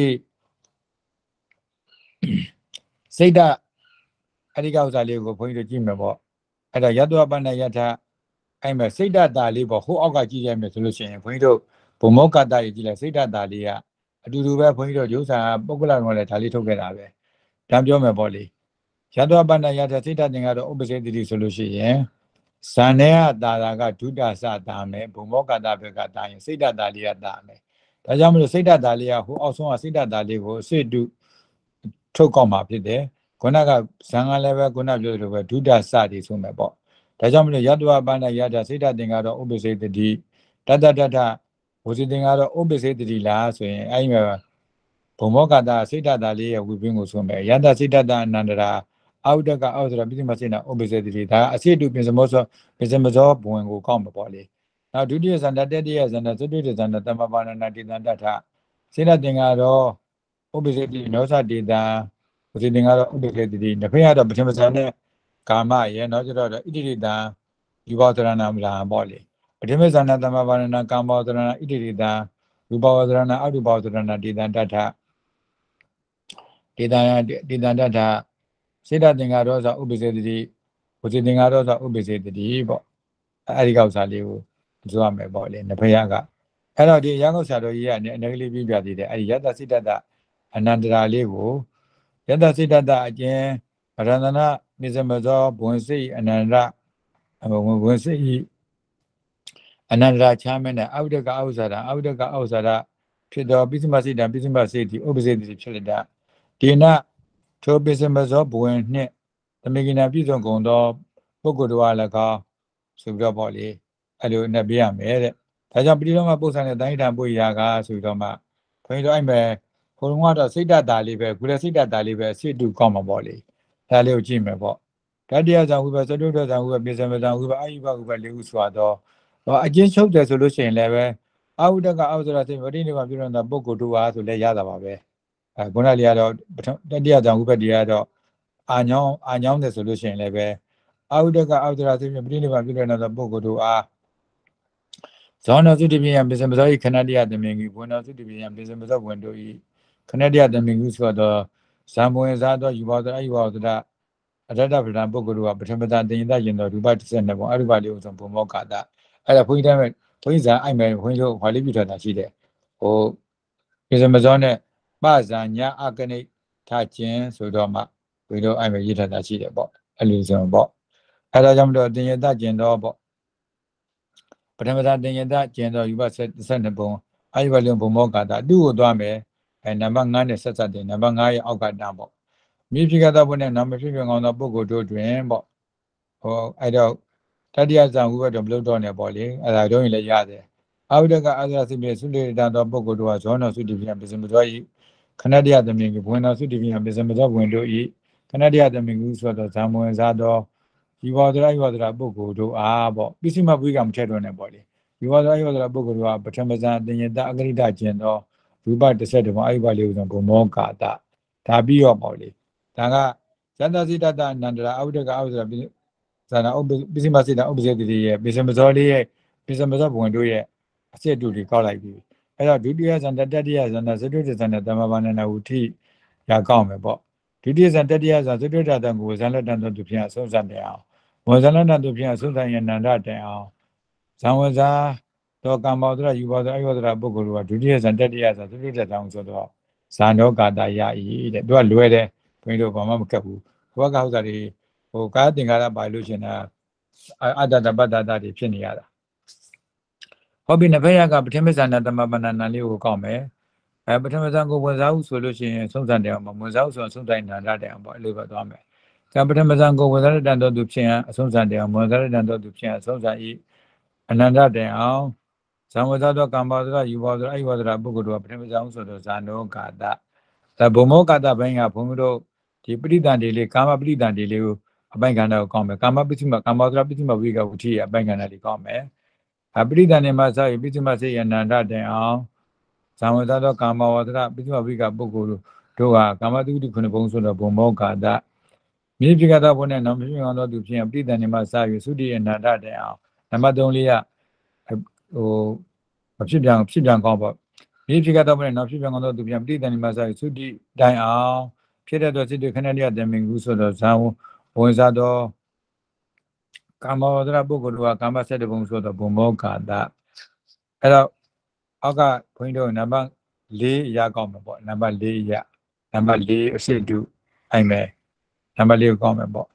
B: စိတ်ဓာတ်အဲ့ဒီကဥစ္စာလေးကိုဘုန်းကြီးတို့ကြည့်မယ်ပေါ့အဲ့တော့ယတ္တဝပဏယထာအိုင်းမဲ့စိတ်ဓာတ်တာလေးပေါ့ဟိုအောက်ကကြည့်ရမယ်ဆိုလို့ရှိရင်ဘုန်းကြီးတို့ဘုံမောကတာကြီးကြည့်လိုက်စိတ်ဓာတ်တာလေးကအတူတူပဲဘုန်းကြီးတို့ရုပ်စာပုဂ္ဂလတော်လည်းဒါလေးထုတ်ခဲ့တာပဲဒါပြောမယ်ပေါ့လေယတ္တဝပဏယထာစိတ်ဓာတ်တင်ကတော့ဥပ္ပစေတိဆိုလို့ရှိရင်ဇန်နဲ့ကတာတာကဒုတာစတာမယ်ဘုံမောကတာဘက်ကတာရင်စိတ်ဓာတ်တာလေးကတာမယ်ဒါကြောင့်မလို့စိတ်ဓာတ်တာလေးကဟိုအောက်ဆုံးကစိတ်ဓာတ်တာလေးကိုအစစ်တုထုတ်ကောက်မှာဖြစ်တယ်ခုနကဇန်ကလည်းပဲခုနပြောသလိုပဲဒုတာစတွေဆိုမယ်ပေါ့ဒါကြောင့်မလို့ယတ္တဝပါဏယတ္တစိတ္တသင်္ကာရောဥပ္ပစေတတိတတ္တတတ္တဝစီသင်္ကာရောဥပ္ပစေတတိလားဆိုရင်အဲ့ဒီမှာဘုံမောကတာစိတ္တတာလေးရဲ့ဝိပင်းကိုဆိုမယ်ယတ္တစိတ္တတအနန္တရာအောက်တကအောက်ဆိုတာပြည့်စုံစေနာဥပ္ပစေတတိဒါအစိတုပင်စမောဆိုပင်စမဇောဘဝင်ကိုကောက်မှာပေါ့လေနောက်ဒုတိယဇန္တတတိယဇန္တသတိယဇန္တတမပါဏနာတိတန္တထစိတ္တသင်္ကာရောဥပ္ပစေတတိနောသတေတံဝစီသင်္ကာရောဥပ္ပစေတတိနှစ်ဖက်ကတော့ပထမဇန်နဲ့ကာမရဲ့နောက်ကျတော့ဣတိတိတံယူဘောသရဏမလာပေါ့လေပထမဇန္တတမပါဏနာကာမောသရဏဣတိတိတံယူဘောသရဏအောက်ယူဘောသရဏတိတန္တထတေတံတေတန္တထစိတ္တသင်္ကာရောဆိုဥပ္ပစေတတိဝစီသင်္ကာရောဆိုဥပ္ပစေတတိပေါ့အဲ့ဒီကောက်စားလေးကိုပြောရမယ်ပေါ့လေနှစ်ဖက်ကအဲ့တော့ဒီရကောက်စားတော်ကြီးကနေအနေကလေးပြပြသေးတယ်အဲ့ဒီယတ္တစိတ္တတအနန္တရာလေးကိုယတ္တစိတ္တတအကျဉ်ဗရဏနာနိစ္စမဇောဘဝင်စိအနန္တဝင်စိအနန္တရာချမ်းမဲနဲ့အောက်တကအောက်စားတာအောက်တကအောက်စားတာဖြစ်တော်ပိစမစိတ္တပိစမစိတ္တိဥပ္ပစေတတိဖြစ်လက်တာဒီနာထိုပိစမဇောဘဝင်နှင့်သမဂိနာပြည့်စုံကုန်သောပုဂ္ဂိုလ်တော်အား၎င်းဆိုပြီးတော့ပေါ့လေအဲ့လိုနဲ့ပြရမယ်တဲ့ဒါကြောင့်ပရိလောမပု္ပ္ပစာနဲ့တိုင်းထံပုရိယာကဆိုပြီးတော့မှဘုန်းကြီးတို့အဲ့မဲ့ဘုံကတော့စိတ်တတာလေးပဲခုလည်းစိတ်တတာလေးပဲစိတ်တူကောင်းမှာပေါ့လေဒါလေးကိုကြည့်မယ်ပေါ့တတိယဇံဝိပဿနာဒုတိယဇံဝိပဿနာပိစမဇံဝိပဿနာအာယုဘဝိပဿနာလေးခုဆိုတော့အကျဉ်းချုပ်တယ်ဆိုလို့ရှိရင်လည်းပဲအာဟုတကအောက်ဆိုတာစိတ်ပရိနိဗ္ဗာန်ပြုတဲ့ပုဂ္ဂိုလ်တို့ဟာဆိုလည်းရတာပါပဲအဲခုနလေးကတော့တတိယဇံဝိပဿနာကတော့အာညောင်းအာညောင်းတယ်ဆိုလို့ရှိရင်လည်းပဲအာဟုတကအောက်ဆိုတာစိတ်ပရိနိဗ္ဗာန်ပြုတဲ့ပုဂ္ဂိုလ်တို့အားဇောနောသုတိပိယံပိစမဇောဤခဏတယသမင်ကြီးဘုနောသုတိပိယံပိစမဇောဘဝင်တို့ဤခဏတယသမင်ကြီးဆိုတော့ဇံဘဝင်စားတော့ယူပါတော့အယူပါတော့အတ္တပဒံပုဂ္ဂိုလ်ကပထမတန်တင်ရရင်တော့ရူပတစ်ဆက်နဲ့ပေါ့အရူပလေးဥဆုံးဘုံမောကာတအဲ့ဒါဘုန်းကြီးတိုင်းဘုန်းကြီးဇာအိုက်မယ်ဘုန်းကြီးတို့ဟွာလေးပြထားတာရှိတယ်ဟိုပိစမဇောနဲ့ပဇာညာအကနိထခြင်းဆိုတော့မှဘုန်းကြီးတို့အိုက်မယ်ရေးထားတာရှိတယ်ပေါ့အဲ့လိုဆိုပေါ့အဲ့ဒါကြောင့်မလို့တင်ရတကျင်တော့ပေါ့ပထမတတင်ရတကျင်တော့ယူပတစ်ဆက်နဲ့ပုံအယူပလေးဘုံမောကာတအတူကိုသွားမယ်အဲနံပါတ်ငါးနဲ့ဆက်ဆက်တယ်နံပါတ်ငါးရဲ့အောက်ကတန်းပေါ့မြေဖြစ်ကသောဘုနဲ့နာမဖြစ်ဖြစ်ကောင်းသောပုဂ္ဂိုလ်တို့တွင်ပေါ့ဟောအဲ့တော့တတိယဇံဝိပဿနာမလို့တော့နေပေါ့လေအဲ့ဒါတော့ရင်လည်းရတယ်အာဝိဒကအာသရစိပြေသုလေတံသောပုဂ္ဂိုလ်တို့ဟာဇောနောသုတိပိယံပိစမဇောဤခဏတယသမင်ကဘဝင်တော်သုတိပိယံပိစမဇောဘဝင်တို့ဤခဏတယသမင်ကုဆိုတော့ဇံဝင်စားသောဒီဘောဒရာယောဒရာပုဂ္ဂိုလ်တို့အားပေါ့ပစ္စည်းမပွေးကမထည့်တော့နဲ့ပေါ့လေဒီဘောဒရာယောဒရာပုဂ္ဂိုလ်တို့ဟာပထမဇံအတင်ယတအဂရိတကျင်သောရူပတစ်ဆက်တည်းမှာအယုဘလေးဥဆုံးဘုံမောကာတဒါပြီးတော့ပေါ့လေဒါကဇန္တစိတ္တအနန္တရာအဝိဒကအောက်ဆိုတာဇာနာဥပ္ပစ္စည်းမစိတ္တဥပ္ပစေတတိရဲ့ပိစမဇောလေးရဲ့ပိစမဇောဘဝင်တို့ရဲ့အစစ်တူတွေကောက်လိုက်ပြီအဲ့တော့ဒုတိယဇန္တတတိယဇန္တသတုတ္တဇန္တတမဘာနနာဝုထိရကောက်မယ်ပေါ့ဒုတိယဇန္တတတိယဇန္တသတုတ္တတံကိုဇန္လတံတို့သူဖြင့်အဆုံးစံတယ်အောင်ဝဇန္လတံတို့ဖြင့်အဆုံးစံရနန္ဒတံအောင်ဇံဝဇာတော့ကမ္မောဒရယူဘောဒရအယောဒရပုဂ္ဂိုလ်ကဒုတိယဇန္တတတိယဇန္တသတုတ္တတံဆိုတော့ဇာနောကာတယဤတဲ့သူကလွယ်တယ်ဘယ်လိုဘာမှမကတ်ဘူးဘဝကဥစ္စာတွေဟိုကာသင်္ကာရပါလို့ရှင်တာအတ္တတပတ္တတာတွေဖြစ်နေရတာဟောပြီနဘယကပထမဇာနာတမပဏနာလေးကိုကောက်မယ်အဲပထမဇာကိုဝင်စားဟုဆိုလို့ရှိရင်ဆုံးစံတယ်အောင်ဝင်စားဟုဆိုဆုံးတိုင်းနာရတဲ့အောင်ပေါ့အဲ့လိုပဲသွားမယ်ကံပထမဇာကိုဝင်စားတဲ့တန်တော်သူဖြစ်ရင်အဆုံးစံတယ်အောင်ဝင်စားတဲ့တန်တော်သူဖြစ်ရင်အဆုံးစံဤအနန္တတဲ့အောင်ဇံဝဇာတော့ကမ္ဘာဒရယူဘောဒရအယဝဒရပုဂ္ဂိုလ်တို့ပထမဇာဟုဆိုတော့ဇာနောကာတဒါဘုံမောကာတဘိုင်းကဘုံတို့ဒီပရိသန္တိလေးကာမပရိသန္တိလေးကိုအပိုင်ကဏ္ဍကိုကောင်းမယ်ကာမပစ္စည်းမကာမဝတ္တပစ္စည်းမဝိကဝုထိအပိုင်ကဏ္ဍလေးကောင်းမယ်အပရိသန္တိမှာစာရပစ္စည်းမစေယနန္ဒတံအောင်ဇံဝဇ္ဇသောကာမဝတ္တပစ္စည်းမဝိကပုဂ္ဂိုလ်တို့ဟာကာမတုတိခုနှစ်ဘုံဆိုတော့ဘုံမောကာတမြေပြကသောဘုံနဲ့နောင်ဖြစ်အောင်သောသူဖြင့်ပရိသန္တိမှာစာရသုတိယနန္ဒတံအောင်နံပါတ်သုံးလေးကဟိုမဖြစ်ပြန်ဖြစ်ပြန်ကောင်းပေါ့မြေပြကသောဘုံနဲ့နောင်ဖြစ်ပြန်အောင်သောသူဖြင့်ပရိသန္တိမှာစာရသုတိတိုင်အောင်ဖြစ်တဲ့တော့စိတ်တွေခဏတည်းတမင်ကူဆိုတော့ဇံဝင်စားတော့ကာမဝတ္တပုဂ္ဂိုလ်တို့ကကာမဆက်တဲ့ဘုံဆိုတော့ဘုံမောကာတအဲ့တော့အောက်ကဘုန်းကြီးတို့နံပါတ်လေးရကောက်မယ်ပေါ့နံပါတ်လေးရနံပါတ်လေးအစစ်တုအိုင်မယ်နံပါတ်လေးကိုကောက်မယ်ပေါ့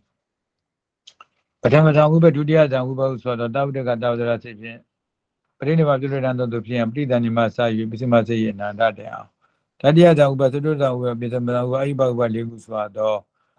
B: ပထမဇံဝိပဒုတိယဇံဝိပဆိုတော့တာဝတ္တကတာဝတ္တရစိဖြင့်ပရိနိဗ္ဗာန်ပြုရတဲ့တို့ဖြင့်ပဋိသန္ဓိမစာယူပစ္စည်းမစေယအနန္တတံအောင်တတိယဇံဥပသတုဇံဥပပိသမဇံဥပအဟိဘဥပလေးခုဆိုတော့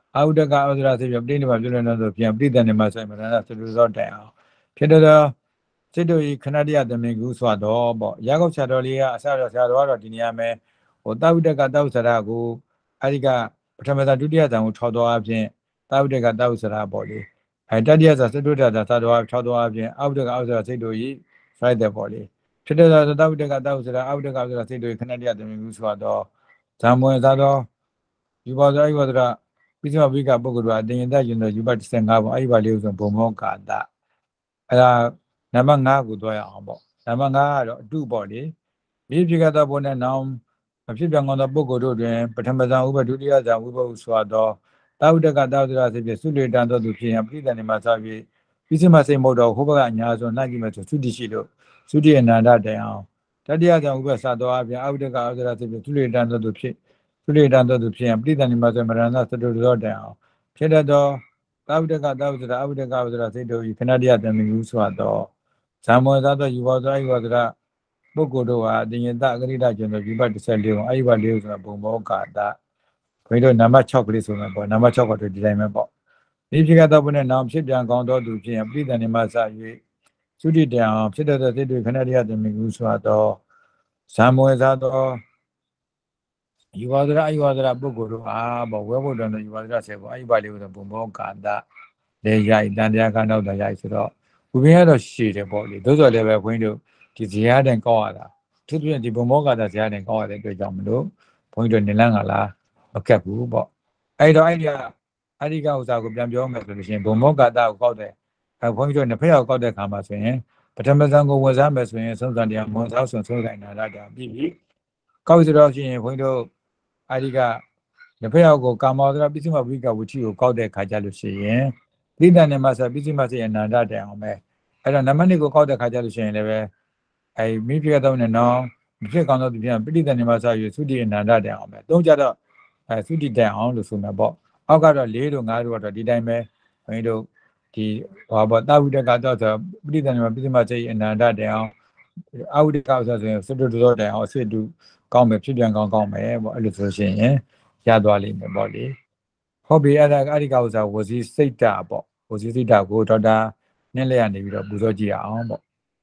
B: အာဟုတကဩဇရာစိတ်ပြပြိဋိဘပြုလို့တော့ပြန်ပြိတ္တနေမှာဆိုရင်မရဏသတုသောတိုင်အောင်ဖြစ်တော့စိတ်တို့ဤခဏတရသမင်ကူဆိုတော့ပေါ့ရာဂောက်ဆရာတော်လေးကအစတော့ဆရာတော်ကတော့ဒီနေရာမှာဟိုတာဝိတကတောက်ဆရာကိုအဲဒီကပထမဇာဒုတိယဇာကိုထောက်တော်အပြင်တာဝိတကတောက်ဆရာပေါ့လေအဲတတိယဇာစတုတ္တဇာသာတော်ထောက်တော်အပြင်အာဟုတကဩဇရာစိတ်တို့ဤဆိုတဲ့ပေါ့လေဖြစ်တော့တာဝိတကတောက်ဆရာအာဟုတကဩဇရာစိတ်တို့ခဏတရသမင်ကူဆိုတော့ဇာမွေသာတော့ယူပါဇာယူပါဇရာပိဿမဘိကပုဂ္ဂိုလ်ကအတင်ရင်တကျင်တော့ယူပါတစ်ဆယ်ငါးပေါ့အဲ့ဒီပါလေးဆိုဘုံမောကာတအဲ့ဒါနံပါတ်ငါးကိုတွားရအောင်ပေါ့နံပါတ်ငါးကတော့အတုပေါ့လေဒီဖြစ်ကသောဘုံနဲ့နောင်မဖြစ်ပြန်သောပုဂ္ဂိုလ်တို့တွင်ပထမဇာဥပဒုတိယဇာဝိဘုဆိုသောတာဝိတကတာဝတ္တရာစိဖြင့်သုလေတံသောသူဖြစ်ရင်ပြိတ္တနေမှာစပြီးပိဿမစိတ်မဟုတ်တော့ဟိုဘကအညာဆိုနှိုက်ကြည့်မယ်ဆိုသုတိရှိလို့သုတိအနန္တတိုင်အောင်တတိယဇာဥပစသောအပြင်အာဝိတကဩဇရာစိဖြင့်သုလေတံသောသူဖြစ်သုလေတံသောသူဖြစ်ရင်ပြိတ္တနေမှာဆိုမရဏသတုသောတိုင်အောင်ဖြစ်တဲ့တော့တာဝိတကတာဝတ္တရာအာဝိတကဩဇရာစိတ်တို့ဤခဏတရတမင်ကူဆိုတော့ဇာမောသာတော့ယူပါသောဤဝဒရာပုဂ္ဂိုလ်တို့ဟာတင်ယတအဂရိတကျင်သောယူပတ်တစ်ဆက်လေးကိုအဲ့ဒီပါလေးကိုဆိုတာဘုံမောကာတခွေးတို့နံပါတ်၆ကလေးဆိုမှာပေါ့နံပါတ်၆ကတော့ဒီတိုင်းပဲပေါ့ဒီဖြစ်ကတော့ဘုနဲ့နောင်ဖြစ်ပြန်ကောင်းသောသူဖြစ်ရင်ပြိတ္တနေမှာစ၍သုတိတံအောင်ဖြစ်တဲ့စိတ်တွေခဏတရတမင်ကူဆိုတော့ဇာမောသာတော့ယူဝါဒရာအယူဝါဒရာပုဂ္ဂိုလ်တို့အားပေါ့ဝဲဘုဒ္ဓံတို့ယူဝါဒရာဆေပေါ့အဲ့ဒီပါလေးကိုဆိုဘုံမောကာတလေရိုက်တန်တရားကနောက်တရိုက်ဆိုတော့ဘုရင်ကတော့ရှည်တယ်ပေါ့လေသို့တော်လည်းပဲခွင်းတို့ဒီဇရာတိုင်ကောက်ရတာသူပြည့်ဒီဘုံမောကာတဇရာတိုင်ကောက်ရတဲ့အတွက်ကြောင့်မလို့ဘုန်းကြီးတို့နေလန်းကလားမကက်ဘူးပေါ့အဲ့တော့အဲ့ဒီကအဓိကဥစ္စာကိုပြန်ပြောမယ်ဆိုလို့ရှိရင်ဘုံမောကာတကိုကောက်တယ်အဲဘုန်းကြီးတို့နှစ်ဖက်ရောက်ကောက်တဲ့ခါမှာဆိုရင်ပထမဇန်ကိုဝန်စားမယ်ဆိုရင်သုံးစံတရားမွန်သောဆွန်ဆုံးဆိုင်နာတာတာပြီးပြီကောက်ဆိုတော့ရှိရင်ဘုန်းကြီးတို့အဲ့ဒီကနှစ်ဖက်ရောက်ကိုကာမောဒရာပိစိမဝိကဝတိကိုကောက်တဲ့ခါကြလို့ရှိရင်ပြိတ္တနေမှာဆိုပိစိမစေအနန္တတန်အောင်ပဲအဲ့တော့နံပါတ်နှစ်ကိုကောက်တဲ့ခါကြလို့ရှိရင်လည်းပဲအဲမိဖြစ်တော့နေတော့မဖြစ်ကောင်းတော့ဒီပြန်ပြိတ္တနေမှာဆိုရသုတိအနန္တတန်အောင်ပဲသုံးကြတော့အဲသုတိတန်အောင်လို့ဆိုမှာပေါ့အောက်ကတော့လေးတို့ငါးတို့ကတော့ဒီတိုင်းပဲဘုန်းကြီးတို့ဒီဘာပေါ့တာဝိတကတော့ဆိုပြိတ္တနေမှာပိစိမစေအနန္တတန်အောင်အာဝိတကဆိုဆိုရင်စတုတ္တောတန်အောင်အစစ်တုကောင်းမယ်ဖြစ်ပြန်ကောင်းကောင်းမယ်ပေါ့အဲ့လိုဆိုရှင်ရင်ရသွားလိမ့်မယ်ပေါ့လေဟုတ်ပြီအဲ့ဒါအဓိကဥစ္စာဝစီစိတ်ဓာတ်ပေါ့ဝစီစိတ်ဓာတ်ကိုဒေါက်တာနင်းလက်ရနေပြီးတော့ပူဇော်ကြည့်အောင်ပေါ့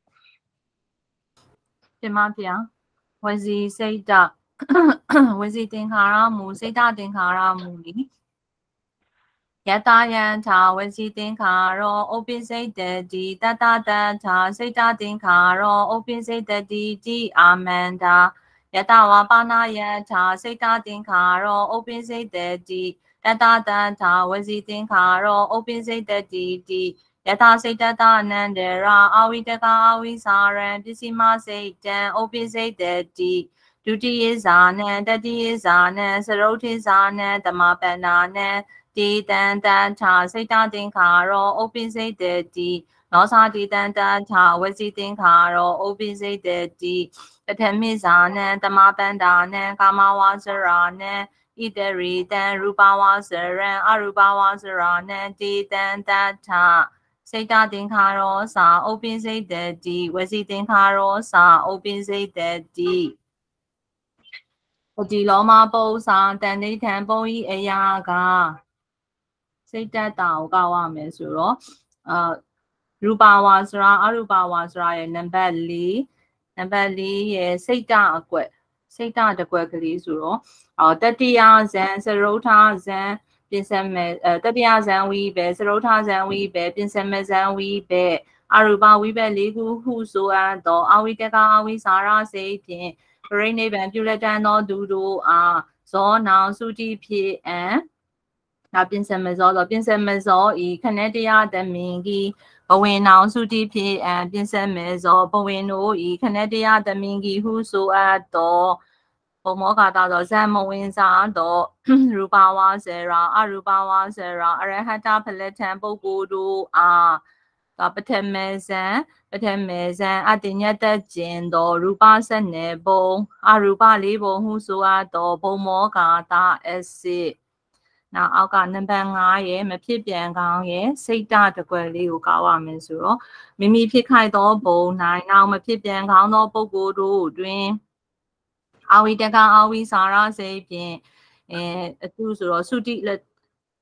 D: ပြမပြဝစီစိတ်ဓာတ်ဝစီသင်္ခါရမူစိတ်ဓာတ်သင်္ခါရမူလီယတယံသာဝစီသင်္ခါရောဥပိစိတ်တတိတတတံသာစိတ်ဓာတ်သင်္ခါရောဥပိစိတ်တတိတိအာမန္တာယတဝပါဏယံသာစိတ်ဓာတ်သင်္ခါရောဥပိစိတ်တတိတတတံသာဝစီသင်္ခါရောဥပိစိတ်တတိတိယထာစိတ်တတအနန္တရာအာဝိတကာအာဝိစာရံပစ္စည်းမစိတ်တံဥပိစိတ်တတိဒုတိယဇာနံတတိယဇာနံသရုတ်ထိဇာနံတမပန္နာနံတိတံတံသာစိတ်တသင်္ခါရောဥပိစိတ်တတိနောသာတိတံတံသာဝစီသင်္ခါရောဥပိစိတ်တတိပထမိဇာနံတမပန္နာနံကာမဝါစရာနံဣတရိတံရူပဝါစရံအရူပဝါစရာနံတိတံတထာစိတ်တသင်္ခါရောစာဥပိစိတ်တတိဝစီသင်္ခါရောစာဥပိစိတ်တတိဒီလောမပု္ပ္ပာတန်ဋိဌံပုံဤအရာကစိတ်တတာကိုကောက်ရမယ်ဆိုတော့အာရူပဝါစရာအရူပဝါစရာရဲ့နံပါတ်၄နံပါတ်၄ရဲ့စိတ်တအကွက်စိတ်တတကွက်ကလေးဆိုတော့အော်တတိယဇန်စရုထဇန်ပြင်စမဲ့တတိယဇန်ဝိပဲစရုထဇန်ဝိပဲပြင်စမဲ့ဇန်ဝိပဲအရူပဝိပဲလေးခုဟုဆိုအပ်သောအဝိတကအဝိစာရစိတ်ဖြင့်ပရိနိဗ္ဗာန်ပြုလက်တန်သောသူတို့အားဇောနောင်စုတိဖြစ်အံဒါပြင်စမဲ့ဇောတော့ပြင်စမဲ့ဇောဤခဏတရားတမင်ကြီးဘဝင်နောင်စုတိဖြစ်အံပြင်စမဲ့ဇောဘဝင်တို့ဤခဏတရားတမင်ကြီးဟုဆိုအပ်သောဘုမောကာတာသောဇံမဝင်စားသောရူပဝါစေရာအရူပဝါစေရာအရဟတဖလထံပုဂ္ဂိုလ်တို့အားကပထမေဇံပထမေဇံအတညတကျင်သောရူပစနေဘုံအရူပလေးဘုံဟုဆိုအပ်သောဘုမောကာတာအစစ်နောက်အောက်ကနံပါတ်၅ရဲ့မဖြစ်ပြန်ကောင်းရဲ့စိတ်တတကွယ်လေးကိုကောက်ရမယ်ဆိုတော့မိမိဖြစ်ခိုက်သောဘုံ၌နောက်မဖြစ်ပြန်ကောင်းသောပုဂ္ဂိုလ်တို့တွင်အဝိတကအဝိစာရစိတ်ဖြင့်အဲအတူဆိုတော့သုတိ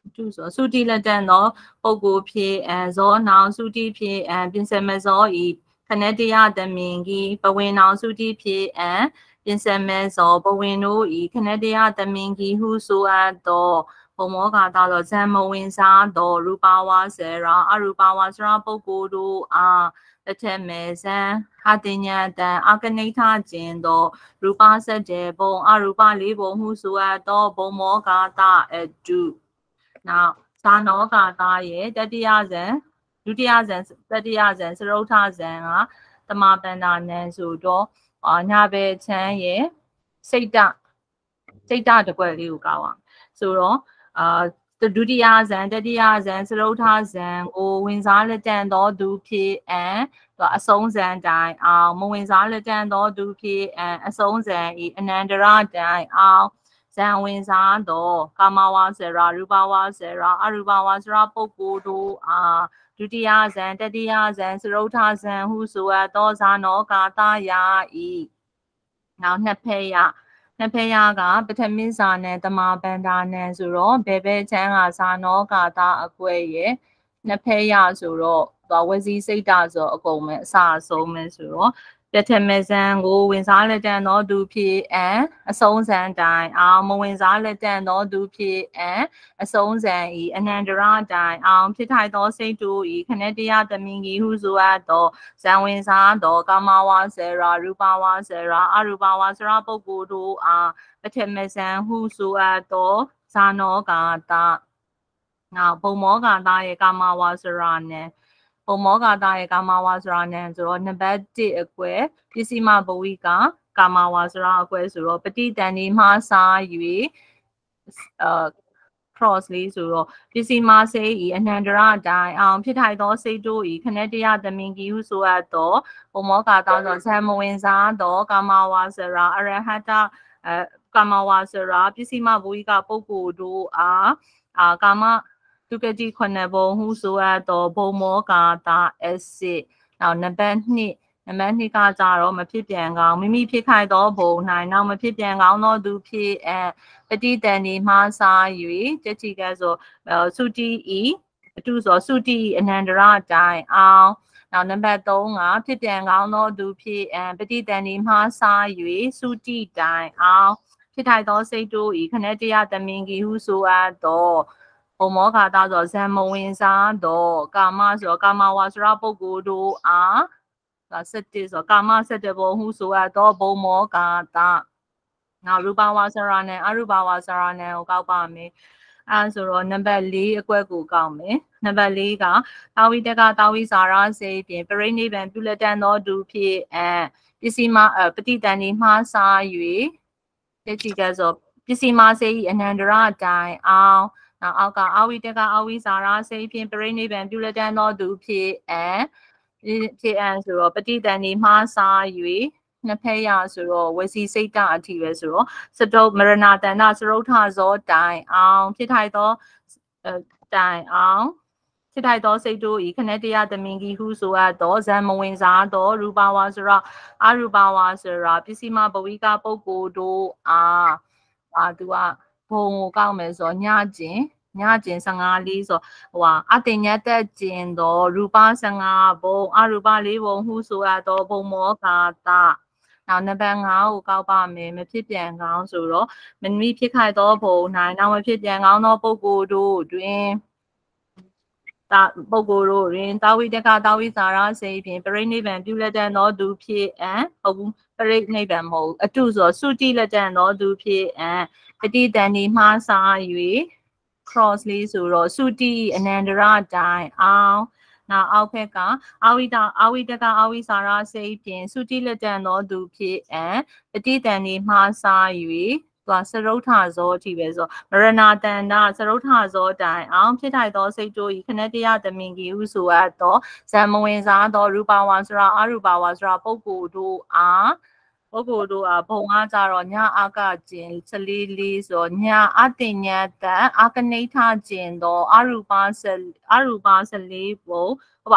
D: တူဆိုစုတိလက်တန်သောပုဂ္ဂိုလ်ဖြစ်အဲဇောနောင်စုတိဖြစ်အဲပြင်စမဇောဤခဏတရားသမင်ကြီးပဝင်းနောင်စုတိဖြစ်အဲပြင်စမဇောပဝင်းတို့ဤခဏတရားသမင်ကြီးဟုဆိုအပ်သောဘုံမောကာသာသောဇံမဝင်စားသောရူပဝါစေရာအရူပဝါစရာပုဂ္ဂိုလ်တို့အားတစ်ထက်မဲ့ဇံဟာတင်ညာတံအကနိဋ္ဌခြင်းသောရူပစက်တဲ့ဘုံအရူပလေးဘုံဟုဆိုအပ်သောဘုံမောကာသအတုနောက်ဇာနောကာသရဲ့တတိယဇံဒုတိယဇံတတိယဇံစရုထဇံကတမပန္နာနံဆိုတော့ညာဘဲချမ်းရဲ့စိတ်တစိတ်တတကွက်လေးကိုကောက်အောင်ဆိုတော့အာဒုတိယဇံတတိယဇံစရုထဇံကိုဝင်စားလက်တန်သောသူဖြစ်အံအဆုံးဇံတိုင်အောင်မဝင်စားလက်တန်သောသူဖြစ်အံအဆုံးဇံဤအနန္တရတိုင်အောင်ဇံဝင်စားသောကာမဝါစရာရူပဝါစရာအရူပဝါစရာပုဂ္ဂိုလ်တို့အားဒုတိယဇံတတိယဇံစရုထဇံဟုဆိုအပ်သောဇာနောကာသယာဤနောက်နှစ်ဖက်ရနှစ်ဖက်ရကပထမဇာနဲ့တမပန္ဒာနဲ့ဆိုတော့ဘယ်ဘဲချမ်းကဇာနောကာသအကွဲရဲ့နှစ်ဖက်ရဆိုတော့ဝစီစိတ်တာဆိုအကုန်ပဲအစအဆုံးပဲဆိုတော့ပထမဇံကိုဝင်စားလက်တန်သောသူဖြစ်အံအဆုံးဇံတိုင်အောင်မဝင်စားလက်တန်သောသူဖြစ်အံအဆုံးဇံဤအနန္တရတိုင်အောင်ဖြစ်ထိုက်သောစိတ်တို့ဤခဏတရားသမင်ကြီးဟုဆိုအပ်သောဇံဝင်စားသောကာမဝါစရာရူပဝါစရာအရူပဝါစရာပုဂ္ဂိုလ်တို့အားပထမဇံဟုဆိုအပ်သောဇာနောကာသနောက်ဘုံမောကာသရဲ့ကာမဝါစရာနဲ့ဘုံမောကာသရဲ့ကာမဝါစရာနဲ့ဆိုတော့နံပါတ်တစ်အကွဲပစ္စည်းမဘဝိကကာမဝါစရာအကွဲဆိုတော့ပဋိတန်ဒီမှာစား၍အာ cross လေးဆိုတော့ပစ္စည်းမစိတ်ဤအနန္တရတိုင်အောင်ဖြစ်ထိုက်သောစိတ်တို့ဤခဏတရားသမင်ကြီးဟုဆိုအပ်သောဘုံမောကာသဆိုဇံမဝင်စားသောကာမဝါစရာအရဟတအဲကာမဝါစရာပစ္စည်းမဘဝိကပုဂ္ဂိုလ်တို့အားအာကာမဒုက္ကတိခုနှစ်ဘုံဟုဆိုအပ်သောဘုံမောကာသ acid နောက်နံပါတ်နှစ်နံပါတ်နှစ်ကကြတော့မဖြစ်ပြန်ကောင်းမိမိဖြစ်ခိုက်သောဘုံ၌နောက်မဖြစ်ပြန်ကောင်းသောသူဖြစ်အပဋိတန်ဒီမှာစား၍တတိကဆိုသုတိဤအတုဆိုသုတိအနန္တရတိုင်အောင်နောက်နံပါတ်သုံးကဖြစ်ပြန်ကောင်းသောသူဖြစ်အပဋိတန်ဒီမှာစား၍သုတိတိုင်အောင်ဖြစ်ထိုက်သောစိတ်တို့ဤခဏတရားသမင်ကြီးဟုဆိုအပ်သောဘုံမောကာသဆိုဇံမဝင်စားသောကာမဆိုကာမဝါစရပုဂ္ဂိုလ်တို့အားစက်တေဆိုကာမစက်တဘောဟုဆိုအပ်သောဘုံမောကာသနောက်ရူပဝါစရနဲ့အရူပဝါစရနဲ့ကိုကောက်ပါမယ်အဲဆိုတော့နံပါတ်လေးအကွက်ကိုကောက်မယ်နံပါတ်လေးကတာဝိတကတာဝိစာရစေဖြင့်ပရိနိဗ္ဗာန်ပြုလက်တန်သောသူဖြစ်အပစ္စည်းမပဋိတန်ဒီမှာစား၍တတိကဆိုပစ္စည်းမစေဤအနန္တရတိုင်အောင်နောက်အောက်ကအဝိတကအဝိစာရစေဖြင့်ပရိနိဗ္ဗာန်ပြုလက်တန်သောသူဖြစ်အဖြစ်အဆိုတော့ပဋိတန်ဒီမှာစား၍နှစ်ဖက်ရဆိုတော့ဝစီစိတ်တအထိပဲဆိုတော့စတုမရဏတန္တစရုထဇောတိုင်အောင်ဖြစ်ထိုက်သောတိုင်အောင်ဖြစ်ထိုက်သောစိတ်တို့ဤခဏတရားသမင်ကြီးဟုဆိုအပ်သောဇံမဝင်စားသောရူပဝါစရာအရူပဝါစရာပစ္စည်းမဘဝိကပုဂ္ဂိုလ်တို့အားအာသူကဘုံကိုကောက်မယ်ဆိုညကျင်ညကျင်၁၅လေးဆိုဟိုဟာအတင်ညတ်တက်ကျင်သောရူပ၁၅ဘုံအရူပလေးဘုံဟုဆိုအပ်သောဘုံမောကာသနောက်နံပါတ်၅ကိုကောက်ပါမယ်မဖြစ်ပြန်ကောင်းဆိုတော့မမိဖြစ်ခိုက်သောဘုံ၌နောက်မဖြစ်ပြန်ကောင်းသောပုဂ္ဂိုလ်တို့တွင်တာပုဂ္ဂိုလ်တို့တွင်တာဝိတကတာဝိစာရစေဖြင့်ပရိနိဗ္ဗာန်ပြုလက်တန်သောသူဖြစ်အံဟုတ်ဘူးပရိနိဗ္ဗာန်မဟုတ်အတုဆိုသုတိလက်တန်သောသူဖြစ်အံပဋိတန်ဒီမှာစား၍ cross လေးဆိုတော့သုတိအနန္တရတိုင်အောင်နောက်အောက်ဖက်ကအာဝိတအာဝိတကအဝိစာရစေဖြင့်သုတိလက်တန်သောသူဖြစ်အံပဋိတန်ဒီမှာစား၍သွားစရုထဇောတိပဲဆိုမရဏတန္တစရုထဇောတိုင်အောင်ဖြစ်ထိုက်သောစိတ်တို့ဤခဏတရားသမင်ကြီးဟုဆိုအပ်သောဇံမဝင်စားသောရူပဝါစရာအရူပဝါစရာပုဂ္ဂိုလ်တို့အားပုဂ္ဂိုလ်တို့အားဘုံအားကြတော့ညအာကကျင်စလေးလေးဆိုညအတင်ညတအာကနိဋ္ဌကျင်သောအရူပစအရူပစလေးဘုံဟုတ်ပါဘူး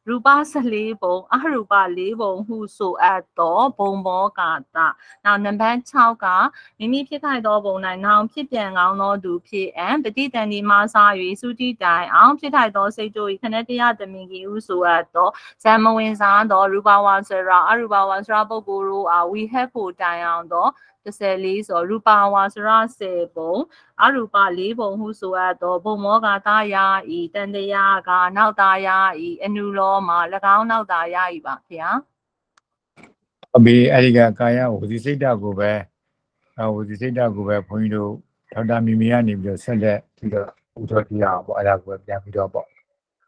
D: ရူပဆလေးပုံအရူပလေးပုံဟုဆိုအပ်သောဘုံဘောကာတနောက်နံပါတ်၆ကမိမိဖြစ်ခိုက်သောဘုံ၌နောင်ဖြစ်ပြန်ကောင်းသောသူဖြစ်အံပฏิတန်ဒီမှစ၍စုတိတိုင်အောင်ဖြစ်ထိုက်သောစိတ်တို့၏ခဏတရသမင်ကြီးဟုဆိုအပ်သောဇံမဝင်စားသောရူပဝါစရာအရူပဝါစရာပုဂ္ဂိုလ်တို့အားဝိဟက်ဖို့တိုင်အောင်သောတစ်ဆယ်လေးဆိုရူပဝါစရဆယ်ပုံအရူပလေးပုံဟုဆိုအပ်သောဘုံမောကတာယာဤတန်တရားကနောက်တာယာဤအနုလောမှာ၎င်းနောက်တာယာဤပါဗျာ
B: အမေအဲ့ဒီကကာယဝစီစိတ်ဓာတ်ကိုပဲဝစီစိတ်ဓာတ်ကိုပဲဘုန်းကြီးတို့ဒေါက်တာမီမီကနေပြီးတော့ဆက်လက်ပြီးတော့ဥထောတိရအောင်ပေါ့အဲ့ဒါကိုပြန်ပြီးတော့ပေါ့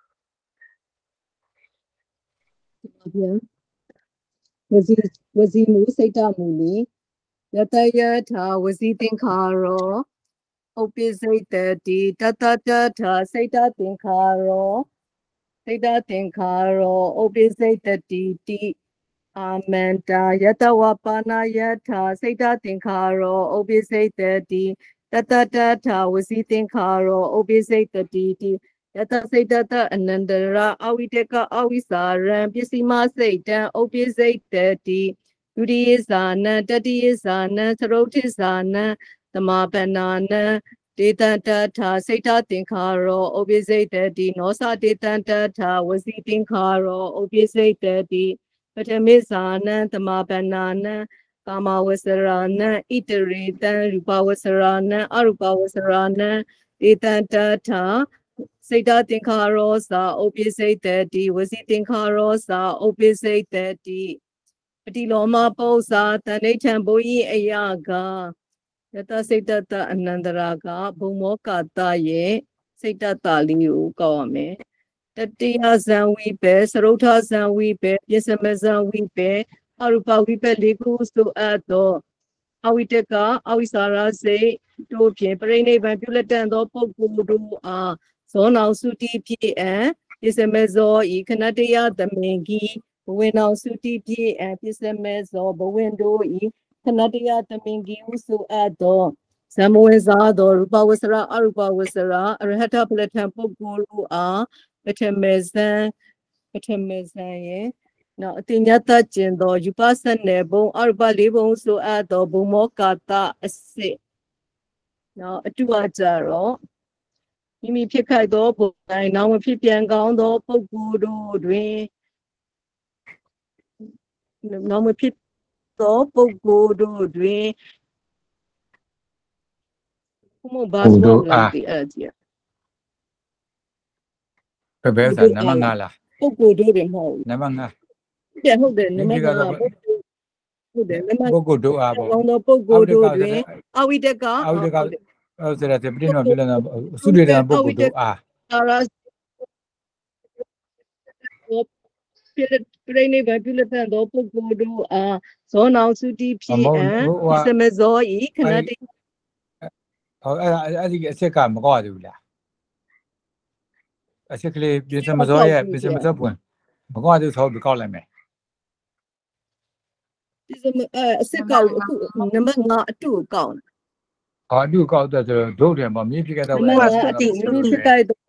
E: ဝစီဝစီမူစိတ်ဓာတ်မူလီယတယထာဝစီသင်္ခါရောဥပ္ပိစိတ်တိတတတထာစိတ်ဓာတ်သင်္ခါရောစိတ်ဓာတ်သင်္ခါရောဥပ္ပိစိတ်တိတိအာမန္တာယတဝပါဏယထာစိတ်ဓာတ်သင်္ခါရောဥပ္ပိစိတ်တိတတတထာဝစီသင်္ခါရောဥပ္ပိစိတ်တိတိယတစိတ်တအနန္တရာအဝိတကအဝိစာရံပစ္စည်းမစိတ်တံဥပ္ပိစိတ်တိဒုတိယဇာနံတတိယဇာနံသရုတ်တိဇာနံသမပနာနံဒေတတထာစိတ်တသင်္ခါရောဥပ္ပိစိတ်တိနောသဒေတတထာဝစီသင်္ခါရောဥပ္ပိစိတ်တိပထမေဇာနံသမပနာနံကာမဝဆရာနံဣတရေတံရူပဝဆရာနံအရူပဝဆရာနံဒေတတထာစိတ်တသင်္ခါရောသာဥပ္ပိစိတ်တိဝစီသင်္ခါရောသာဥပ္ပိစိတ်တိပတိလောမပု္ပ္ပာတဏိဋ္ဌံဘုံဤအယကယတစိတ်တအနန္တရာကဘုံမောကတရဲ့စိတ်တလေးကိုကောက်ရမယ်တတိယဇံဝိပေသရုဋ္ဌဇံဝိပေပစ္စမဇံဝိပေအရူပဝိပေလေးခုဆိုအပ်သောအဝိတကအဝိစာရစိတ်တို့ဖြင့်ပြိဋိဘံပြုလက်တန်သောပုဂ္ဂိုလ်တို့အားဇောနောင်စုတိဖြစ်အံပစ္စမဇောဤခဏတရသမင်ကြီးဘဝင်အောင်စုတိဖြစ်အံပစ္စမဇောဘဝင်တို့ဤခဏတရသမင်ကြီးဟုဆိုအပ်သောဇမဝင်စားသောရူပဝဆရာအရူပဝဆရာအရဟတပလထံပုဂ္ဂိုလ်တို့အားပထမေဇံပထမေဇံရဲ့နောက်အတင်ညတကျင်သောယူပစနေဘုံအရူပလေးဘုံဆိုအပ်သောဘုံမောကာတအစစ်နောက်အတုအကြတော့မိမိဖြစ်ခိုက်သောဘုံတိုင်းနောက်မဖြစ်ပြန်ကောင်းသောပုဂ္ဂိုလ်တို့တွင်နောက်မဖြစ်သောပုဂ္ဂိုလ်တို့တွင်ဘုံဘာဆိုလဲဒီအကြည့်
B: ဘယ်ဘယ်စားနံပါတ်၅လား
E: ပုဂ္ဂိုလ်တို့တွင်မဟုတ်
B: နံပါတ်၅
E: ပြဟုတ်တယ်နံပါတ်၅ဟုတ်တယ်နံပါတ်
B: ပုဂ္ဂိုလ်တို့အားပေါ့
E: ကောင်းသောပုဂ္ဂိုလ်တို့တွင်အဝိတကအ
B: ဝိတကအဲ့ဒါတဲ့ပြင်းတော့ပြလနာသုတေတနာပုဂ္ဂိုလ်တို့အား
E: အာရပြိနေဘပြုလက်ထံသောပုဂ္ဂိုလ်တို့အားဇောနောင်စုတိဖြစ်အံစမဇောဤခဏတိ
B: ဟောအဲ့အဲ့ဒီအချက်ကမကောက်ရဘူးလားအချက်ကလေးပြစမဇောရဲ့ပြစမဇောပွင့်မကောက်ရသေးဆိုပြီးကောက်လိုက်မယ်
E: ပြစမအချက်ကအခုနံပါတ်၅အတူကောက်
B: ဟာအတူကောက်တဲ့ဆိုတော့ဒုတ်တယ်ပေါ့မြေဖြစ်ခဲ့တော့
E: အတိမြေဖြစ်ခဲ့တော့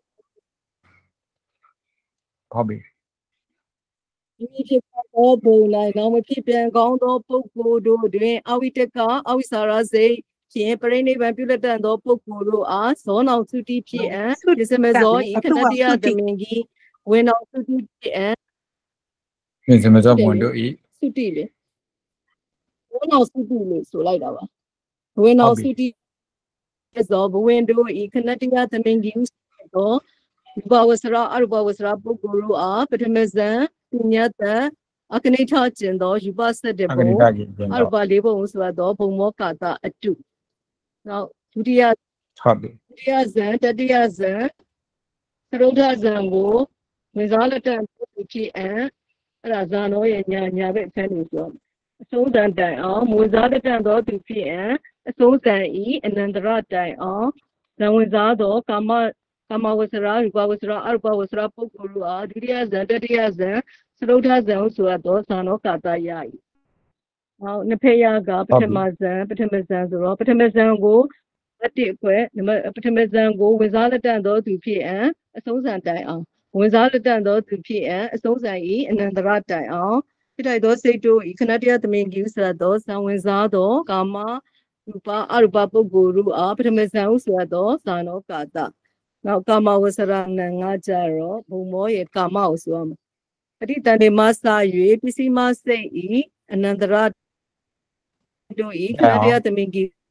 B: ဟုတ်ပြီ
E: မိဖြစ်သောဘုံ၌နောက်မဖြစ်ပြန်ကောင်းသောပုဂ္ဂိုလ်တို့တွင်အဝိတကအဝိစာရစိတ်ဖြင့်ပြိဋိဘံပြုလက်တန်သောပုဂ္ဂိုလ်တို့အားဇောနောင်သုတိဖြစ်အံဒီစမဇောဤခဏတရသမင်ကြီးဝင်အောင်သုတိဖြစ်အံ
B: ဒီစမဇောဘုံတို့ဤ
E: သုတိလေဝင်အောင်သုတိလို့ဆိုလိုက်တာပါဝင်အောင်သုတိဇောဘဝင်တို့ဤခဏတရသမင်ကြီးသောဘဝစရာအရဘဝစရာပုဂ္ဂိုလ်တို့အားပထမဇံညတအကနိထကျင်သောယူပစတဲ့ဘုံအရဘလေးဘုံဆိုသောဘုံမောကာတအတုနောက်ဒုတိယ
B: ဟုတ်ပြီ
E: ဒုတိယဇံတတိယဇံသရုဒ္ဓဇံကိုဝင်စားလက်တန်ဖြစ်အံအဲ့ဒါဇာနောရဲ့ညာညာဘက်အခန်းကိုပြောအဆုံးတန်တိုင်အောင်ဝင်စားလက်တန်သောသူဖြစ်အံအဆုံးတန်ဤအနန္တရတိုင်အောင်ဇံဝင်စားသောကာမကာမဝဆရာရူပဝဆရာအရူပဝဆရာပုဂ္ဂိုလ်တို့အားဒုတိယဇံတတိယဇံသရုဒ္ဓဇံဆိုသောဇာနောကာတယဤဟောနှစ်ဖက်ရကပထမဇံပထမဇံဆိုတော့ပထမဇံကိုအတိအခွဲပထမဇံကိုဝင်စားလက်တန်သောသူဖြစ်အံအဆုံးဇံတိုင်အောင်ဝင်စားလက်တန်သောသူဖြစ်အံအဆုံးဆိုင်၏အနန္တရတိုင်အောင်ဖြစ်ထိုက်သောစိတ်တို့ဤခဏတရားသမင်ကျူးဆိုသောဇံဝင်စားသောကာမရူပအရူပပုဂ္ဂိုလ်တို့အားပထမဇံဟုဆိုသောဇာနောကာတနောက်ကာမဝဆရဏငါကြတော့ဘုံမောရဲ့ကာမကိုဆိုရမယ်ပဋိတန်တွေမှာစာ၍ပစ္စည်းမစိတ်ဤအနန္တရတို့ဤခဏတရားသမင်ကျူး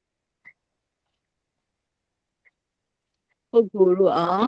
E: ပုဂ္ဂိုလ်တို့အား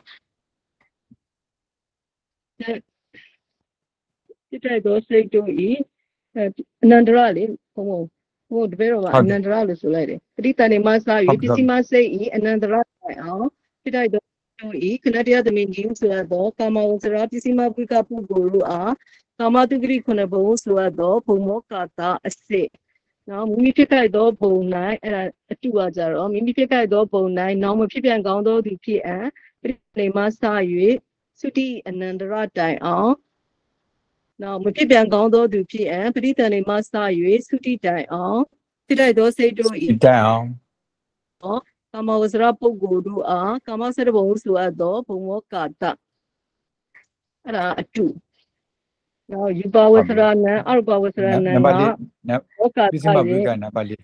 E: ဖြစ်တဲ့သောစိတ်တို့ဤအနန္တရလေဘုံဘုံဘုံတပည့်တော်ကအနန္တရလို့ဆိုလိုက်တယ်ပဋိတန်တွေမှာစာ၍ပစ္စည်းမစိတ်ဤအနန္တရတိုင်အောင်ဖြစ်တဲ့သောတို့ဤခဏတရားသမင်ကျူးဆိုသောကာမဝဆရာပစ္စည်းမဝိကပုဂ္ဂိုလ်တို့အားကာမတုဂရိခုနှစ်ဘုံဆိုသောဘုံမောကာတာအစစ်နော်မိမိဖြစ်ခဲ့သောဘုံ၌အဲ့ဒါအတူပါကြတော့မိမိဖြစ်ခဲ့သောဘုံ၌နောင်မဖြစ်ပြန်ကောင်းသောသူဖြစ်အံပဋိနေမစ၍သုတိအနန္တရတိုင်အောင်နောက်မဖြစ်ပြန်ကောင်းသောသူဖြစ်အံပဋိတန်နေမစ၍သုတိတိုင်အောင်ဖြစ်တဲ့သောစိတ်တို့ဤ
B: တိုင်အောင်
E: ကာမဝဆရာပုဂ္ဂိုလ်တို့အားကာမဆရဘုံဆိုအပ်သောဘုံမောကာတအဲ့ဒါအတူနော်ယူပါဝဆရာနံအရူပဝဆရာနံက
B: ဘောကာတရဲ့ပစ္စည်းမဝိကနံပါဠိ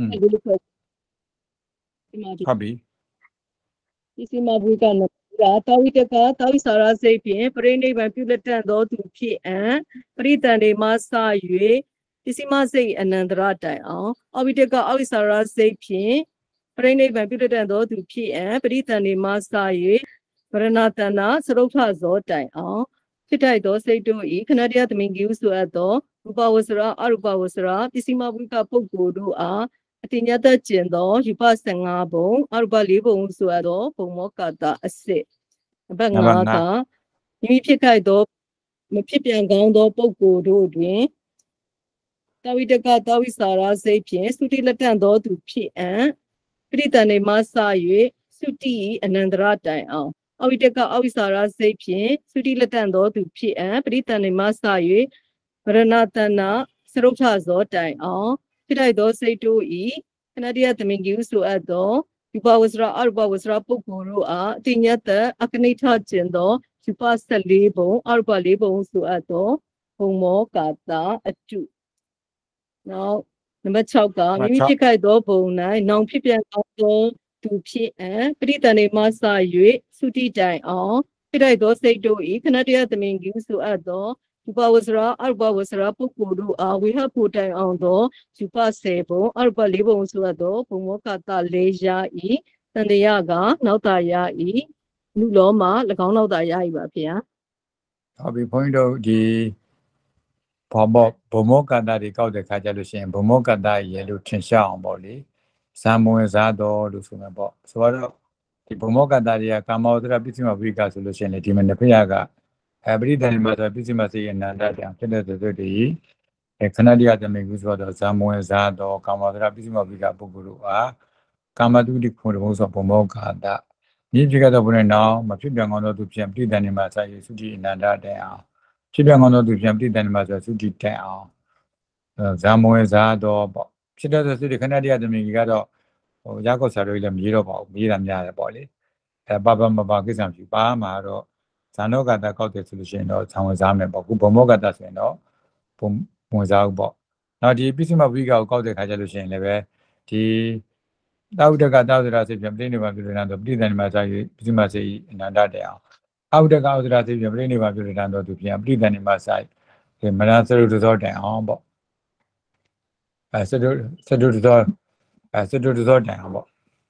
B: ဟုတ်ပြီ
E: ပစ္စည်းမဝိကနံတာဝိတကတာဝိစာရစိတ်ဖြင့်ပရိနိဗ္ဗာန်ပြုလက်တန်သောသူဖြစ်အံပရိတန်တွေမှစ၍ပစ္စည်းမစိတ်အနန္တရတိုင်အောင်အဝိတကအဝိစာရစိတ်ဖြင့်ပရိနိဗ္ဗာန်ပြုလက်တန်သောသူဖြစ်အံပရိတန်တွေမှစ၍ဗရဏတနာသရုပ်ထဇောတိုင်အောင်ဖြစ်ထိုက်သောစိတ်တို့ဤခဏတရားသမင်ကျူးဆိုအပ်သောရူပဝဆရာအရူပဝဆရာပစ္စည်းမဝိကပုဂ္ဂိုလ်တို့အားအတိညာတကျင်သောယူပဆင်ငါးဘုံအရူပလေးဘုံဆိုအပ်သောဘုံမောကာတာအစစ်အပတ်ငါးကမိမိဖြစ်ခိုက်သောမဖြစ်ပြန်ကောင်းသောပုဂ္ဂိုလ်တို့တွင်တာဝိတကတာဝိစာရစိတ်ဖြင့်သုတိလက်တန်သောသူဖြစ်အံပရိတန်နေမှစ၍သုတိအနန္တရတိုင်အောင်အဝိတကအဝိစာရစိတ်ဖြင့်သုတိလက်တန်သောသူဖြစ်အံပရိတန်နေမှစ၍ဗရဏတနာသရုပ်ထဇောတိုင်အောင်ဖြစ်ထိုက်သောစိတ်တို့ဤခဏတရားသမင်ကျူးဆိုအပ်သောယူပါဝဆရာအရူပဝဆရာပုဂ္ဂိုလ်တို့အားအတိညတ်အကနိဋ္ဌကျင်သောယူပဆယ်လေးဘုံအရူပလေးဘုံဆိုအပ်သောဘုံမောကာတာအတုနောက်နံပါတ်၆ကမိမိဖြစ်ခဲ့သောဘုံ၌နောင်ဖြစ်ပြန်သောသူဖြစ်အံပရိတန်နေမှစ၍သုတိတိုင်အောင်ဖြစ်ထိုက်သောစိတ်တို့ဤခဏတရားသမင်ကျူးဆိုအပ်သောယူပဝဆရာအရူပဝဆရာပုဂ္ဂိုလ်တို့အားဝိဟဖို့တိုင်အောင်သောယူပဆယ်ဘုံအရူပလေးဘုံဆိုအပ်သောဘုံမောကာတာလေးရာဤတန်တရာကနောက်တာရာဤလူလောမှာ၎င်းနောက်တာရာဤပါဗျာ
B: ဟုတ်ပြီဘုန်းကြီးတို့ဒီဘောမောဘုံမောကာတာတွေကောက်တဲ့ခါကျလို့ရှိရင်ဘုံမောကာတာရေလို့ထင်ရှားအောင်ပေါ့လေဇာမဝင်စားတော်လို့ဆိုမှာပေါ့ဆိုတော့ဒီဘုံမောကာတာတွေကကာမောဒရာပစ္စည်းမဝိကဆိုလို့ရှိရင်လေဒီမှာနှစ်ဖက်ကအပရိဒဏ်မှာဆိုပစ္စည်းမစေအနန္တတရားဖြစ်တဲ့သူတွေခဏတရားသမင်ကူဆိုတော့ဇာမဝင်စားတော်ကာမောဒရာပစ္စည်းမဝိကပုဂ္ဂိုလ်တို့အားကာမတုတိခုံတဘုံဆိုဘုံမောကာတာဒီဖြစ်ခဲ့တဲ့ဘုံနဲ့နောက်မဖြစ်ပြန်ကောင်းသောသူပြန်ပရိဒဏ်မှာစာရေးသုတိအနန္တတရားဖြစ်ပြန်ကောင်းသောသူပြန်ပရိဒဏ်မှာဆိုသုတိတိုင်အောင်ဇာမဝင်စားတော်ပေါ့ဖြစ်တဲ့သူတွေခဏတရားသမင်ကြီးကတော့ဟိုရောက်ကောဆရာတို့လည်းမရေးတော့ပါဘူးမရေးတာများတယ်ပေါ့လေအဲဘာဘာမဘာကိစ္စမရှိပါမှာတော့ဇာနောကတာကောက်တယ်ဆိုလို့ရှိရင်တော့ဇံဝင်စားမယ်ပေါ့ခုဘုံမောကတာဆိုရင်တော့ဘုံဝင်စားဘူးပေါ့နောက်ဒီပိစိမဝိကကိုကောက်တဲ့ခါကျလို့ရှိရင်လည်းပဲဒီတာဝတ္တကတာဝတ္တရာစိတ်ပြန်ပြိနေပါပြုလို့တော့ပြိတန်မှာစာရေးပိစိမစိတ်အနန္တတရားအဝတ္တကဝတ္တရာစိတ်ပြန်ပြိနေပါပြုလို့တော့သူပြန်ပြိတန်မှာစာရေးမရစရုဒ္ဓောတန်အောင်ပေါ့အဲစရုစရုဒ္ဓောအဲစရုဒ္ဓောတန်အောင်ပေါ့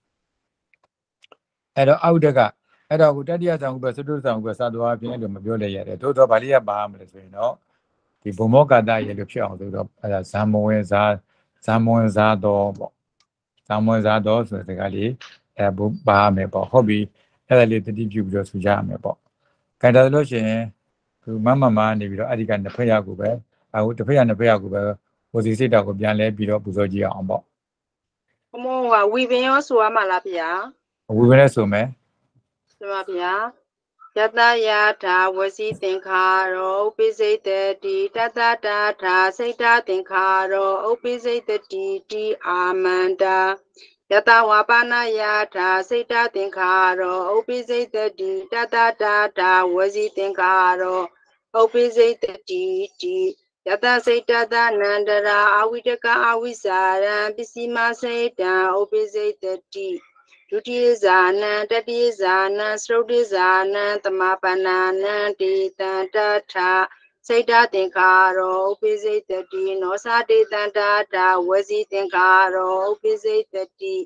B: အဲ့တော့အဝတ္တကအဲ့တော့ကိုတတိယဆောင်ဥပ္ပစတုဆောင်ဥပ္ပစာတော်အပြင်အဲ့လိုမပြောလဲရတယ်သို့တော့ဗာလိယပါမလဲဆိုရင်တော့ဒီဘုံမောကာတရေလို့ဖြစ်အောင်ဆိုတော့အဲ့ဒါဇာမဝင်ဇာဇာမဝင်ဇာတော်ပေါ့ဇာမဝင်ဇာတော်ဆိုတဲ့ကလေးအဲဘုပါမယ်ပေါ့ဟုတ်ပြီအဲ့ဒါလေးတတိပြုပြီးတော့ဆူကြရမယ်ပေါ့ခိုင်တယ်လို့ရှိရင်သူမမမနေပြီးတော့အဲ့ဒီကနှစ်ဖက်ရကိုပဲအခုတစ်ဖက်ရနှစ်ဖက်ရကိုပဲဝစီစိတ်တော်ကိုပြန်လဲပြီးတော့ပူဇော်ကြည့်အောင်ပေါ့
C: ဘုမောကဝီပင်ရောဆိုရမှာလားဗျာ
B: ဝီပင်လည်းဆိုမယ်
C: ဆိုပါဗျာယတယာထာဝစီသင်္ခါရောဥပိစိတတိတတတာထာစိတ်တသင်္ခါရောဥပိစိတတိတိအာမန္တာ Yata wapana yata sita tinkaro opizate di tata tata wazi tinkaro opizate di di yata sita nandara awitaka awisara bisima sita opizate di duti zana tati zana sroti zana tamapanana di tata Saita tinkaro opizate di no sati tata wazi tinkaro opizate di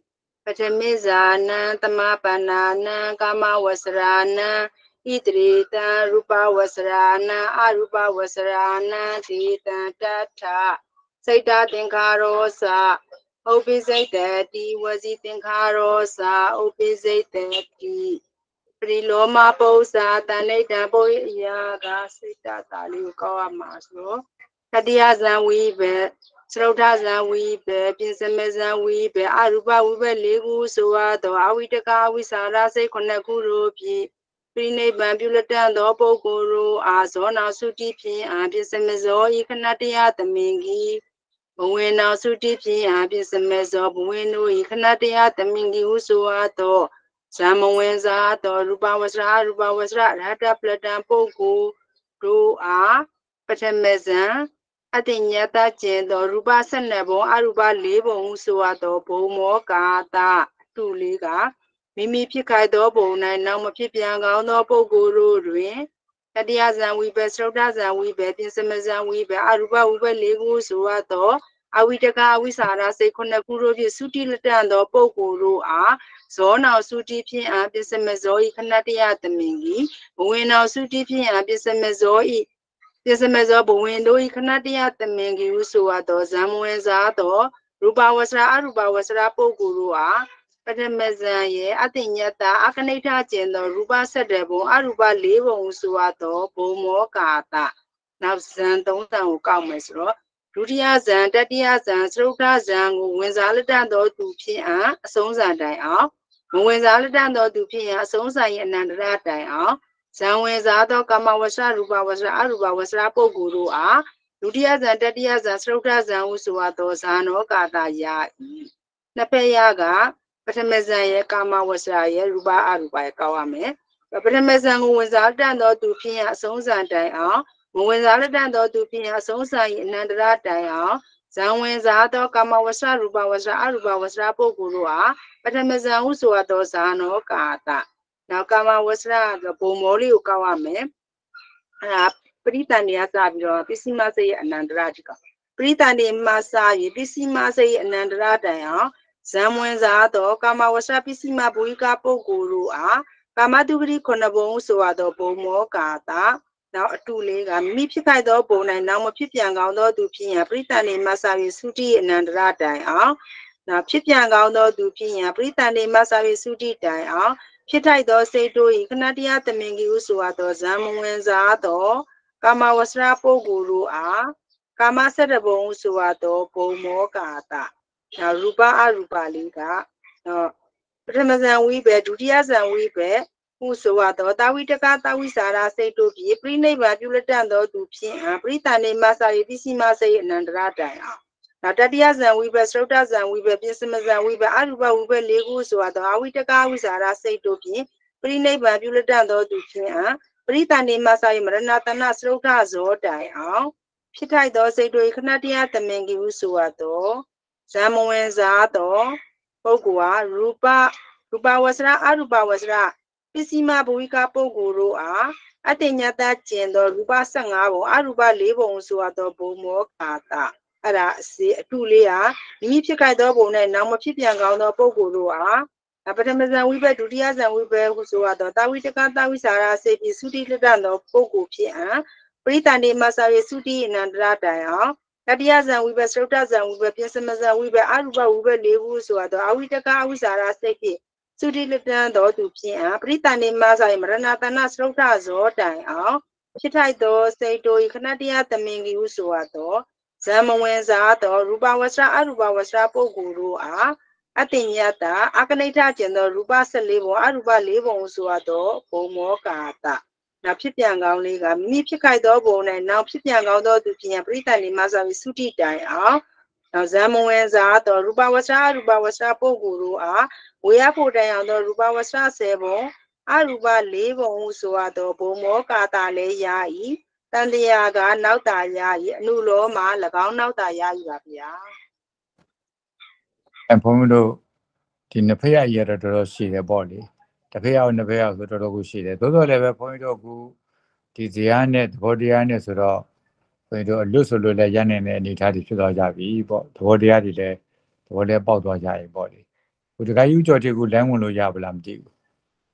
C: Pachamizana, Tamapanana, Kama Wasrana, Idrita, Rupa Wasrana, Arupa Wasrana, Tita Tata, Saita Tinkarosa, Obizaitati, Wazi Tinkarosa, Obizaitati, Priloma Posa, Taneta Boyaga, Sita Tali, Kawa Maslo, Kadiazan Weaver. Srotazan weebe, Pinsamazan weebe, Aruba weebe, Legu, Suado, Awitaka, Wisara, Se Konakuro, Pine Bambulatan, the Opokoro, Azona Suti, and Pinsamazo, Ikanatia, the Mingi, Buena Suti, and Pinsamazo, Bueno, Ikanatia, the Mingi, Usuato, Samoenza, Ruba was Ruba was Rata Platan Poku, do a Patamazan. Atinyata Jendo Ruba Sanabo Aruba Libo Suato Bomo Gata Tuliga Mimi Pikai Dobo Nine Pipianga no Boguru Ruin Tadiazan we best Rodazan we bet in Samazan we be Aruba Uber Ligu Suato Awitaka Wisara Se Konakuro Suti Latando Boguru A so now Suti P and Bissamazoi Kanatia the Mingi when now Suti P and Bissamazoi This is a window, you cannot yet the Mingi Usuato, Zamuenzato, Ruba was Aruba was Rapo Gurua, but the Mezaye, I think yet the Akanita Gendo, Ruba Sedebo, Aruba Livo Usuato, Bomo Kata. Now Santo Kamesro, Rudia Zan, Tadia Zan, Srota Zan, when Zaladando to Pia, Sonza die out, when Zaladando to Pia, Sonza and that die out. Sanwezado Kamawasa Ruba was Aruba was Rapo Guru A. Ludia and Tadia and Srota Zan Usuato Sano Kata Ya. Napeyaga, Patamezaya Kama was Raya Ruba Aruba Kawame. Patamezan was Aldando to Pia Sonza die out. When Aldando to Pia Sonza in Nandra die out. Sanwezado Kamawasa Ruba was Aruba was Rapo Guru A. Patamezan Usuato Sano Kata. Now Kama was the Bomori Ukawame, Pritania Savio, Pissimase and Andradica. Pritani Masai, Pissimase and Andradaya, Samuel Zato, Kama was a Pissima Buika Poguru, Kamaduri Konabo Suado Bomo Kata, now a two leg, and Mipikaido Bona, and now Pipiangado to Pia, Pritani Masai Suti and Andradaya. Now Pipiangado to Pia, Pritani Masai Suti die. Pitai do say to Ignatia the Mingi Usuato Zamuenzato, Kama was Rapo Guru A, Kama Sedabo Usuato, Pomo Kata. Now Ruba Aruba Liga, no Ramazan Weebe, Judias and Weebe, Usuato, Tawitaka Tawisara say to be pre-name Badulando to Pia, Britane Masai Bissima say Nandrata. Natadias and we were Sotas and we were Pissimas and we were Aruba, we were Legos, or the Awitaka with Arase Toki, pre-name Babulatando to Pia, Britane Masai Maranatana Sotas or die out. Pitai does say to Ignatia the Mengi Usuato, Samuenzato, Pogua, Ruba, Ruba was Ra, Aruba was Ra, Pissima Buika Poguru A. I think that gender Ruba Sangavo, Aruba Levo Usuato Bomo Kata. Ara see two lea, Mipika double and now Pipianga no Pogurua. Apatamazan we bear Dudias and we bear Husuato, Tawitaka with Ara say be suited the dano Pogu Pia, Britani Masari Sudi in Andradaya, Tadias and we bear Sotas and we bear Pisamazan we bear Aruba, we bear Levusuato, Awitaka with Ara say Sudi the dano to Pia, Britani Masai Maranatana Sotas or die out. Chitai do say to Ikanadia the Mingi Usuato. Samuenzato, Ruba was Aruba was Rapo Guru A. Atinyata, Akanita Gendo, Ruba Salivo, Aruba Livo Suato, Pomo Kata. Now Pipianga Liga, Mipikai Dobo, and now Pipianga to Pia Brittany Mazavi Suti die out. နောက်ဇံမဝင်စားတော့ရူပဝဆရူပဝဆပုဂ္ဂိုလ်တို့အားဝေယဖို့တန်အောင်သောရူပဝဆဆယ်ပုံအရူပလေးပုံဟုဆိုရသောဘုံမောကာတာလည်းရ၏တန်တရားကနောက်တာရ၏အနုလောမှာ၎င်းနောက်တာရ၏ပါဗျာ
B: အဲဘုန်းကြီးတို့ဒီနှစ်ဖက်ရရတော့တော်တော်ရှိတယ်ပေါ့လေတစ်ဖက်ရောက်နှစ်ဖက်ရောက်ဆိုတော်တော်ကိုရှိတယ်သို့တော်လည်းပဲဘုန်းကြီးတို့ကဒီဇာတ်နဲ့သဘောတရားနဲ့ဆိုတော့ဘုန်းကြီးတို့အလွတ်ဆိုလို့လည်းရနိုင်တဲ့အနေအထားတွေဖြစ်သွားကြပြီပေါ့သဘောတရားတွေလည်းသဘောလည်းပေါက်သွားကြပြီပေါ့လေဟိုတခါယူကြော်တွေကိုလမ်းဝင်လို့ရပါလားမသိဘူး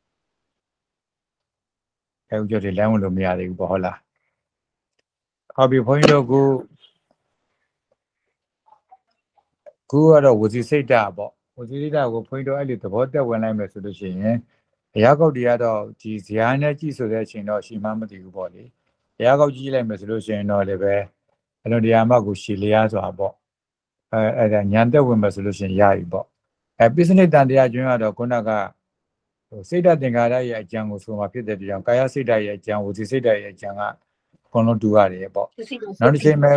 B: အဲယူကြော်တွေလမ်းဝင်လို့မရသေးဘူးပေါ့ဟုတ်လားဟုတ်ပြီဘုန်းကြီးတို့ကခုကတော့ဝစီစိတ်ဓာတ်ပေါ့ဝစီစိတ်ဓာတ်ကိုဘုန်းကြီးတို့အဲ့ဒီသဘောတက်ဝင်လိုက်မယ်ဆိုလို့ရှိရင်ဘုရားကောက်တွေကတော့ဒီဇာတ်နဲ့ကြည့်ဆိုတဲ့အချိန်တော့ရှိမှမသိဘူးပေါ့လေဘုရားကောက်ကြည့်လိုက်မယ်ဆိုလို့ရှိရင်တော့လည်းပဲအလုံးတရားမှကိုရှည်လျားစွာပေါ့အဲအဲ့ဒါညာတက်ဝင်မယ်ဆိုလို့ရှိရင်ရပြီပေါ့အဲပိစနိတန်တရားကျွန်းကတော့ခုနကဟိုစိတ်ဓာတ်သင်္ခါရရဲ့အကျံကိုဆိုမှဖြစ်တဲ့တရားကာယစိတ်ဓာတ်ရဲ့အကျံဝစီစိတ်ဓာတ်ရဲ့အကျံကအကုန်လုံးတူရတယ်ပေါ့နောက်တစ်ချိန်မှာ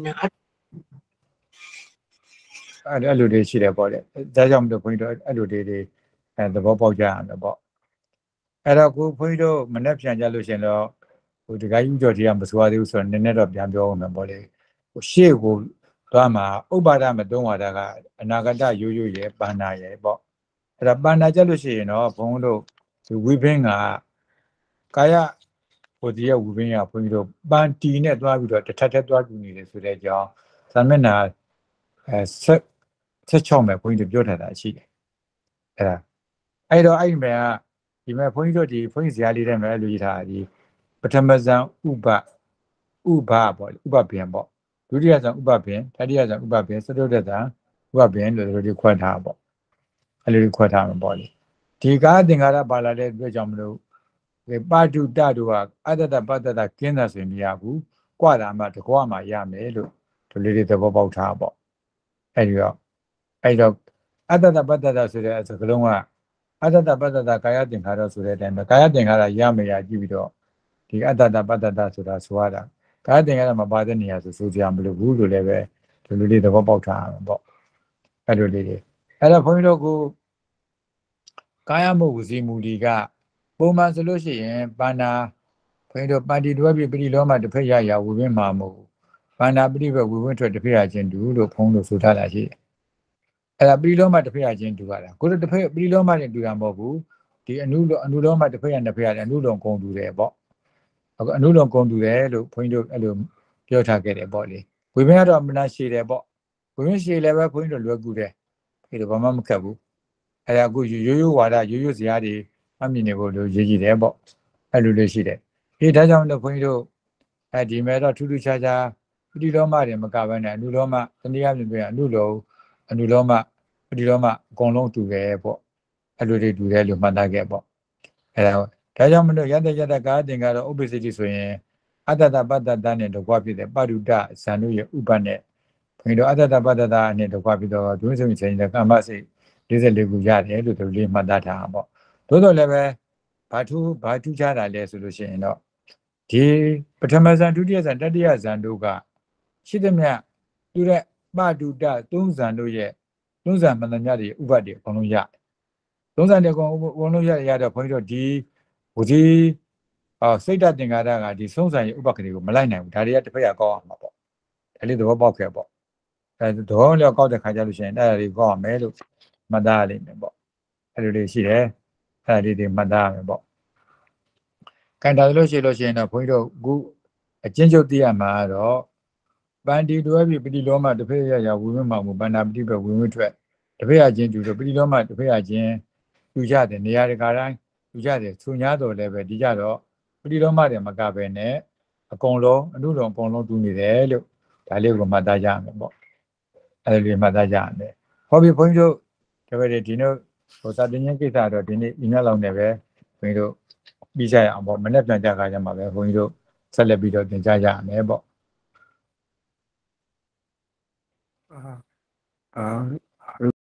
B: အဲ့အဲ့လိုတွေရှိတယ်ပေါ့လေဒါကြောင့်မလို့ဘုန်းကြီးတို့အဲ့လိုတွေတွေအဲသဘောပေါက်ကြရမယ်ပေါ့အဲ့တော့ကိုဘုန်းကြီးတို့မနေ့ပြန်ကြလို့ရှင်တော့ဟိုတခါယူကြော်တရားမစွာသေးဘူးဆိုတော့နည်းနည်းတော့ပြန်ပြောအောင်မယ်ပေါ့လေဟိုရှေ့ကိုသွားမှာဥပါဒမသုံးဝါဒကအနာဂတရိုးရိုးရဲ့ပန္နာရဲ့ပေါ့အဲ့ဒါပန္နာကြလို့ရှိရင်တော့ဘုန်းတို့ဒီဝိဘင်းကကာယဟိုဒီရဲ့ဝိဘင်းကဘုန်းကြီးတို့ပန်တီနဲ့သွားပြီးတော့တစ်ထပ်ထပ်သွားကြည့်နေတယ်ဆိုတဲ့အကြောင်းသာမဏေအဲဆက်ဆက်ချောင်းမဲ့ဘုန်းကြီးတို့ပြောထားတာရှိတယ်အဲ့ဒါအဲ့တော့အဲ့ဒီမဲ့ကဒီမဲ့ဘုန်းကြီးတို့ဒီဘုန်းကြီးဇာလေးတဲ့မဲ့အဲ့လိုရေးထားတာဒီပထမဇန်ဥပဥပပေါ့ဥပပင်ပေါ့ဒုတိယဇန်ဥပပင်တတိယဇန်ဥပပင်စတုတ္တဇန်ဥပပင်လို့တို့ဒီခွဲထားပေါ့အဲ့လိုခွဲထားမှာပေါ့လေဒီကာသင်္ခါရပါလာတဲ့အတွက်ကြောင့်မလို့ဒီပါတုတတို့ကအတ္တတပတ္တတကင်းတာဆိုရင်မရဘူးကြွတာမှတကွာမှရမယ်လို့ဒီလေးတွေသဘောပေါက်ထားပေါ့အဲ့ဒီတော့အဲ့တော့အတ္တတပတ္တတဆိုတဲ့စကားလုံးကအတ္တတပတ္တတကာယသင်္ခါရဆိုတဲ့အတိုင်းပဲကာယသင်္ခါရရမရကြည့်ပြီးတော့ဒီအတ္တတပတ္တတဆိုတာဆိုရတာကာယသင်္ခါရမှာပါတဲ့နေရာဆိုဆိုကြမလို့ဘူးလို့လည်းပဲဒီလိုလေးသဘောပေါက်ထားအောင်ပေါ့အဲ့လိုလေးတွေအဲ့တော့ဘုန်းကြီးတို့ကကာယမှုဝစီမူလီကပုံမှန်ဆိုလို့ရှိရင်ပန္နာဘုန်းကြီးတို့ပန္တိတွဲပြီးပရိလောမတစ်ဖက်ရရဝိပင်းမှာမဟုတ်ပန္နာပရိဘဝိပင်းထွက်တစ်ဖက်ရချင်းတူလို့ဘုန်းတို့ဆိုထားတာရှိတယ်အဲ့ဒါပရိလောမတစ်ဖက်ရချင်းတူရတာကိုတို့တစ်ဖက်ပရိလောမနဲ့တူတာမဟုတ်ဘူးဒီအနုလောအနုလောမတစ်ဖက်ရနှစ်ဖက်ရတယ်အနုလောကုံတူတယ်ပေါ့အခုအနုလောကုံတူတယ်လို့ဘုန်းကြီးတို့အဲ့လိုပြောထားခဲ့တယ်ပေါ့လေဝိပင်းကတော့မနာရှည်တယ်ပေါ့ဝိပင်းရှည်လည်းပဲဘုန်းကြီးတို့လွယ်ကူတယ်ဒီလိုဘာမှမခက်ဘူးအဲ့ဒါအခုရိုးရိုးဝါဒရိုးရိုးစရာတွေအမြင်နေဖို့လို့ရေးကြည့်တယ်ပေါ့အဲ့လိုလေးရှိတယ်ဒီဒါကြောင့်လို့ဘုန်းကြီးတို့အဲဒီမဲ့တော့ထူးထူးခြားခြားပရိလောမတွေမကဘဲနဲ့အနုလောမတနည်းအားဖြင့်ပြောအနုလောအနုလောမပရိလောမအကုန်လုံးတူတယ်ပေါ့အဲ့လိုတွေတူတယ်လို့မှတ်သားခဲ့ပေါ့အဲ့ဒါဒါကြောင့်မလို့ယတယတကာသင်္ကာတော့ဥပ္ပစ္စတိဆိုရင်အတ္တတပတ္တတနဲ့တကွာဖြစ်တဲ့ပရုဒ္ဒဇန်တို့ရဲ့ဥပ္ပနဲ့ဘုန်းကြီးတို့အတ္တတပတ္တတနဲ့တကွာဖြစ်တော့ဒုစရိုက်ချိန်တဲ့ကမ္မစိတ်လေးစိတ်လေးခုရတယ်လို့သူလေးမှတ်သားထားတာပေါ့သို့တော်လည်းပဲဘာထူးဘာထူးခြားတာလဲဆိုလို့ရှိရင်တော့ဒီပထမဇန်ဒုတိယဇန်တတိယဇန်တို့ကရှိသမျှသူတဲ့ပတုတသုံးဇန်တို့ရဲ့သုံးဇန်မှန်သမျှတွေဥပဒေအကုန်လုံးရတယ်သုံးဇန်တွေအကုန်အကုန်လုံးရရတော့ဘုန်းကြီးတို့ဒီဝစီအော်စိတ်တသင်္ကာရကဒီသုံးဇန်ရဲ့ဥပဒေကိုမလိုက်နိုင်ဘူးဒါတွေကတစ်ဖက်ကကောက်အောင်မှာပေါ့ဒါလေးသဘောပေါက်ခဲ့ပေါ့အဲသဘောလျောက်ကောက်တဲ့ခါကျလို့ရှိရင်အဲ့ဒါတွေကောက်အောင်မယ်လို့မှတ်သားရလိမ့်မယ်ပေါ့အဲ့လိုလေးရှိတယ်အဲ့ဒီတွေမှတ်သားရမယ်ပေါ့ကန်တာလို့ရှိလို့ရှိရင်တော့ဘုန်းကြီးတို့အခုအချင်းချုပ်သိရမှာတော့ပန္တိတွဲပြီးပရိလောမတစ်ဖက်ရရဝိဝိမှာမူပန္နာပฏิပဲဝိဝိထွက်တစ်ဖက်ရချင်းတူတော့ပရိလောမတစ်ဖက်ရချင်းတူကြတယ်နေရာတကာတိုင်းတူကြတယ်သူညာတော်လည်းပဲဒီကြတော့ပရိလောမတွေမကပဲနဲ့အကုန်လုံးအနုလုံးအကုန်လုံးတူနေတယ်လို့ဒါလေးကိုမှတ်သားကြရမယ်ပေါ့အဲ့ဒီမှတ်သားကြရမယ်ဟောပြီဘုန်းကြီးတို့တပည့်တွေဒီနေ့ဟိုစာတင်ခြင်းကိစ္စတော့ဒီနေ့အင်္ဂလောက်နဲ့ပဲဘုန်းကြီးတို့ပြီးကြရအောင်ပေါ့မနေ့ပြန်ကြခါကြမှာပဲဘုန်းကြီးတို့ဆက်လက်ပြီးတော့သင်ကြားကြရမယ်ပေါ့
G: အာအာ